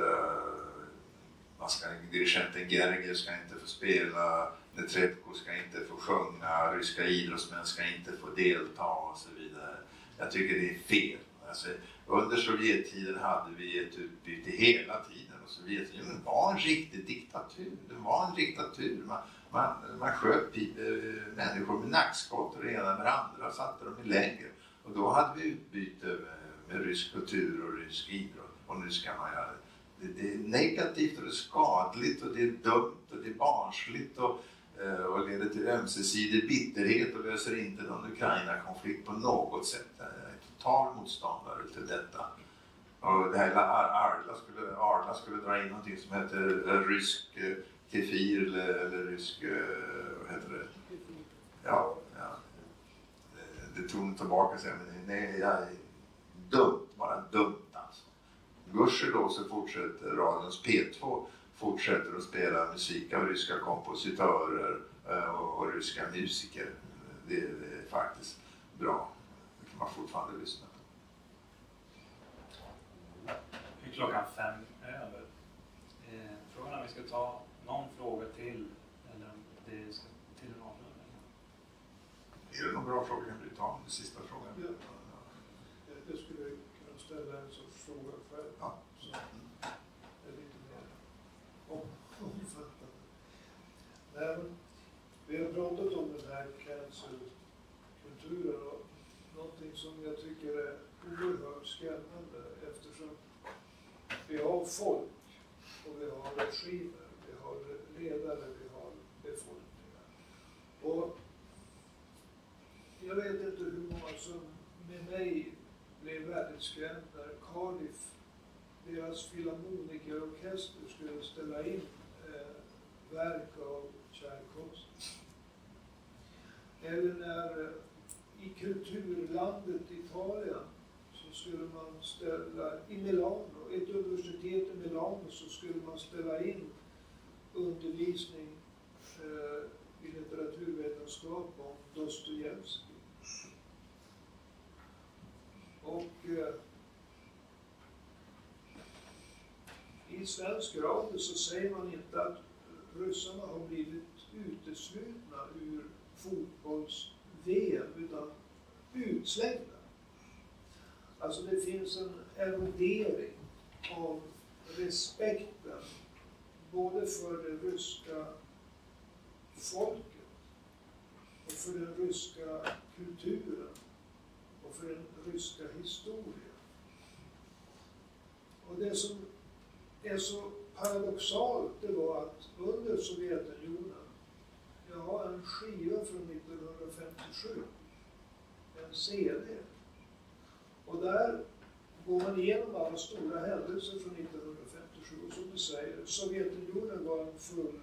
Speaker 2: dirigenten Gergiev ska inte få spela, Netrebko ska inte få sjunga, ryska idrottsmän ska inte få delta och så vidare. Jag tycker det är fel. Alltså, under Sovjettiden hade vi ett utbyte hela tiden och Sovjetunionen var en riktig diktatur. Det var en diktatur. Man sköt människor med nackskott och det ena med det andra och satte dem i läger. Och då hade vi utbyte med rysk kultur och rysk idrott. Och nu ska man göra det. Det är negativt och det är skadligt och det är dumt och det är barnsligt och leder till ömsesidig bitterhet och löser inte någon Ukraina-konflikt på något sätt. Jag är total motståndare till detta. Och det här Arla skulle dra in någonting som heter rysk kefir eller rysk, vad heter det? Ja. Det tog hon tillbaka sig, men nej, jag är bara dumt alltså. Gudskelov så fortsätter radions P2 fortsätter att spela musik av ryska kompositörer och ryska musiker. Det är faktiskt bra. Det kan man fortfarande lyssna på.
Speaker 3: Det är klockan 5 över. Frågan om vi ska ta någon fråga till eller om det ska till en avlöning.
Speaker 2: Är det någon bra fråga kan du ta den sista frågan?
Speaker 1: Ja. Jag skulle kunna ställa en sorts fråga själv.
Speaker 2: Ja.
Speaker 1: Så är lite mer omfattande. Men vi har pratat om den här cancelkulturen och någonting som jag tycker är oerhört skrämmande eftersom vi har folk och vi har regimer, vi har ledare, vi har befolkningar. Och jag vet inte hur många som med mig blev väldigt skrämd när Cardiff, deras filharmonikerorkester, skulle ställa in verk av Tchaikovsky. Eller när i kulturlandet Italien så skulle man ställa, i Milano, ett universitet i Milano, så skulle man ställa in undervisning i litteraturvetenskap om Dostojevskij. Och i svensk radio så säger man inte att ryssarna har blivit uteslutna ur fotbolls-VM utan utslängda. Alltså det finns en erodering av respekten både för det ryska folket och för den ryska kulturen och för den ryska historien. Och det som är så paradoxalt, det var att under Sovjetunionen, jag har en skiva från 1957, en CD, och där går man igenom alla stora händelser från 1957, och som du säger, Sovjetunionen var en full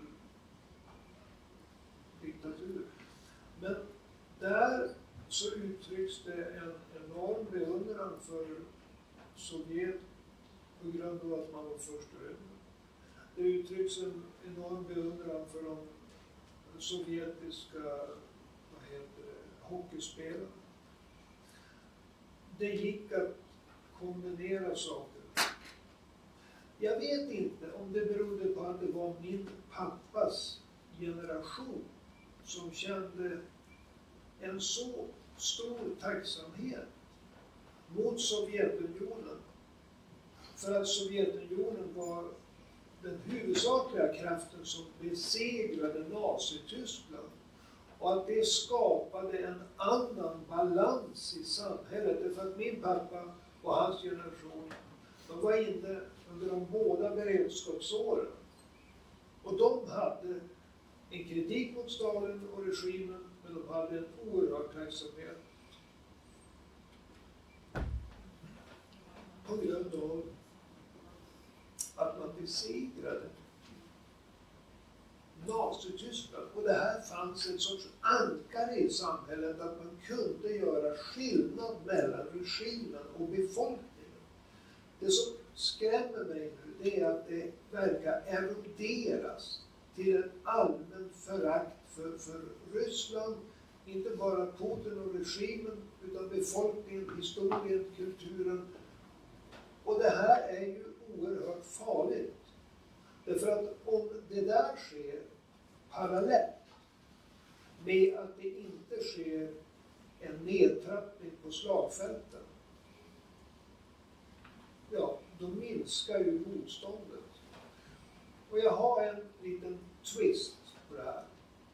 Speaker 1: diktatur. Men där så uttrycks det en enorm beundran för Sovjet på grund av att man var först i rymden. Det uttrycks en enorm beundran för de sovjetiska hockeyspelarna. Det gick att kombinera saker. Jag vet inte om det berodde på att det var min pappas generation som kände en så stor tacksamhet mot Sovjetunionen, för att Sovjetunionen var den huvudsakliga kraften som besegrade Nazityskland, och att det skapade en annan balans i samhället. Därför att min pappa och hans generation, de var inne under de båda beredskapsåren, och de hade en kritik mot Stalin och regimen, men de hade en oerhörd tacksamhet på grund av att man besegrade Nazityskland. Och det här fanns ett sorts ankare i samhället, att man kunde göra skillnad mellan regimen och befolkningen. Det som skrämmer mig nu, det är att det verkar eroderas till ett allmänt förakt för Ryssland, inte bara Putin och regimen, utan befolkningen, historien, kulturen. Och det här är ju oerhört farligt. Därför att om det där sker parallellt med att det inte sker en nedtrappning på slagfälten, ja, då minskar ju motståndet. Och jag har en liten twist på det här.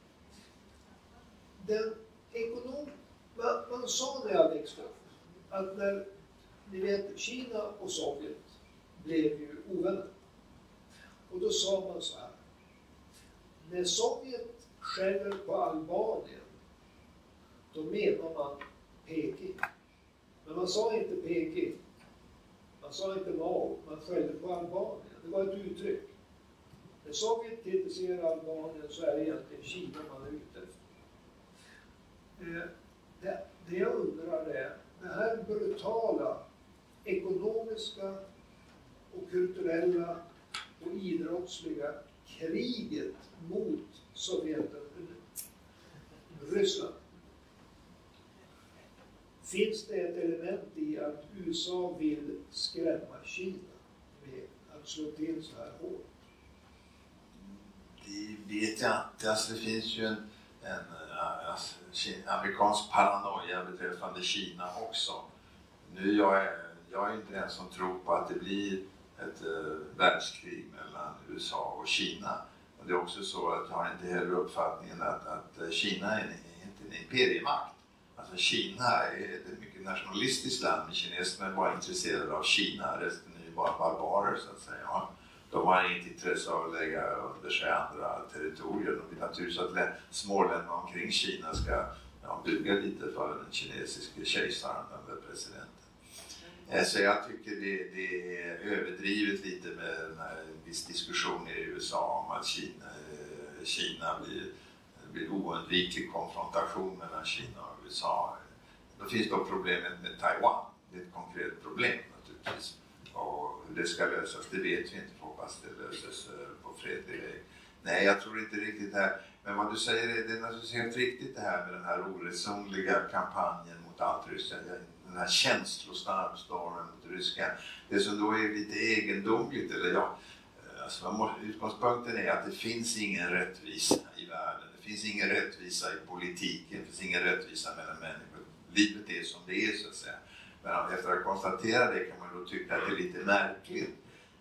Speaker 1: Man sa när jag växte upp att när, ni vet, Kina och Sovjet blev ju ovänner. Och då sa man så här: när Sovjet skäller på Albanien, då menar man Peking. Men man sa inte Peking. Man sa inte Mao, man skällde på Albanien. Det var ett uttryck. När Sovjet kritiserar Albanien så är det egentligen Kina man är ute efter. Det jag undrar är, det här brutala ekonomiska och kulturella och idrottsliga kriget mot Ryssland. Finns det ett element i att USA vill skrämma Kina med att slå till så här hårt?
Speaker 2: Det vet jag inte. Alltså det finns ju en amerikansk paranoia beträffande Kina också. Nu jag är inte den som tror på att det blir ett världskrig mellan USA och Kina. Och det är också så att jag har inte heller uppfattningen att Kina är inte en imperiemakt. Alltså Kina är ett mycket nationalistiskt land, men kineserna är bara intresserade av Kina, resten är ju bara barbarer så att säga. De har inget intresse av att lägga under sig andra territorier. De vill naturligtvis att småländerna omkring Kina ska buga lite för den kinesiska kejsaren eller presidenten. Så jag tycker det är överdrivet lite med en viss diskussion i USA om att Kina blir oundviklig konfrontation mellan Kina och USA. Då finns då problemet med Taiwan. Det är ett konkret problem naturligtvis. Och hur det ska lösas, det vet vi inte. Hoppas det löses på fredlig väg. Nej, jag tror inte riktigt det här. Men vad du säger, det är naturligtvis helt riktigt det här med den här oresonliga kampanjen mot allt Ryssland. Den här känslostormen mot Ryssland. Det som då är lite egendomligt, utgångspunkten är att det finns ingen rättvisa i världen. Det finns ingen rättvisa i politiken. Det finns ingen rättvisa mellan människor. Livet är som det är så att säga. Men efter att konstatera det kan man då tycka att det är lite märkligt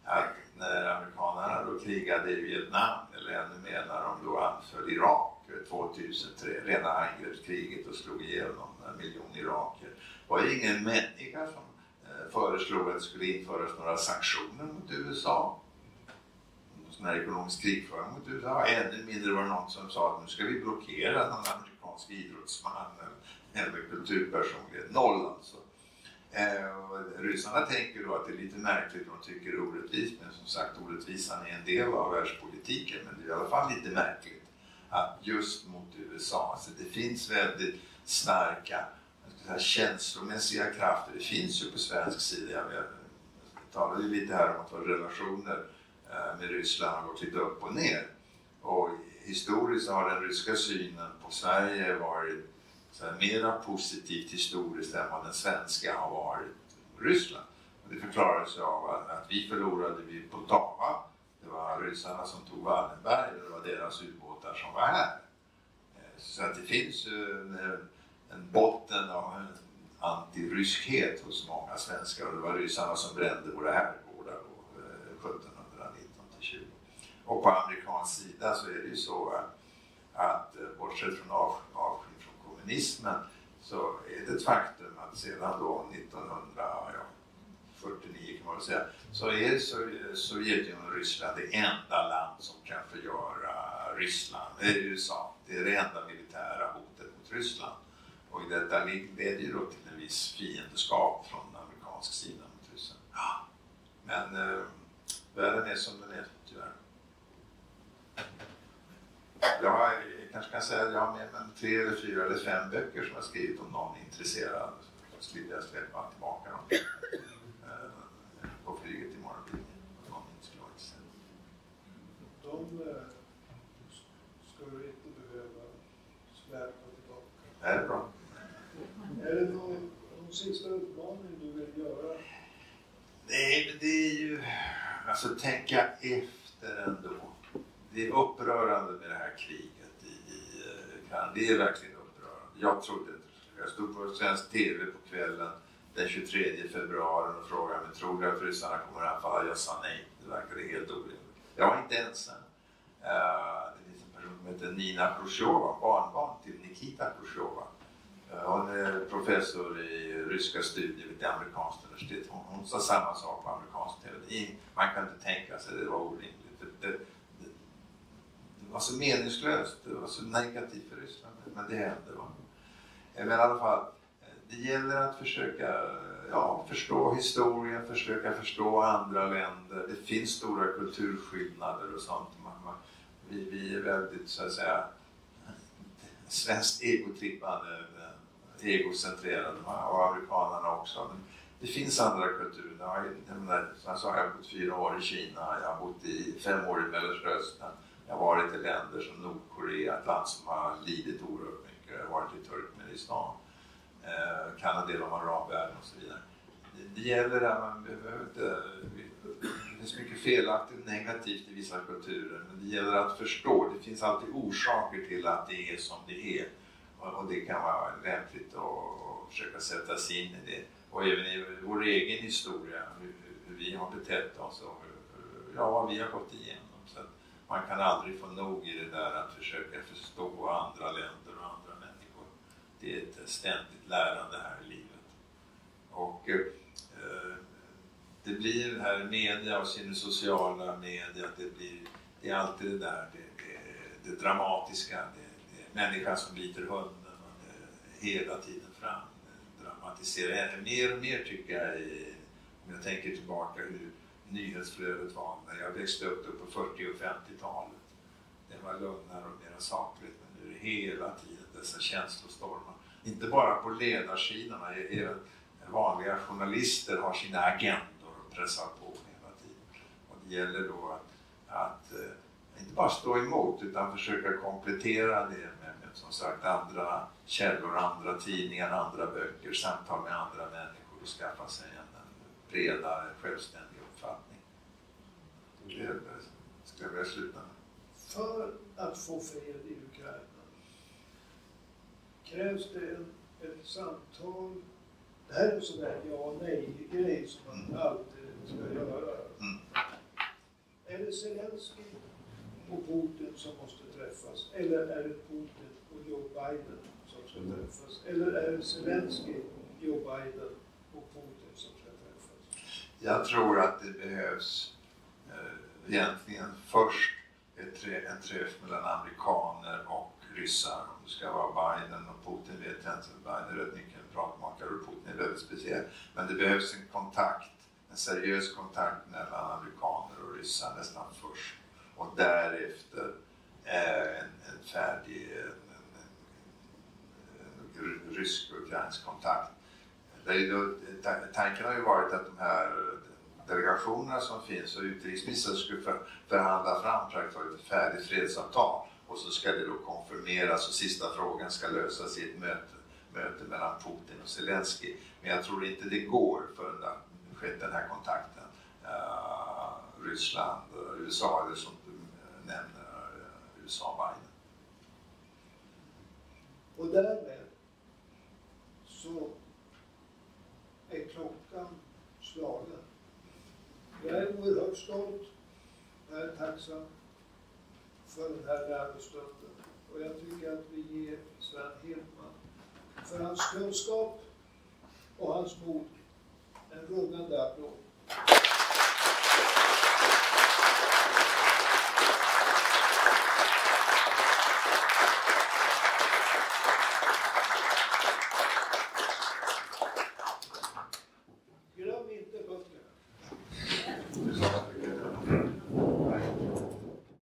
Speaker 2: att när amerikanerna då krigade i Vietnam, eller ännu mer när de då anföll Irak 2003, rena angreppskriget och slog ihjäl någon miljon iraker, var ju ingen människa som föreslog att det skulle införas några sanktioner mot USA. Sån här ekonomisk krigföring mot USA. Ännu mindre var det någon som sa att nu ska vi blockera någon amerikansk idrottsman eller kulturpersonlighet. Noll alltså. Ryssarna tänker då att det är lite märkligt, de tycker orättvist, men som sagt orättvisan är en del av världspolitiken, men det är i alla fall lite märkligt att just mot USA, så det finns väldigt starka känslomässiga krafter. Det finns ju på svensk sida, jag talade ju lite här om att våra relationer med Ryssland har gått lite upp och ner, och historiskt har den ryska synen på Sverige varit så här, mera positivt historiskt än vad den svenska har varit Ryssland. Och det förklaras av att vi förlorade vid Poltava. Det var ryssarna som tog Wallenberg, och det var deras ubåtar som var här. Så att det finns en botten av en antiryskhet hos många svenskar, och det var ryssarna som brände våra herrgårdar 1719-20. Och på amerikansk sida så är det ju så att bortsett från avskyn från kommunismen, så är det ett faktum att sedan då 1949 kan man väl säga, så är Sovjetunionen och Ryssland det enda land som kan förgöra USA. Det är det enda militära hotet mot Ryssland. Och i detta leder ju då till en viss fiendeskap från amerikansk sida mot Ryssland. Ja. Men världen är som den är, tyvärr. Jag kanske kan säga att jag har med mig 3 eller 4 eller 5 böcker som jag skrivit om någon är intresserad. Så slipper jag släppa tillbaka dem på flyget imorgon. Någon inte skulle vara intresserad.
Speaker 1: De ska du inte behöva släppa tillbaka.
Speaker 2: Det är bra.
Speaker 1: Är det någon sista uppmaning du vill göra?
Speaker 2: Nej, men det är ju... Alltså tänka efter ändå. Det är upprörande med det här kriget i Ukraina. Det är verkligen upprörande. Jag trodde inte. Jag stod på svensk tv på kvällen den 23 februari och frågade mig, tror du att ryssarna kommer att anfalla? Jag sa nej. Det verkade helt orimligt. Jag var inte ensam. Det finns en person som heter Nina Khrushcheva, barnbarn till Nikita Khrushcheva. Hon är professor i ryska studier vid det amerikanska universitetet. Hon sa samma sak på amerikansk tv. Man kan inte tänka sig, det var orimligt. Det var så meningslöst, det var så negativt för Ryssland, men det hände. Men i alla fall, det gäller att försöka förstå historien, försöka förstå andra länder. Det finns stora kulturskillnader och sånt. Vi är väldigt, så att säga, svenskt egotrippande, egocentrerade, och amerikanerna också. Men det finns andra kulturer. Jag har bott 4 år i Kina, jag har bott i 5 år i Mellanöstern. Jag har varit i länder som Nordkorea, ett land som har lidit oerhört mycket. Jag har varit i Turkmenistan, kan en del om arabvärlden och så vidare. Det gäller att man behöver inte... Det finns mycket felaktigt negativt i vissa kulturer, men det gäller att förstå. Det finns alltid orsaker till att det är som det är. Och det kan vara lämpligt att försöka sätta sig in i det. Och även i vår egen historia, hur vi har betett oss och vad vi har gått igenom. Så att man kan aldrig få nog i det där att försöka förstå andra länder och andra människor. Det är ett ständigt lärande här i livet. Och det blir det här media och sina sociala media, det är alltid det där, det dramatiska, det är människan som biter hunden och det hela tiden fram dramatiserar. Mer och mer tycker jag, om jag tänker tillbaka hur nyhetsflödet var när jag växte upp på 40- och 50-talet. Det var lugnare och mer sakligt, men nu är det hela tiden dessa känslostormar. Inte bara på ledarsidorna, även vanliga journalister har sina agendor och pressar på hela tiden. Och det gäller då att inte bara stå emot utan försöka komplettera det med som sagt andra källor, andra tidningar, andra böcker, samtal med andra människor och skaffa sig en bredare, självständig uppfattning. Det ska jag sluta med.
Speaker 1: För att få fred i Ukraina krävs det ett samtal. Det här är en sån där ja-nej-grej som man alltid ska göra. det Zelensky och Putin som måste träffas? Eller är det Putin och Joe Biden som ska träffas? Eller är det Zelensky, Joe Biden och Putin som ska träffas?
Speaker 2: Jag tror att det behövs egentligen först en träff mellan amerikaner och ryssar. Om det ska vara Biden och Putin vet jag inte. Biden är rätt mycket en pratmakare och Putin är väldigt speciell. Men det behövs en kontakt, en seriös kontakt mellan amerikaner och ryssar nästan först. Och därefter en färdig en rysk-ukrainsk kontakt. Tanken har ju varit att de här delegationerna som finns och utrikesministern skulle förhandla fram ett färdigt fredsavtal och så ska det då konfirmeras och sista frågan ska lösas i ett möte mellan Putin och Zelensky. Men jag tror inte det går förrän det skett den här kontakten. Ryssland, USA eller som du nämner, USA Biden.
Speaker 1: Och därmed så är klockan slagen. Jag är oerhört stolt, jag är tacksam för den här lärostunden. Och jag tycker att vi ger Sven Hirdman för hans kunskap och hans mod en rungande applåd.